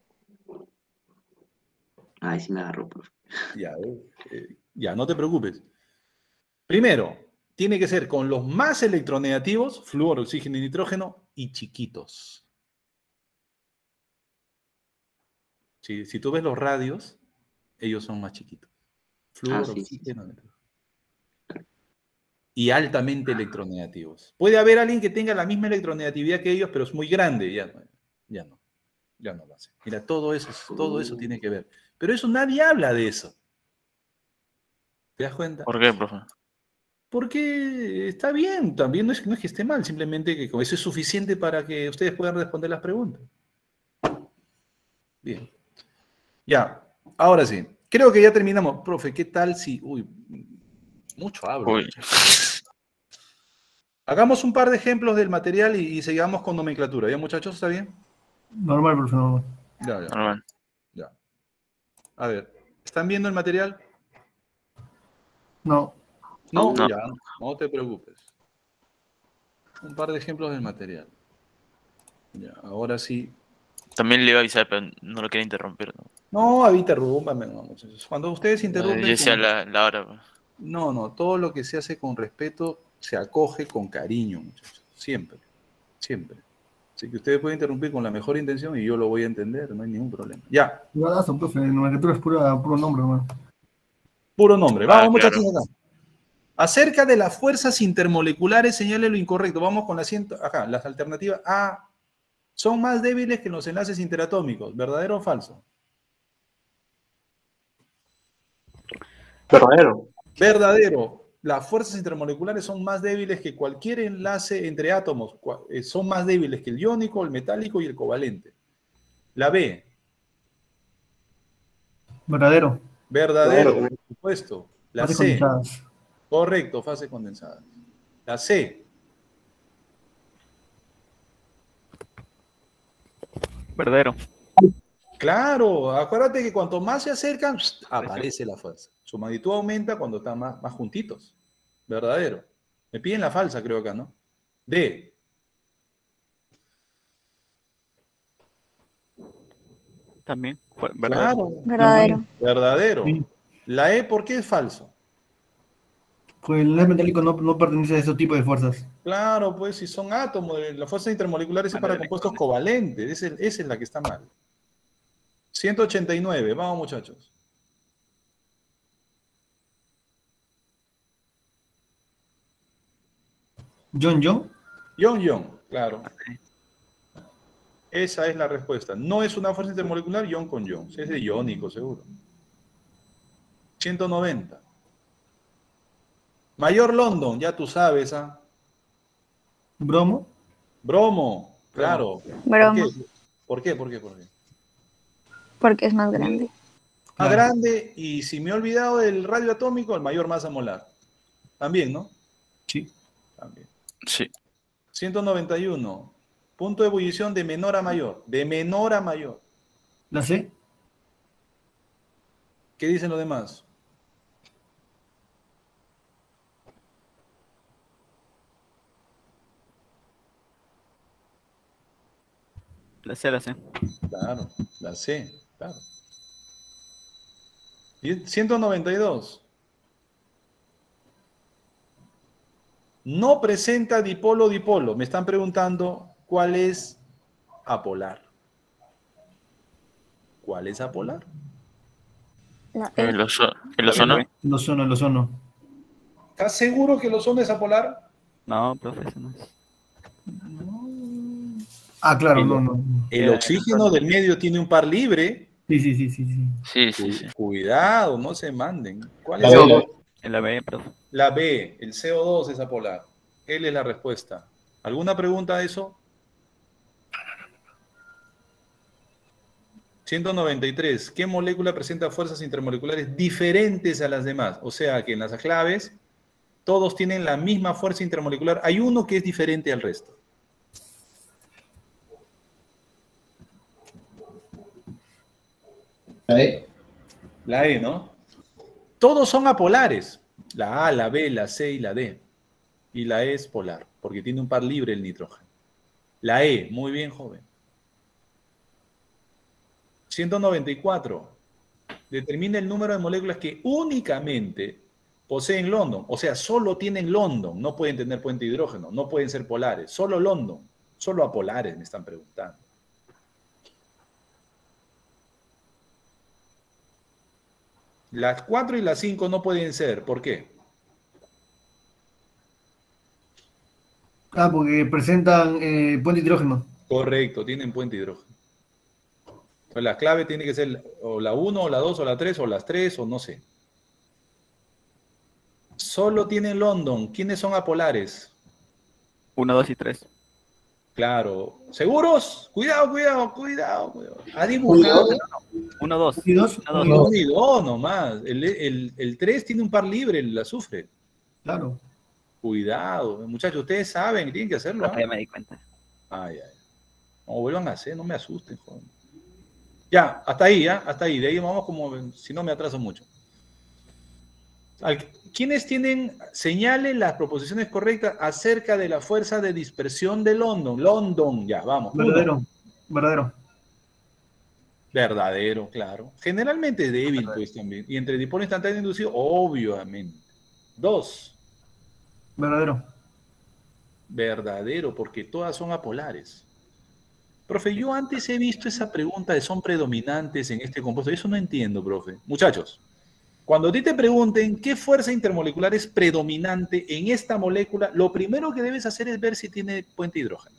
G: ahí sí me agarró, profe.
A: Ya, no te preocupes. Primero, tiene que ser con los más electronegativos, flúor, oxígeno y nitrógeno, y chiquitos. Si tú ves los radios, ellos son más chiquitos. Flúor,
G: Sí.
A: oxígeno, nitrógeno. Y altamente electronegativos. Puede haber alguien que tenga la misma electronegatividad que ellos, pero es muy grande. Ya no lo hace. Mira, todo eso tiene que ver. Pero eso nadie habla de eso. ¿Te das cuenta?
B: ¿Por qué, profe?
A: Porque está bien, también no es que esté mal, simplemente que con eso es suficiente para que ustedes puedan responder las preguntas. Bien. Ya, ahora sí. Creo que ya terminamos. Profe, ¿qué tal si... Uy, mucho hablo.
B: Uy,
A: Hagamos un par de ejemplos del material y sigamos con nomenclatura. ¿Ya, muchachos? ¿Está bien?
D: Normal, profe, normal.
A: Ya.
B: normal.
A: Ya. A ver, ¿están viendo el material?
D: No.
A: No,
B: No.
A: ya, no te preocupes. Un par de ejemplos del material. Ya, ahora sí.
B: También le iba a avisar, pero no lo quería interrumpir, ¿no?
A: No, interrúmpame, no, muchachos. Cuando ustedes
B: Yo
A: interrumpen...
B: decía la hora, pues.
A: No, todo lo que se hace con respeto se acoge con cariño, muchachos. Siempre, siempre. Así que ustedes pueden interrumpir con la mejor intención y yo lo voy a entender, no hay ningún problema. Ya,
D: Igualazo, profe, nomenclatura es puro nombre, hermano.
A: puro nombre. Vamos,
B: Claro.
A: muchachos, acá. Acerca de las fuerzas intermoleculares, señale lo incorrecto. Vamos con las alternativas A. Son más débiles que los enlaces interatómicos. ¿Verdadero o falso?
H: Verdadero.
A: Verdadero. Las fuerzas intermoleculares son más débiles que cualquier enlace entre átomos. Son más débiles que el iónico, el metálico y el covalente. La B.
D: Verdadero.
A: Verdadero,
H: Verdadero.
A: por supuesto. La
D: Fases
A: C.
D: condensadas.
A: Correcto, fase condensada. La C.
C: Verdadero.
A: Claro, acuérdate que cuanto más se acercan, aparece la fuerza. Su magnitud aumenta cuando están más juntitos. Verdadero. Me piden la falsa, creo acá, ¿no? D.
C: También. Verdadero.
A: Claro.
E: Verdadero.
A: Verdadero.
D: Sí.
A: La E, ¿por qué es falso?
D: Pues el enlace metálico no pertenece a ese tipo de fuerzas.
A: Claro, pues si son átomos, la fuerza intermolecular es para compuestos covalentes. Esa es la que está mal. 189, vamos muchachos.
D: John.
A: Ion, claro. Esa es la respuesta. No es una fuerza intermolecular ion con ion. Es de iónico, seguro. 190. Mayor London, ya tú sabes, ¿ah?
D: Bromo.
A: Bromo, claro.
E: Bromo.
A: ¿Por qué?
E: Porque es más grande.
A: Más
D: Claro.
A: grande, y si me he olvidado del radio atómico, el mayor masa molar. También, ¿no?
D: Sí.
A: También.
B: Sí.
A: 191. Punto de ebullición de menor a mayor. De menor a mayor.
D: La C.
A: ¿Qué dicen los demás?
C: La C.
A: Claro, la C, claro. Y 192. no presenta dipolo-dipolo. Me están preguntando cuál es apolar. ¿Cuál es apolar?
E: La E.
B: El ozono.
D: El ozono.
A: ¿Estás seguro que el ozono es apolar?
C: No, profe, eso no es.
D: Ah, claro, no.
A: El oxígeno del medio tiene un par libre.
D: Sí.
A: Cuidado, no se manden. ¿Cuál
C: La
A: es
C: B. La B, profe.
A: La B, el CO2 es apolar. Él es la respuesta. ¿Alguna pregunta de eso? 193. ¿Qué molécula presenta fuerzas intermoleculares diferentes a las demás? O sea que en las claves todos tienen la misma fuerza intermolecular. Hay uno que es diferente al resto.
F: La E.
A: La E, ¿no? Todos son apolares. La A, la B, la C y la D. Y la E es polar, porque tiene un par libre el nitrógeno. La E, muy bien, joven. 194. Determina el número de moléculas que únicamente poseen London. O sea, solo tienen London. No pueden tener puente de hidrógeno. No pueden ser polares. Solo London. Solo apolares me están preguntando. Las 4 y las 5 no pueden ser. ¿Por qué?
D: Porque presentan puente de hidrógeno.
A: Correcto, tienen puente de hidrógeno. Entonces, la clave tiene que ser o la 1, o la 2, o la 3, o las 3, o no sé. Solo tienen London. ¿Quiénes son apolares?
C: 1, 2 y 3.
A: Claro. ¿Seguros? Cuidado. ¿Ha dibujado?
C: 1, 2.
D: ¿Y dos?
A: 1 y 2 nomás. El 3 tiene un par libre, el azufre.
D: Claro.
A: Cuidado. Muchachos, ustedes saben, tienen que hacerlo.
C: Ya me di cuenta.
A: Ay. No vuelvan a hacer, no me asusten, joder. Ya, hasta ahí, ¿ya? Hasta ahí. De ahí vamos como, si no me atraso mucho. ¿Quiénes tienen, señalen las proposiciones correctas acerca de la fuerza de dispersión de London? London, ya, vamos.
D: Verdadero.
A: Verdadero, claro. Generalmente es débil, pues, también. Y entre dipolo instantáneo inducido, obviamente. 2. Verdadero, porque todas son apolares. Profe, yo antes he visto esa pregunta de son predominantes en este compuesto. Eso no entiendo, profe. Muchachos, cuando a ti te pregunten qué fuerza intermolecular es predominante en esta molécula, lo primero que debes hacer es ver si tiene puente de hidrógeno.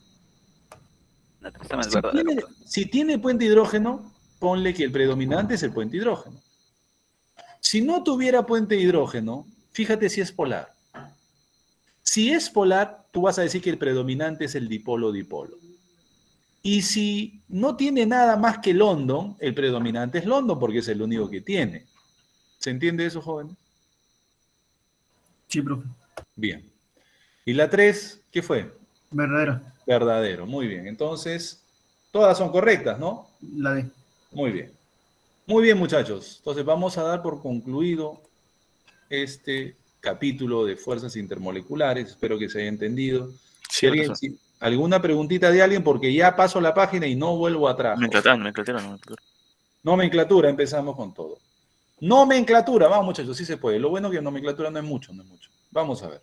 A: Si tiene puente de hidrógeno, ponle que el predominante es el puente de hidrógeno. Si no tuviera puente de hidrógeno, fíjate si es polar. Si es polar, tú vas a decir que el predominante es el dipolo-dipolo. Y si no tiene nada más que London, el predominante es London porque es el único que tiene. ¿Se entiende eso, jóvenes?
D: Sí, profe.
A: Bien. ¿Y la 3, qué fue?
D: Verdadero.
A: Verdadero, muy bien. Entonces, todas son correctas, ¿no?
D: La D.
A: Muy bien. Muy bien, muchachos. Entonces, vamos a dar por concluido este capítulo de fuerzas intermoleculares. Espero que se haya entendido.
B: Sí,
A: ¿Alguna preguntita de alguien? Porque ya paso la página y no vuelvo atrás.
B: Nomenclatura.
A: Nomenclatura, empezamos con todo. Nomenclatura, vamos muchachos, sí se puede. Lo bueno es que nomenclatura no es mucho. Vamos a ver.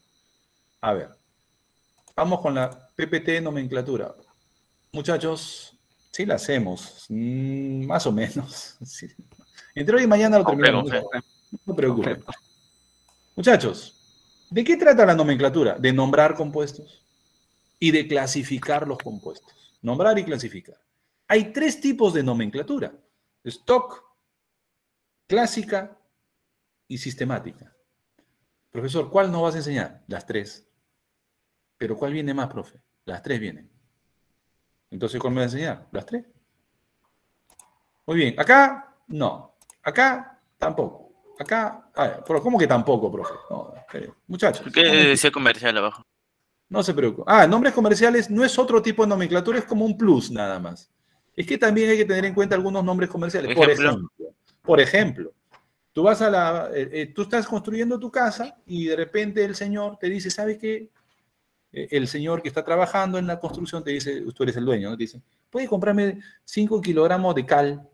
A: Vamos con la PPT nomenclatura. Muchachos, sí la hacemos. Más o menos. Sí. Entre hoy y mañana lo terminamos. No se preocupen. Muchachos, ¿de qué trata la nomenclatura? De nombrar compuestos y de clasificar los compuestos. Nombrar y clasificar. Hay 3 tipos de nomenclatura. Stock, clásica y sistemática. Profesor, ¿cuál nos vas a enseñar? Las 3. ¿Pero cuál viene más, profe? Las 3 vienen. Entonces, ¿cuál me va a enseñar? Las 3. Muy bien. Acá, no. Acá, tampoco. Acá, pero ¿cómo que tampoco, profe? No, muchachos.
B: ¿Qué decía comercial abajo?
A: No se preocupen. Nombres comerciales no es otro tipo de nomenclatura, es como un plus nada más. Es que también hay que tener en cuenta algunos nombres comerciales. Por ejemplo, tú vas tú estás construyendo tu casa y de repente el señor te dice, ¿sabe qué? El señor que está trabajando en la construcción te dice, tú eres el dueño, ¿no? Te dice, ¿puede comprarme 5 kilogramos de cal?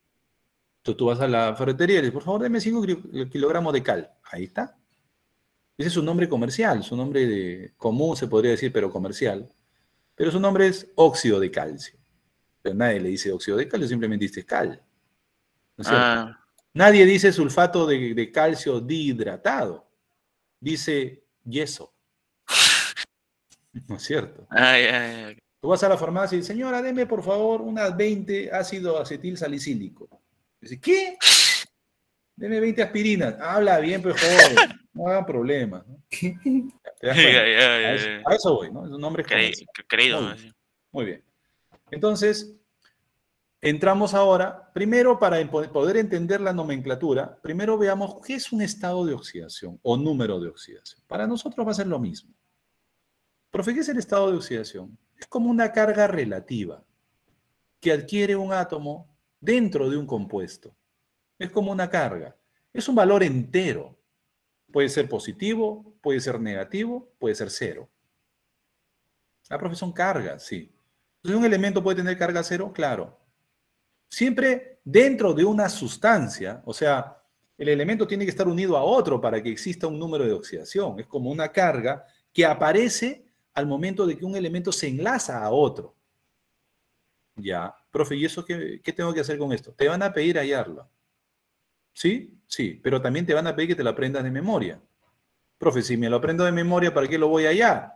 A: Entonces tú vas a la ferretería y le dices, por favor, deme 5 kilogramos de cal. Ahí está. Ese es su nombre comercial, su nombre común se podría decir, pero comercial. Pero su nombre es óxido de calcio. Pero nadie le dice óxido de calcio, simplemente dice cal. ¿No es cierto?
B: Ah,
A: Nadie dice sulfato de calcio dihidratado. Dice yeso. ¿No es cierto?
B: ay, ay,
A: Tú vas a la farmacia y dices, señora, deme por favor unas 20 ácido acetil salicílico. Dice, ¿qué? Deme 20 aspirinas. Habla bien, pues joven. No hagan problemas, ¿no? ¿Te das cuenta? A eso voy, ¿no? Es un nombre comercial.
B: Creído,
A: Muy
B: ¿no?
A: bien. Muy bien. Entonces, entramos ahora, primero para poder entender la nomenclatura, primero veamos qué es un estado de oxidación o número de oxidación. Para nosotros va a ser lo mismo. Profe, ¿qué es el estado de oxidación? Es como una carga relativa que adquiere un átomo dentro de un compuesto. Es como una carga. Es un valor entero. Puede ser positivo, puede ser negativo, puede ser cero. Profe, son cargas, sí. Entonces, ¿un elemento puede tener carga cero? Claro. Siempre dentro de una sustancia, o sea, el elemento tiene que estar unido a otro para que exista un número de oxidación. Es como una carga que aparece al momento de que un elemento se enlaza a otro. Ya, profe, ¿y eso qué tengo que hacer con esto? Te van a pedir hallarlo. ¿Sí? Sí, pero también te van a pedir que te lo aprendas de memoria. Profe, si me lo aprendo de memoria, ¿para qué lo voy a hallar?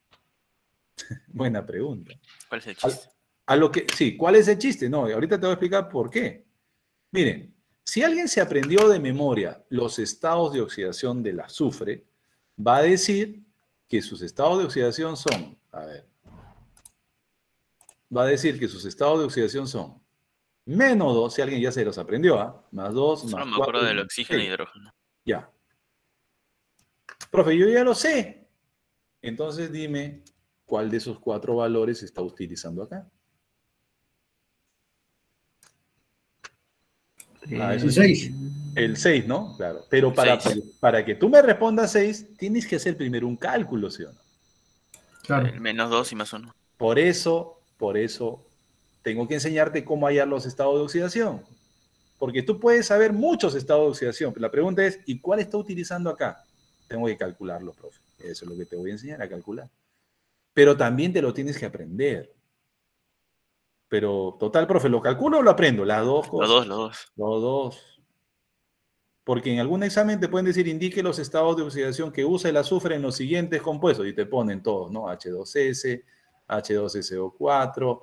A: Buena pregunta.
B: ¿Cuál es el chiste?
A: Sí, ¿cuál es el chiste? No, ahorita te voy a explicar por qué. Miren, si alguien se aprendió de memoria los estados de oxidación del azufre, va a decir que sus estados de oxidación son, va a decir que sus estados de oxidación son menos 2, si alguien ya se los aprendió, más 2,
B: Solo
A: más
B: me
A: 4.
B: acuerdo del oxígeno y hidrógeno.
A: Ya. Profe, yo ya lo sé. Entonces dime, ¿cuál de esos 4 valores está utilizando acá?
D: El 6.
A: El 6, ¿no? Claro. Pero para que tú me respondas 6, tienes que hacer primero un cálculo, ¿sí o no?
D: Claro.
B: El menos 2 y más 1.
A: Por eso, tengo que enseñarte cómo hallar los estados de oxidación. Porque tú puedes saber muchos estados de oxidación, pero la pregunta es, ¿y cuál está utilizando acá? Tengo que calcularlo, profe. Eso es lo que te voy a enseñar a calcular. Pero también te lo tienes que aprender. Pero, total, profe, ¿lo calculo o lo aprendo? Las dos cosas.
B: Los dos.
A: Los dos. Porque en algún examen te pueden decir, indique los estados de oxidación que usa el azufre en los siguientes compuestos. Y te ponen todos, ¿no? H2S, H2SO4,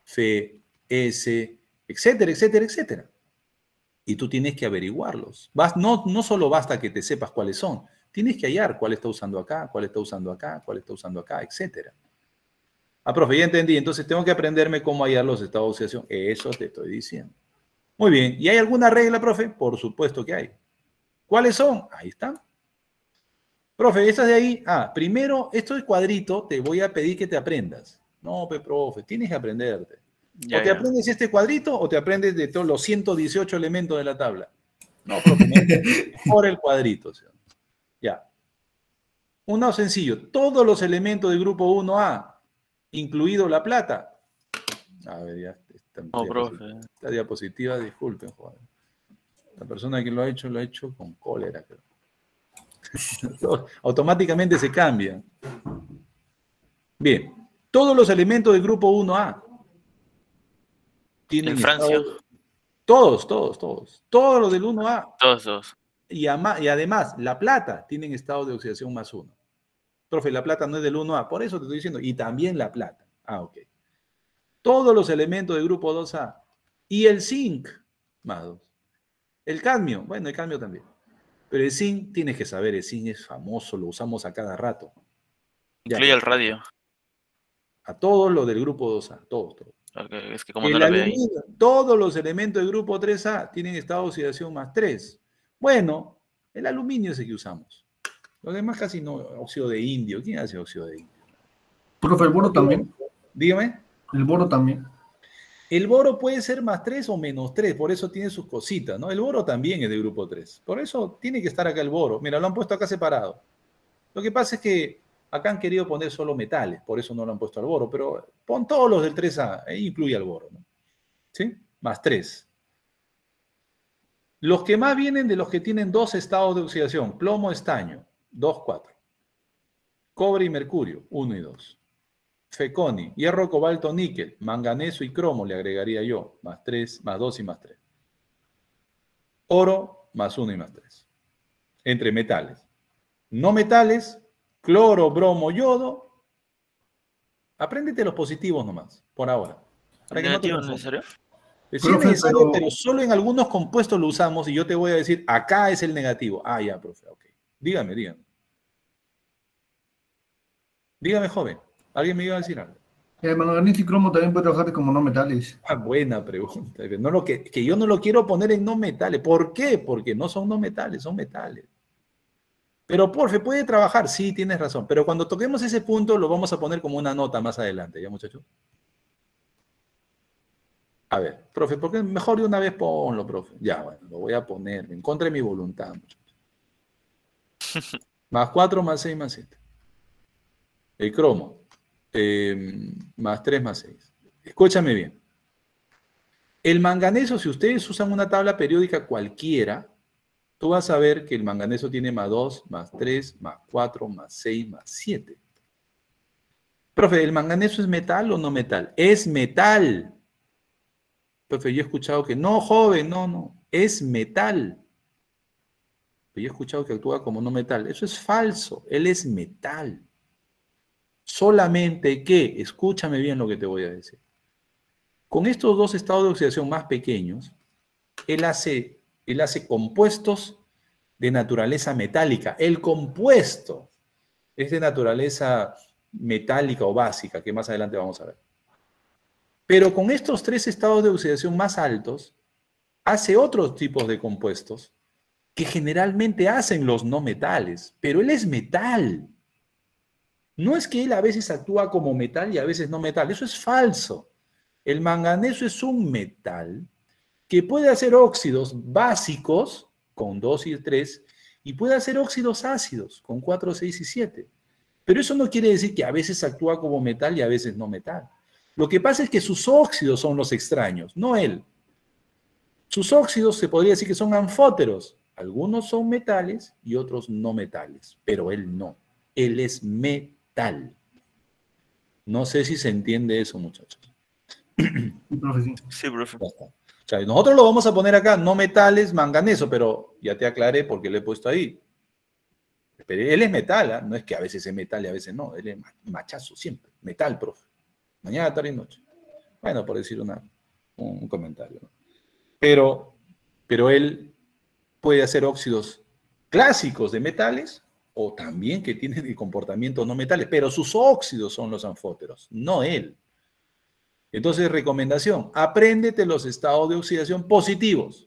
A: FeS, etcétera, etcétera, etcétera. Y tú tienes que averiguarlos. No solo basta que te sepas cuáles son. Tienes que hallar cuál está usando acá, cuál está usando acá, cuál está usando acá, etcétera. Profe, ya entendí. Entonces tengo que aprenderme cómo hallar los estados de oxidación. Eso te estoy diciendo. Muy bien. ¿Y hay alguna regla, profe? Por supuesto que hay. ¿Cuáles son? Ahí están. Profe, estas de ahí. Primero, esto de cuadrito te voy a pedir que te aprendas. No, profe, tienes que aprenderte. O te aprendes este cuadrito o te aprendes de todos los 118 elementos de la tabla. No, profe, por el cuadrito. ¿Sí? Ya. Uno sencillo. Todos los elementos del grupo 1A, incluido la plata. A ver, ya. Esta diapositiva, disculpen, joder. La persona que lo ha hecho con cólera. Automáticamente se cambia. Bien. Todos los elementos del grupo 1A tienen
B: en Francia.
A: Todos. Todos los del 1A.
B: Todos.
A: Y además, la plata tienen estado de oxidación más 1. Profe, la plata no es del 1A. Por eso te estoy diciendo. Y también la plata. Ok. Todos los elementos del grupo 2A. Y el zinc más 2. El cadmio. Bueno, el cadmio también. Pero el zinc, tienes que saber, el zinc es famoso, lo usamos a cada rato.
B: Incluye el radio.
A: A todos los del grupo 2A, todos.
B: Okay, es que como no lo ve ahí.
A: Todos los elementos del grupo 3A tienen estado de oxidación más 3. Bueno, el aluminio es el que usamos. Los demás casi no. Óxido de indio. ¿Quién hace óxido de indio?
D: Profe, ¿el boro también?
A: Dígame.
D: El boro también.
A: El boro puede ser más 3 o menos 3, por eso tiene sus cositas, ¿no? El boro también es de grupo 3. Por eso tiene que estar acá el boro. Mira, lo han puesto acá separado. Lo que pasa es que acá han querido poner solo metales, por eso no lo han puesto al boro, pero pon todos los del 3A, incluye al boro, ¿no? ¿Sí? Más 3. Los que más vienen de los que tienen 2 estados de oxidación, plomo, estaño. 2, 4. Cobre y mercurio, 1 y 2. Feconi, hierro, cobalto, níquel, manganeso y cromo le agregaría yo, más 3, más 2 y más 3. Oro, más 1 y más 3. Entre metales. No metales, cloro, bromo, yodo. Apréndete los positivos nomás, por ahora. Para que no te
B: ¿Negativo
A: confundas.
B: necesario?
A: Sí es
D: Profe,
A: necesario, pero solo en algunos compuestos lo usamos y yo te voy a decir, acá es el negativo. Ah, ya, profe, ok. Dígame. Dígame, joven. ¿Alguien me iba a decir algo?
D: El manganeso y cromo también puede trabajar como no metales.
A: Ah, buena pregunta. No que yo no lo quiero poner en no metales. ¿Por qué? Porque no son no metales, son metales. Pero, profe, ¿puede trabajar? Sí, tienes razón. Pero cuando toquemos ese punto, lo vamos a poner como una nota más adelante, ¿ya, muchachos? A ver, profe, ¿por qué mejor de una vez ponlo, profe? Ya, bueno, lo voy a poner en contra de mi voluntad, muchachos. Más 4, más 6, más 7. El cromo. Más 3, más 6. Escúchame bien. El manganeso, si ustedes usan una tabla periódica cualquiera, tú vas a ver que el manganeso tiene más 2, más 3, más 4, más 6, más 7. Profe, ¿el manganeso es metal o no metal? Es metal. Profe, yo he escuchado que no, joven, no. Es metal. Yo he escuchado que actúa como no metal. Eso es falso. Él es metal. Solamente que, escúchame bien lo que te voy a decir. Con estos dos estados de oxidación más pequeños, él hace compuestos de naturaleza metálica. El compuesto es de naturaleza metálica o básica, que más adelante vamos a ver. Pero con estos 3 estados de oxidación más altos, hace otros tipos de compuestos que generalmente hacen los no metales, pero él es metal. No es que él a veces actúa como metal y a veces no metal, eso es falso. El manganeso es un metal que puede hacer óxidos básicos con 2 y 3 y puede hacer óxidos ácidos con 4, 6 y 7. Pero eso no quiere decir que a veces actúa como metal y a veces no metal. Lo que pasa es que sus óxidos son los extraños, no él. Sus óxidos se podría decir que son anfóteros. Algunos son metales y otros no metales, pero él no. Él es metal. No sé si se entiende eso, muchachos.
D: Sí, profe, sí.
B: Sí, profe.
A: Ya está. O sea, nosotros lo vamos a poner acá, no metales, manganeso, pero ya te aclaré porque lo he puesto ahí. Pero él es metal, ¿eh? No es que a veces es metal y a veces no. Él es machazo siempre. Metal, profe. Mañana, tarde y noche. Bueno, por decir un comentario, ¿no? Pero él puede hacer óxidos clásicos de metales o también que tienen el comportamiento no metales, pero sus óxidos son los anfóteros, no él. Entonces, recomendación, apréndete los estados de oxidación positivos.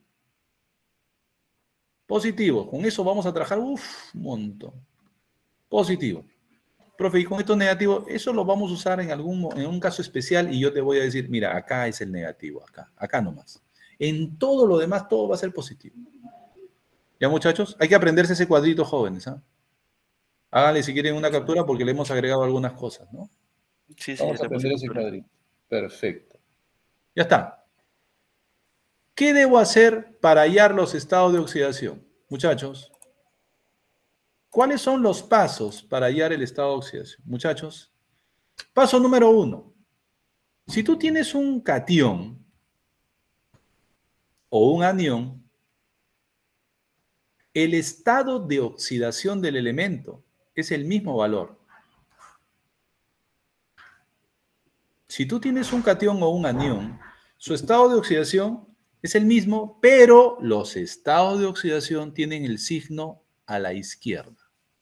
A: Positivos, con eso vamos a trabajar, un montón. Positivo. Profe, y con estos negativos, eso lo vamos a usar en un caso especial y yo te voy a decir, mira, acá es el negativo, acá nomás. En todo lo demás, todo va a ser positivo. ¿Ya, muchachos? Hay que aprenderse ese cuadrito, jóvenes, ¿ah? Háganle si quieren una captura porque le hemos agregado algunas cosas, ¿no?
B: Sí,
A: Vamos a
B: le puse
A: aprender ese
B: captura.
A: cuadrito. Perfecto. Ya está. ¿Qué debo hacer para hallar los estados de oxidación? Muchachos, ¿cuáles son los pasos para hallar el estado de oxidación? Muchachos, paso número 1. Si tú tienes un catión o un anión, el estado de oxidación del elemento es el mismo valor. Si tú tienes un catión o un anión, su estado de oxidación es el mismo, pero los estados de oxidación tienen el signo a la izquierda.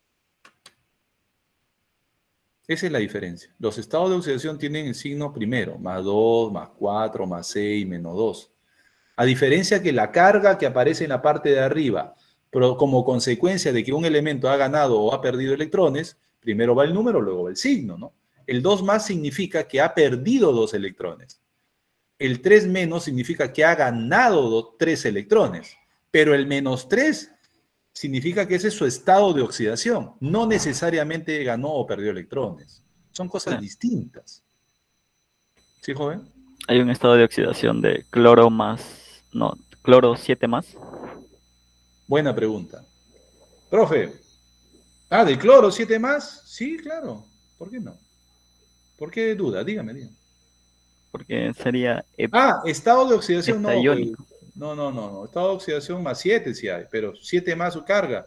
A: Esa es la diferencia. Los estados de oxidación tienen el signo primero, más 2, más 4, más 6, menos 2. A diferencia que la carga que aparece en la parte de arriba, pero como consecuencia de que un elemento ha ganado o ha perdido electrones, primero va el número, luego va el signo, ¿no? El 2 más significa que ha perdido 2 electrones. El 3 menos significa que ha ganado 3 electrones. Pero el menos 3 significa que ese es su estado de oxidación. No necesariamente ganó o perdió electrones. Son cosas distintas. ¿Sí, joven?
C: Hay un estado de oxidación de cloro más, no, cloro 7 más.
A: Buena pregunta. Profe, Ah, del cloro, 7 más. Sí, claro. ¿Por qué no? ¿Por qué duda? Dígame.
C: Porque sería
A: Ah, estado de oxidación, no, pues.
C: heptaiónico.
A: No. Estado de oxidación más 7 sí hay, pero 7 más su carga.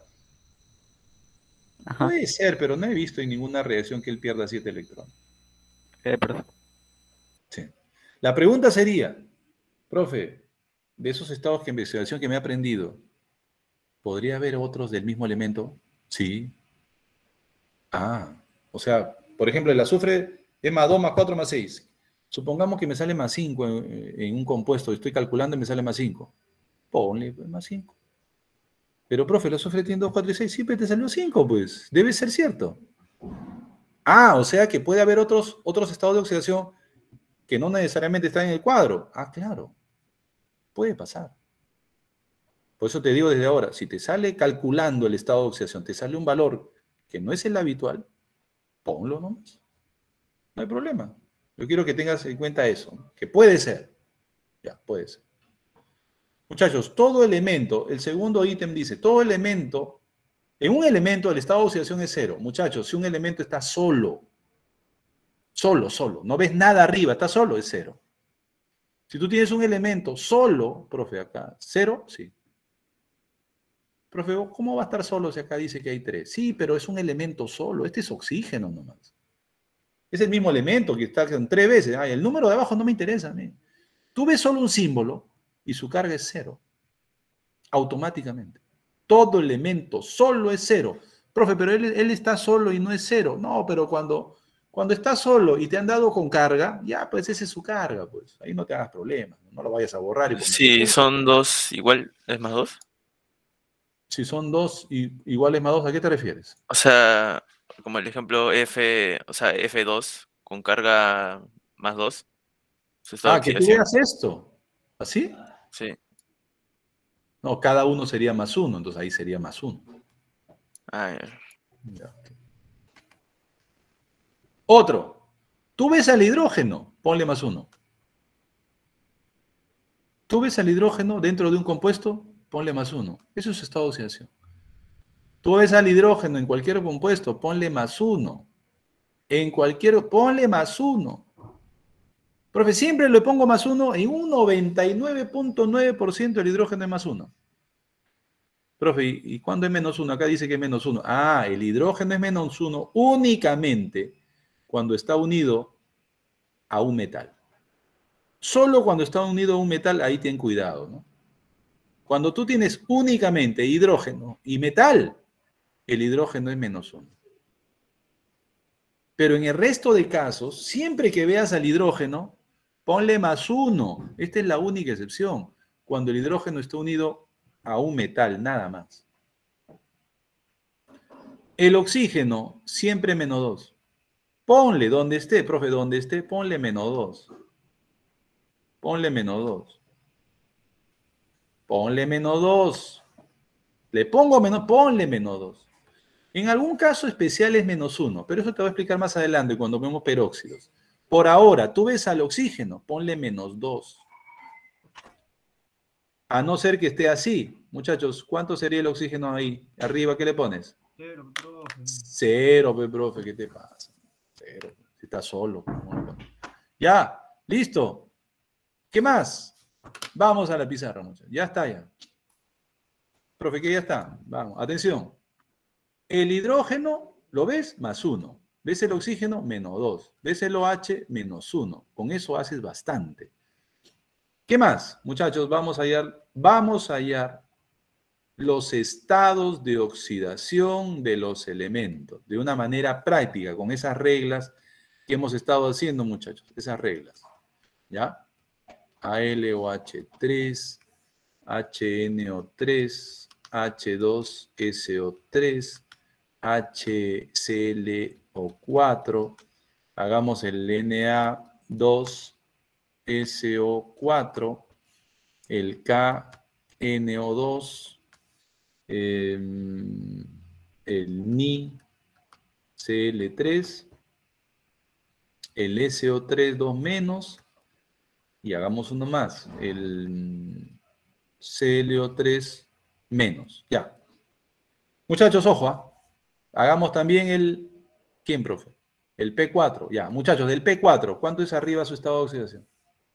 C: Ajá.
A: Puede ser, pero no he visto en ninguna reacción que él pierda 7 electrones.
C: Perdón.
A: Sí. La pregunta sería, profe, de esos estados de investigación que me he aprendido, ¿podría haber otros del mismo elemento? Sí. Ah, o sea, por ejemplo, el azufre es más 2 más 4 más 6. Supongamos que me sale más 5 en un compuesto, estoy calculando y me sale más 5. Ponle pues, más 5. Pero, profe, el azufre tiene 2, 4 y 6. Siempre te salió 5, pues. Debe ser cierto. Ah, o sea que puede haber otros estados de oxidación que no necesariamente están en el cuadro. Ah, claro. Puede pasar. Por eso te digo desde ahora, si te sale calculando el estado de oxidación, te sale un valor que no es el habitual, ponlo nomás. No hay problema. Yo quiero que tengas en cuenta eso, que puede ser. Ya, puede ser. Muchachos, todo elemento, el segundo ítem dice, todo elemento, en un elemento el estado de oxidación es 0. Muchachos, si un elemento está solo, no ves nada arriba, está solo, es 0. Si tú tienes un elemento solo, profe, acá, 0, sí. Profe, ¿cómo va a estar solo si acá dice que hay 3? Sí, pero es un elemento solo, este es oxígeno nomás. Es el mismo elemento que está con 3 veces. Ay, el número de abajo no me interesa a mí. Tú ves solo un símbolo y su carga es 0. Automáticamente. Todo elemento solo es 0. Profe, pero él está solo y no es 0. No, pero cuando está solo y te han dado con carga, ya, pues esa es su carga, pues. Ahí no te hagas problemas. No lo vayas a borrar y ponerle
B: Si
A: 0.
B: son dos igual, ¿es más 2?
A: Si son 2 iguales más 2, ¿a qué te refieres?
B: O sea, como el ejemplo F, o sea, F2 con carga más 2, su estado de
A: Ah, que tú
B: oxidación.
A: veas esto. ¿Así?
B: Sí.
A: No, cada uno sería más 1, entonces ahí sería más 1.
B: Ah, ya.
A: Ya. Otro. Tú ves al hidrógeno, ponle más 1. Tú ves al hidrógeno dentro de un compuesto, ponle más 1. Eso es estado de oxidación. Tú ves al hidrógeno en cualquier compuesto, ponle más 1. Ponle más 1. Profe, siempre le pongo más 1 en un 99.9% del hidrógeno es más 1. Profe, ¿y cuándo es menos 1? Acá dice que es menos 1. Ah, el hidrógeno es menos 1 únicamente cuando está unido a un metal. Solo cuando está unido a un metal, ahí ten cuidado, ¿no? Cuando tú tienes únicamente hidrógeno y metal, el hidrógeno es menos 1. Pero en el resto de casos, siempre que veas al hidrógeno, ponle más 1. Esta es la única excepción. Cuando el hidrógeno está unido a un metal, nada más. El oxígeno, siempre menos 2. Ponle donde esté, profe, donde esté, ponle menos 2. Ponle menos 2. Ponle menos 2. Le pongo menos, ponle menos 2. En algún caso especial es menos 1, pero eso te voy a explicar más adelante cuando vemos peróxidos. Por ahora, tú ves al oxígeno, ponle menos 2. A no ser que esté así. Muchachos, ¿cuánto sería el oxígeno ahí? Arriba, ¿qué le pones?
D: 0, profe.
A: 0, profe, ¿qué te pasa? 0. Si estás solo. Ya, listo. ¿Qué más? Vamos a la pizarra, muchachos. Ya está, ya. Profe, que ya está. Vamos, atención. El hidrógeno, ¿lo ves? Más 1. ¿Ves el oxígeno? Menos 2. ¿Ves el OH? Menos 1. Con eso haces bastante. ¿Qué más? Muchachos, vamos a hallar los estados de oxidación de los elementos de una manera práctica, con esas reglas que hemos estado haciendo, muchachos. Esas reglas. ¿Ya? AlOH3, HNO3, H2SO3, HClO4, hagamos el Na2SO4, el KNO2, el NiCl3, el SO3 2 menos, y hagamos uno más, el ClO3 menos. Ya. Muchachos, ojo, Hagamos también el... ¿Quién, profe? El P4. Ya, muchachos, del P4, ¿cuánto es arriba su estado de oxidación?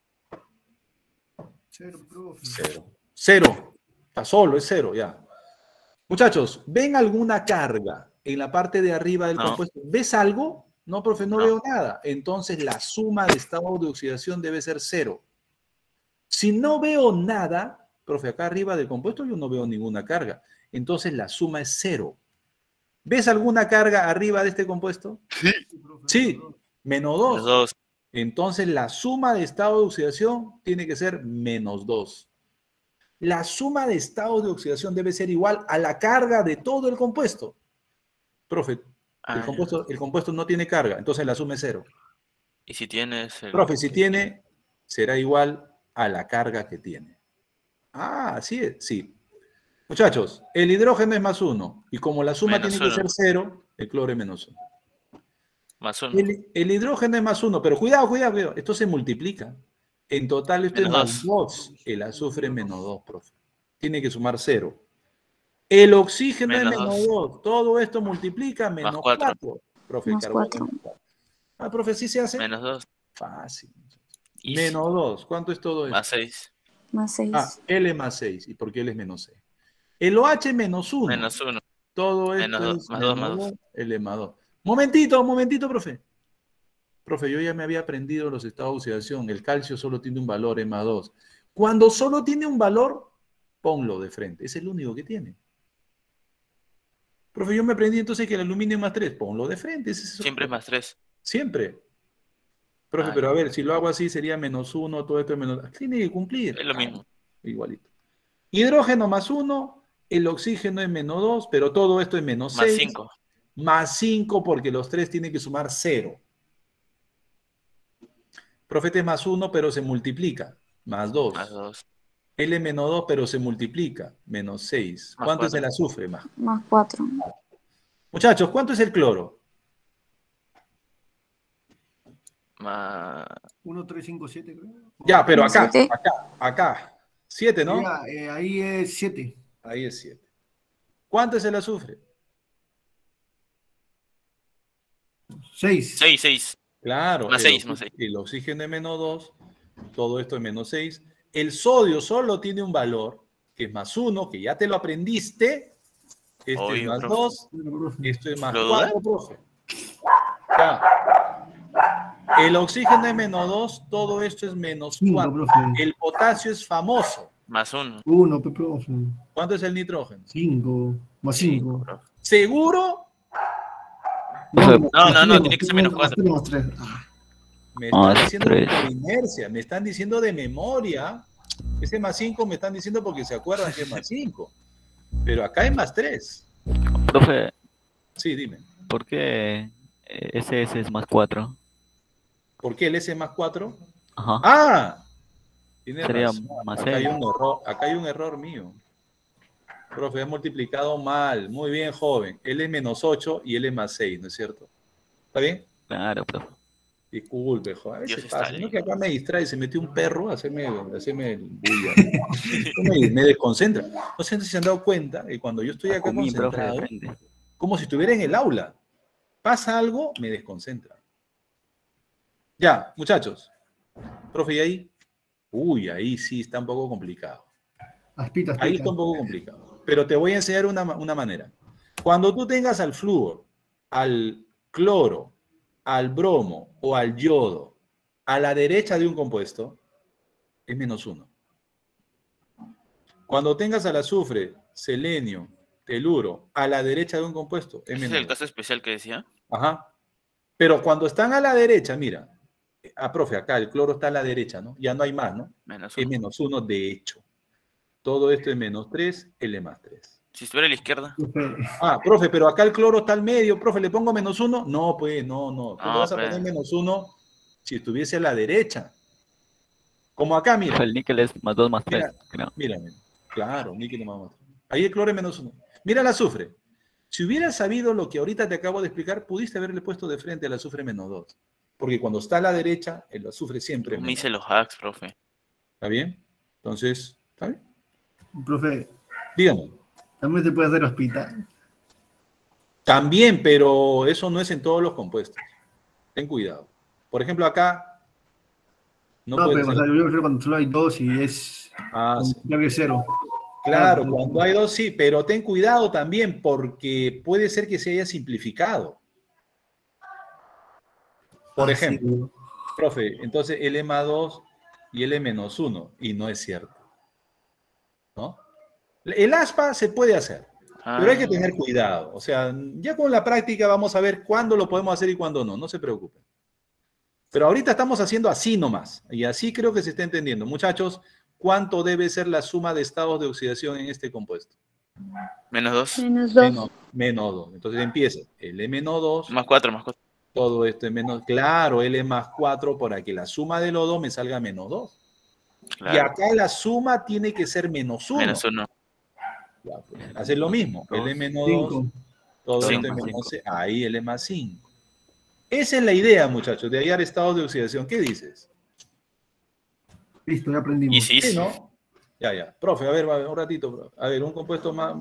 D: 0, profe.
A: 0. 0. Está solo, es 0, ya. Muchachos, ¿ven alguna carga en la parte de arriba del
B: No.
A: compuesto? ¿Ves algo? No, profe, no
B: No.
A: veo nada. Entonces la suma de estado de oxidación debe ser 0. Si no veo nada, profe, acá arriba del compuesto yo no veo ninguna carga. Entonces la suma es 0. ¿Ves alguna carga arriba de este compuesto? Sí, menos 2.
B: Menos 2.
A: Entonces la suma de estado de oxidación tiene que ser menos 2. La suma de estado de oxidación debe ser igual a la carga de todo el compuesto. Profe, el compuesto no tiene carga, entonces la suma es 0.
B: Y si tienes el...
A: Profe, si tiene, será igual a la carga que tiene. Ah, así es, sí. Muchachos, el hidrógeno es más 1, y como la suma
B: Menos
A: tiene que ser
B: uno.
A: 0, el cloro es menos 1.
B: Más 1.
A: El hidrógeno es más 1, pero cuidado, esto se multiplica. En total esto es
B: Menos
A: más 2. El azufre es menos 2, profe. Tiene que sumar 0. El oxígeno es
B: Menos
A: menos 2. Todo esto multiplica menos 4.
B: 4.
A: Profe,
E: Más
A: carbono
E: 4.
A: menos 4. Ah, profe, ¿sí se hace?
B: Menos 2.
A: Fácil.
B: Y
A: Menos 2. ¿Cuánto es todo esto?
B: más 6.
E: Más 6.
A: Ah, L más 6. ¿Y por qué L es menos 6? El OH menos 1.
B: Menos 1.
A: Todo esto
B: Menos
A: es
B: más 2,
A: menos
B: más 2.
A: 2. L más 2. Momentito, profe. Profe, yo ya me había aprendido los estados de oxidación. El calcio solo tiene un valor, E más 2. Cuando solo tiene un valor, ponlo de frente. Es el único que tiene. Profe, yo me aprendí entonces que el aluminio es más 3. Ponlo de frente.
B: Siempre es más 3.
A: Siempre. Profe, pero a ver, si lo hago así sería menos 1, todo esto es menos... Tiene que cumplir.
B: Es lo mismo.
A: Igualito. Hidrógeno más 1, el oxígeno es menos 2, pero todo esto es menos 6.
B: Más 5.
A: Más 5 porque los 3 tienen que sumar 0. Profe, este es más 1, pero se multiplica. Más 2.
B: Más 2.
A: L menos 2, pero se multiplica. Menos 6.
B: Más
A: ¿Cuánto es
B: 4.
A: el azufre?
E: Más 4.
A: Muchachos, ¿cuánto es el cloro?
B: Más...
D: 1, 3, 5, 7, creo.
A: Ya, pero acá,
E: 7.
A: acá. 7, ¿no?
D: Ya, ahí es 7.
A: Ahí es 7. ¿Cuánto es el azufre?
D: 6.
B: 6, 6.
A: Claro.
B: Más 6, más 6.
A: El oxígeno es menos 2. Todo esto es menos 6. El sodio solo tiene un valor, que es más 1, que ya te lo aprendiste. Este es
B: Obvio,
A: más
B: profe.
A: 2. Esto es más
B: ¿Lo
A: 4, profe. Ya. El oxígeno es menos 2. Todo esto es menos 4.
D: profe.
A: El potasio es famoso.
B: Más 1.
D: 1, profe.
A: ¿Cuánto es el nitrógeno?
D: 5. Más 5.
A: ¿Seguro?
B: No, tiene que ser menos 4.
D: Más 3.
A: Me están
C: Más
A: diciendo
C: 3.
A: por inercia, me están diciendo de memoria. Ese más 5 me están diciendo porque se acuerdan que es más 5. Pero acá es más 3.
C: Profe,
A: Sí, dime.
C: ¿por qué SS es más 4?
A: ¿Por qué el S más 4?
C: Ajá.
A: ¡Ah! Tienes
C: Sería
A: razón.
C: más
A: Acá hay
C: 6.
A: un error. Acá hay un error mío. Profe, he multiplicado mal. Muy bien, joven. L es menos 8 y L es más 6, ¿no es cierto? ¿Está bien?
C: Claro, profe.
A: Disculpe, joven. A veces
B: Dios
A: pasa.
B: está
A: No,
B: ahí.
A: que acá me distrae. Se metió un perro a hacerme el bulla. Me desconcentra. No sé si se han dado cuenta que cuando yo estoy acá
C: Comí, profe, de
A: concentrado,
C: frente.
A: como si estuviera en el aula. Pasa algo, me desconcentra. Ya, muchachos. Profe, ¿y ahí? Uy, ahí sí está un poco complicado.
D: Aspita.
A: Ahí está un poco complicado. Pero te voy a enseñar una manera. Cuando tú tengas al flúor, al cloro, al bromo o al yodo a la derecha de un compuesto, es menos 1. Cuando tengas al azufre, selenio, teluro a la derecha de un compuesto, es
B: ¿Ese es
A: menos
B: el
A: 2.
B: caso especial que decía?
A: Ajá. Pero cuando están a la derecha, mira, profe, acá el cloro está a la derecha, ¿no? Ya no hay más, ¿no?
B: Menos
A: Es
B: 1.
A: menos 1 de hecho. Todo esto es menos 3, L más 3.
B: Si estuviera a la izquierda.
A: Ah, profe, pero acá el cloro está al medio, profe, ¿le pongo menos 1? No, pues, no. Tú le
B: No,
A: vas a poner menos 1 si estuviese a la derecha. Como acá, mira.
C: Profe, el níquel es más 2 más 3, creo.
A: Mira. Claro, níquel más 3. Ahí el cloro es menos 1. Mira el azufre. Si hubieras sabido lo que ahorita te acabo de explicar, pudiste haberle puesto de frente al azufre menos 2. Porque cuando está a la derecha, el azufre siempre es
B: Me
A: menos.
B: hice los hacks, profe.
A: ¿Está bien? Entonces, ¿está bien?
D: Profe,
A: Dígame.
D: también se puede hacer hospital.
A: También, pero eso no es en todos los compuestos. Ten cuidado. Por ejemplo, acá no
D: No,
A: puede
D: pero o
A: ser.
D: sea, yo prefiero cuando solo hay dos y es
A: Ah,
D: con
A: sí.
D: clave cero.
A: Claro,
D: Claro,
A: cuando hay dos sí, pero ten cuidado también porque puede ser que se haya simplificado. Por
D: Ah, sí,
A: ejemplo, profe, entonces L más 2 y L menos 1, y no es cierto, ¿no? El aspa se puede hacer, pero hay que tener cuidado. O sea, ya con la práctica vamos a ver cuándo lo podemos hacer y cuándo no, no se preocupen. Pero ahorita estamos haciendo así nomás, y así creo que se está entendiendo. Muchachos, ¿cuánto debe ser la suma de estados de oxidación en este compuesto?
B: Menos 2.
E: Menos 2.
A: Menos 2. Entonces empieza L menos 2.
B: Más 4, más 4.
A: Todo esto es menos. Claro, L más 4 para que la suma de los dos me salga menos 2.
B: Claro.
A: Y acá la suma tiene que ser menos 1.
B: Menos 1.
A: Ya, pues, hacer lo mismo. L menos 2.
D: 5.
A: Todo
B: Cinco.
A: esto es menos 6. Ahí L más 5. Esa es la idea, muchachos, de hallar estados de oxidación. ¿Qué dices?
D: Listo, ya aprendimos.
B: Y sí,
A: Sí, ¿no? Ya. Profe, a ver, un ratito. Profe. A ver, un compuesto más.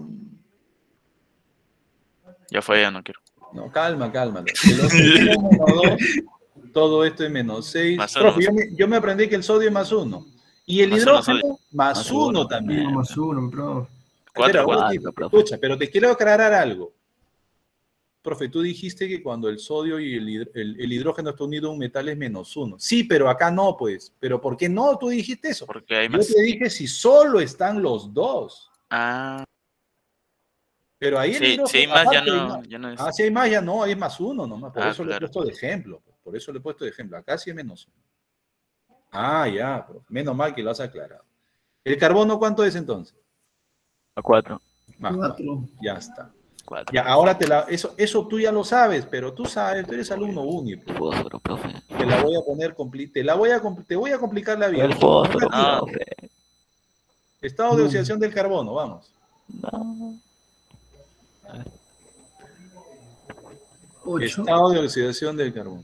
B: ya fue, ya no quiero.
A: No, calma. El oxígeno es menos 2, todo esto es menos 6.
B: Más uno,
A: Profe,
B: más
A: yo me aprendí que el sodio es más 1. Y el
B: Más
A: hidrógeno
B: uno,
A: más 1
D: Uno
A: también.
D: más uno, profe.
A: Espera,
B: 4,
A: un
B: 4.
A: ratito,
C: profe.
A: escucha, pero te quiero aclarar algo. Profe, tú dijiste que cuando el sodio y el hidrógeno está unido a un metal es menos 1. Sí, pero acá no, pues. ¿Pero por qué no tú dijiste eso?
B: Porque hay
A: Yo
B: más.
A: te dije si solo están los dos.
B: Ah,
A: Pero ahí el
B: sí,
A: hidrógeno.
B: si hay más,
A: aparte,
B: ya no es.
A: Ah, si hay más, ya no, hay más 1 nomás. Por
B: Ah,
A: eso le he
B: claro.
A: puesto de ejemplo. Por eso le he puesto de ejemplo. Acá sí es menos 1. Ah, ya, profe. Menos mal que lo has aclarado. ¿El carbono cuánto es entonces?
C: A 4.
A: Más 4.
D: 4.
A: Ya está.
B: 4.
A: Ya, ahora eso tú ya lo sabes, pero tú sabes, tú eres alumno único.
C: Fósforo, profe.
A: Te la voy a poner te voy a complicar la vida.
C: El fósforo,
B: Ah.
C: profe.
A: Estado de oxidación del carbono, vamos.
C: No.
D: 8.
A: Estado de oxidación del carbono.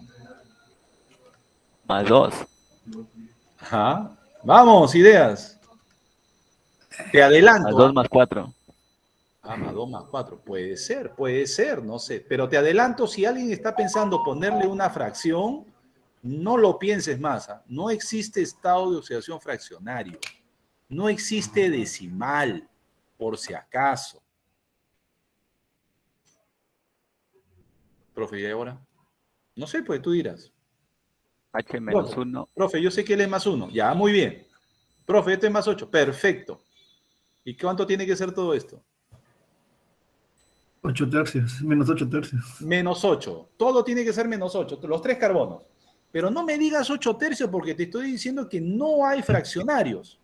C: Más 2.
A: Ajá. Vamos, ideas. Te
C: Más
A: adelanto.
C: 2 más 4.
A: Más 2 más 4. Puede ser, no sé. Pero te adelanto, si alguien está pensando ponerle una fracción, no lo pienses más. No existe estado de oxidación fraccionario. No existe decimal, por si acaso. Profe, ¿y ahora? No sé, pues tú dirás.
C: H menos 1.
A: Profe, yo sé que él es más 1. Ya, muy bien. Profe, este es más 8. Perfecto. ¿Y cuánto tiene que ser todo esto?
D: 8 tercios. Menos 8 tercios.
A: Menos 8. Todo tiene que ser menos 8. Los 3 carbonos. Pero no me digas 8 tercios porque te estoy diciendo que no hay fraccionarios.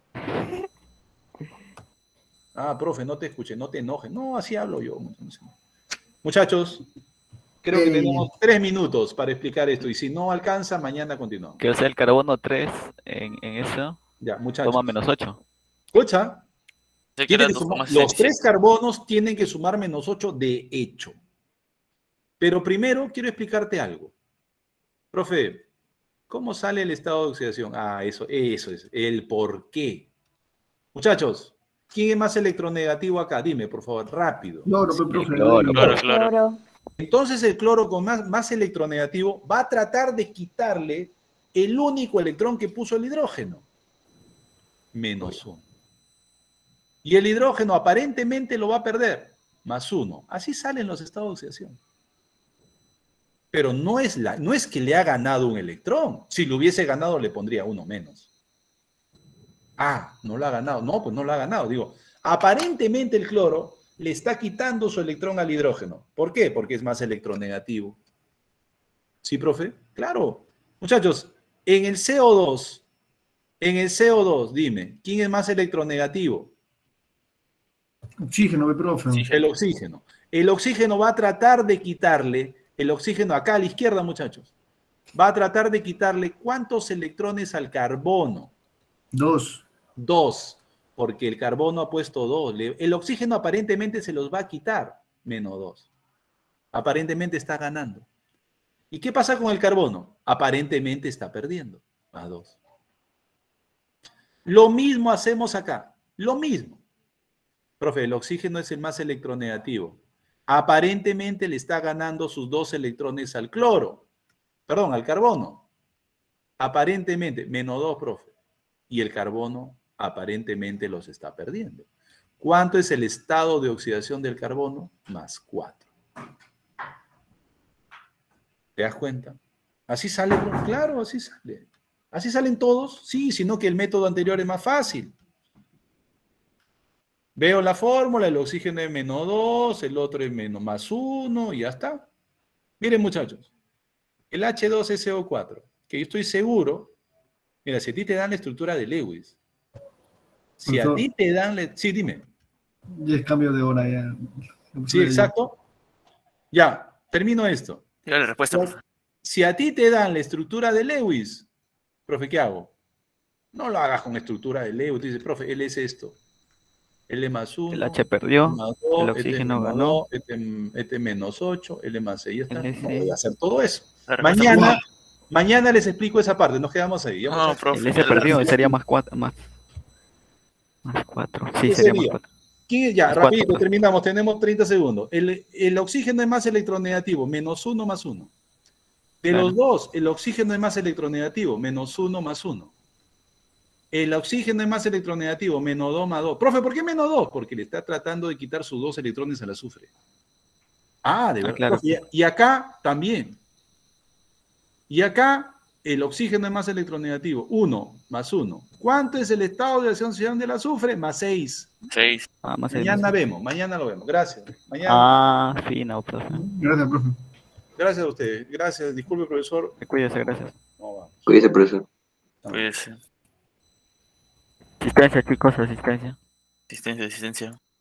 A: Ah, profe, no te escuché, no te enojes. No, así hablo yo. Muchachos, creo que tenemos 3 minutos para explicar esto. Y si no alcanza, mañana continuamos.
C: Que sea el carbono 3 en eso.
A: Ya, muchachos.
C: Toma menos 8.
A: Escucha.
B: Sé que era
A: Los 3 carbonos tienen que sumar menos 8 de hecho. Pero primero quiero explicarte algo. Profe, ¿cómo sale el estado de oxidación? Ah, eso es. El por qué. Muchachos, ¿quién es más electronegativo acá? Dime, por favor, rápido.
D: Cloro, profe.
B: Claro.
A: Entonces el cloro con más electronegativo va a tratar de quitarle el único electrón que puso el hidrógeno. Menos 1. Y el hidrógeno aparentemente lo va a perder. Más 1. Así salen los estados de oxidación. Pero no es que le ha ganado un electrón. Si lo hubiese ganado, le pondría 1 menos. Ah, no lo ha ganado. No, pues no lo ha ganado. Digo, aparentemente el cloro le está quitando su electrón al hidrógeno. ¿Por qué? Porque es más electronegativo. ¿Sí, profe? Claro. Muchachos, en el CO2, dime, ¿quién es más electronegativo?
D: Oxígeno, profe.
A: El oxígeno. El oxígeno va a tratar de quitarle, el oxígeno acá a la izquierda, muchachos, va a tratar de quitarle ¿cuántos electrones al carbono?
D: 2.
A: 2, porque el carbono ha puesto 2. El oxígeno aparentemente se los va a quitar, menos 2. Aparentemente está ganando. ¿Y qué pasa con el carbono? Aparentemente está perdiendo, más 2. Lo mismo hacemos acá, lo mismo. Profe, el oxígeno es el más electronegativo. Aparentemente le está ganando sus 2 electrones al cloro. Perdón, al carbono. Aparentemente, -2, profe. Y el carbono aparentemente los está perdiendo. ¿Cuánto es el estado de oxidación del carbono? +4. ¿Te das cuenta? Así sale, bro. Claro, así sale. ¿Así salen todos? Sí, sino que el método anterior es más fácil. Veo la fórmula, el oxígeno es -2, el otro es +1 y ya está. Miren, muchachos, el H2SO4, que yo estoy seguro, mira, si a ti te dan la estructura de Lewis, si a ti te dan... Sí, dime.
D: Ya es cambio de hora ya.
A: Sí, exacto. Ya, termino esto.
B: Diga la respuesta, profe.
A: Si a ti te dan la estructura de Lewis, profe, ¿qué hago? No lo hagas con estructura de Lewis. Tú dices, profe, él es esto. L +1.
C: El H perdió,
A: +2,
C: el oxígeno
A: este
C: ganó.
A: Este -8, L +6, ya está.
C: L,
A: No
C: sí.
A: voy a hacer todo eso.
B: La respuesta,
A: Mañana, mañana les explico esa parte. Nos quedamos ahí. ¿Ya,
B: No,
A: muchachos?
B: profe.
C: El S perdió, sería +4. Más 4. Sí,
A: ¿Qué
C: sería
A: sería?
C: +4.
A: Ya,
C: Más
A: rapidito,
C: 4.
A: terminamos. Tenemos 30 segundos. El oxígeno es más electronegativo, -1 más 1. De
C: Claro.
A: los dos, el oxígeno es más electronegativo, -1 más 1. El oxígeno es más electronegativo, -2 más 2. Profe, ¿por qué -2? Porque le está tratando de quitar sus 2 electrones al azufre. Ah, de verdad.
C: Claro.
A: Y acá también. Y acá el oxígeno es más electronegativo, 1 más 1. ¿Cuánto es el estado de oxidación del azufre? +6.
B: 6.
C: Ah, más
A: Mañana vemos, mañana lo vemos. Gracias. Mañana.
C: fino, profe.
D: Gracias, profe.
A: Gracias a ustedes. Gracias. Disculpe, profesor.
C: Cuídese, gracias.
A: No, vamos.
G: Cuídese, profesor.
B: Cuídese.
C: Asistencia, chicos, asistencia.
B: Asistencia, asistencia.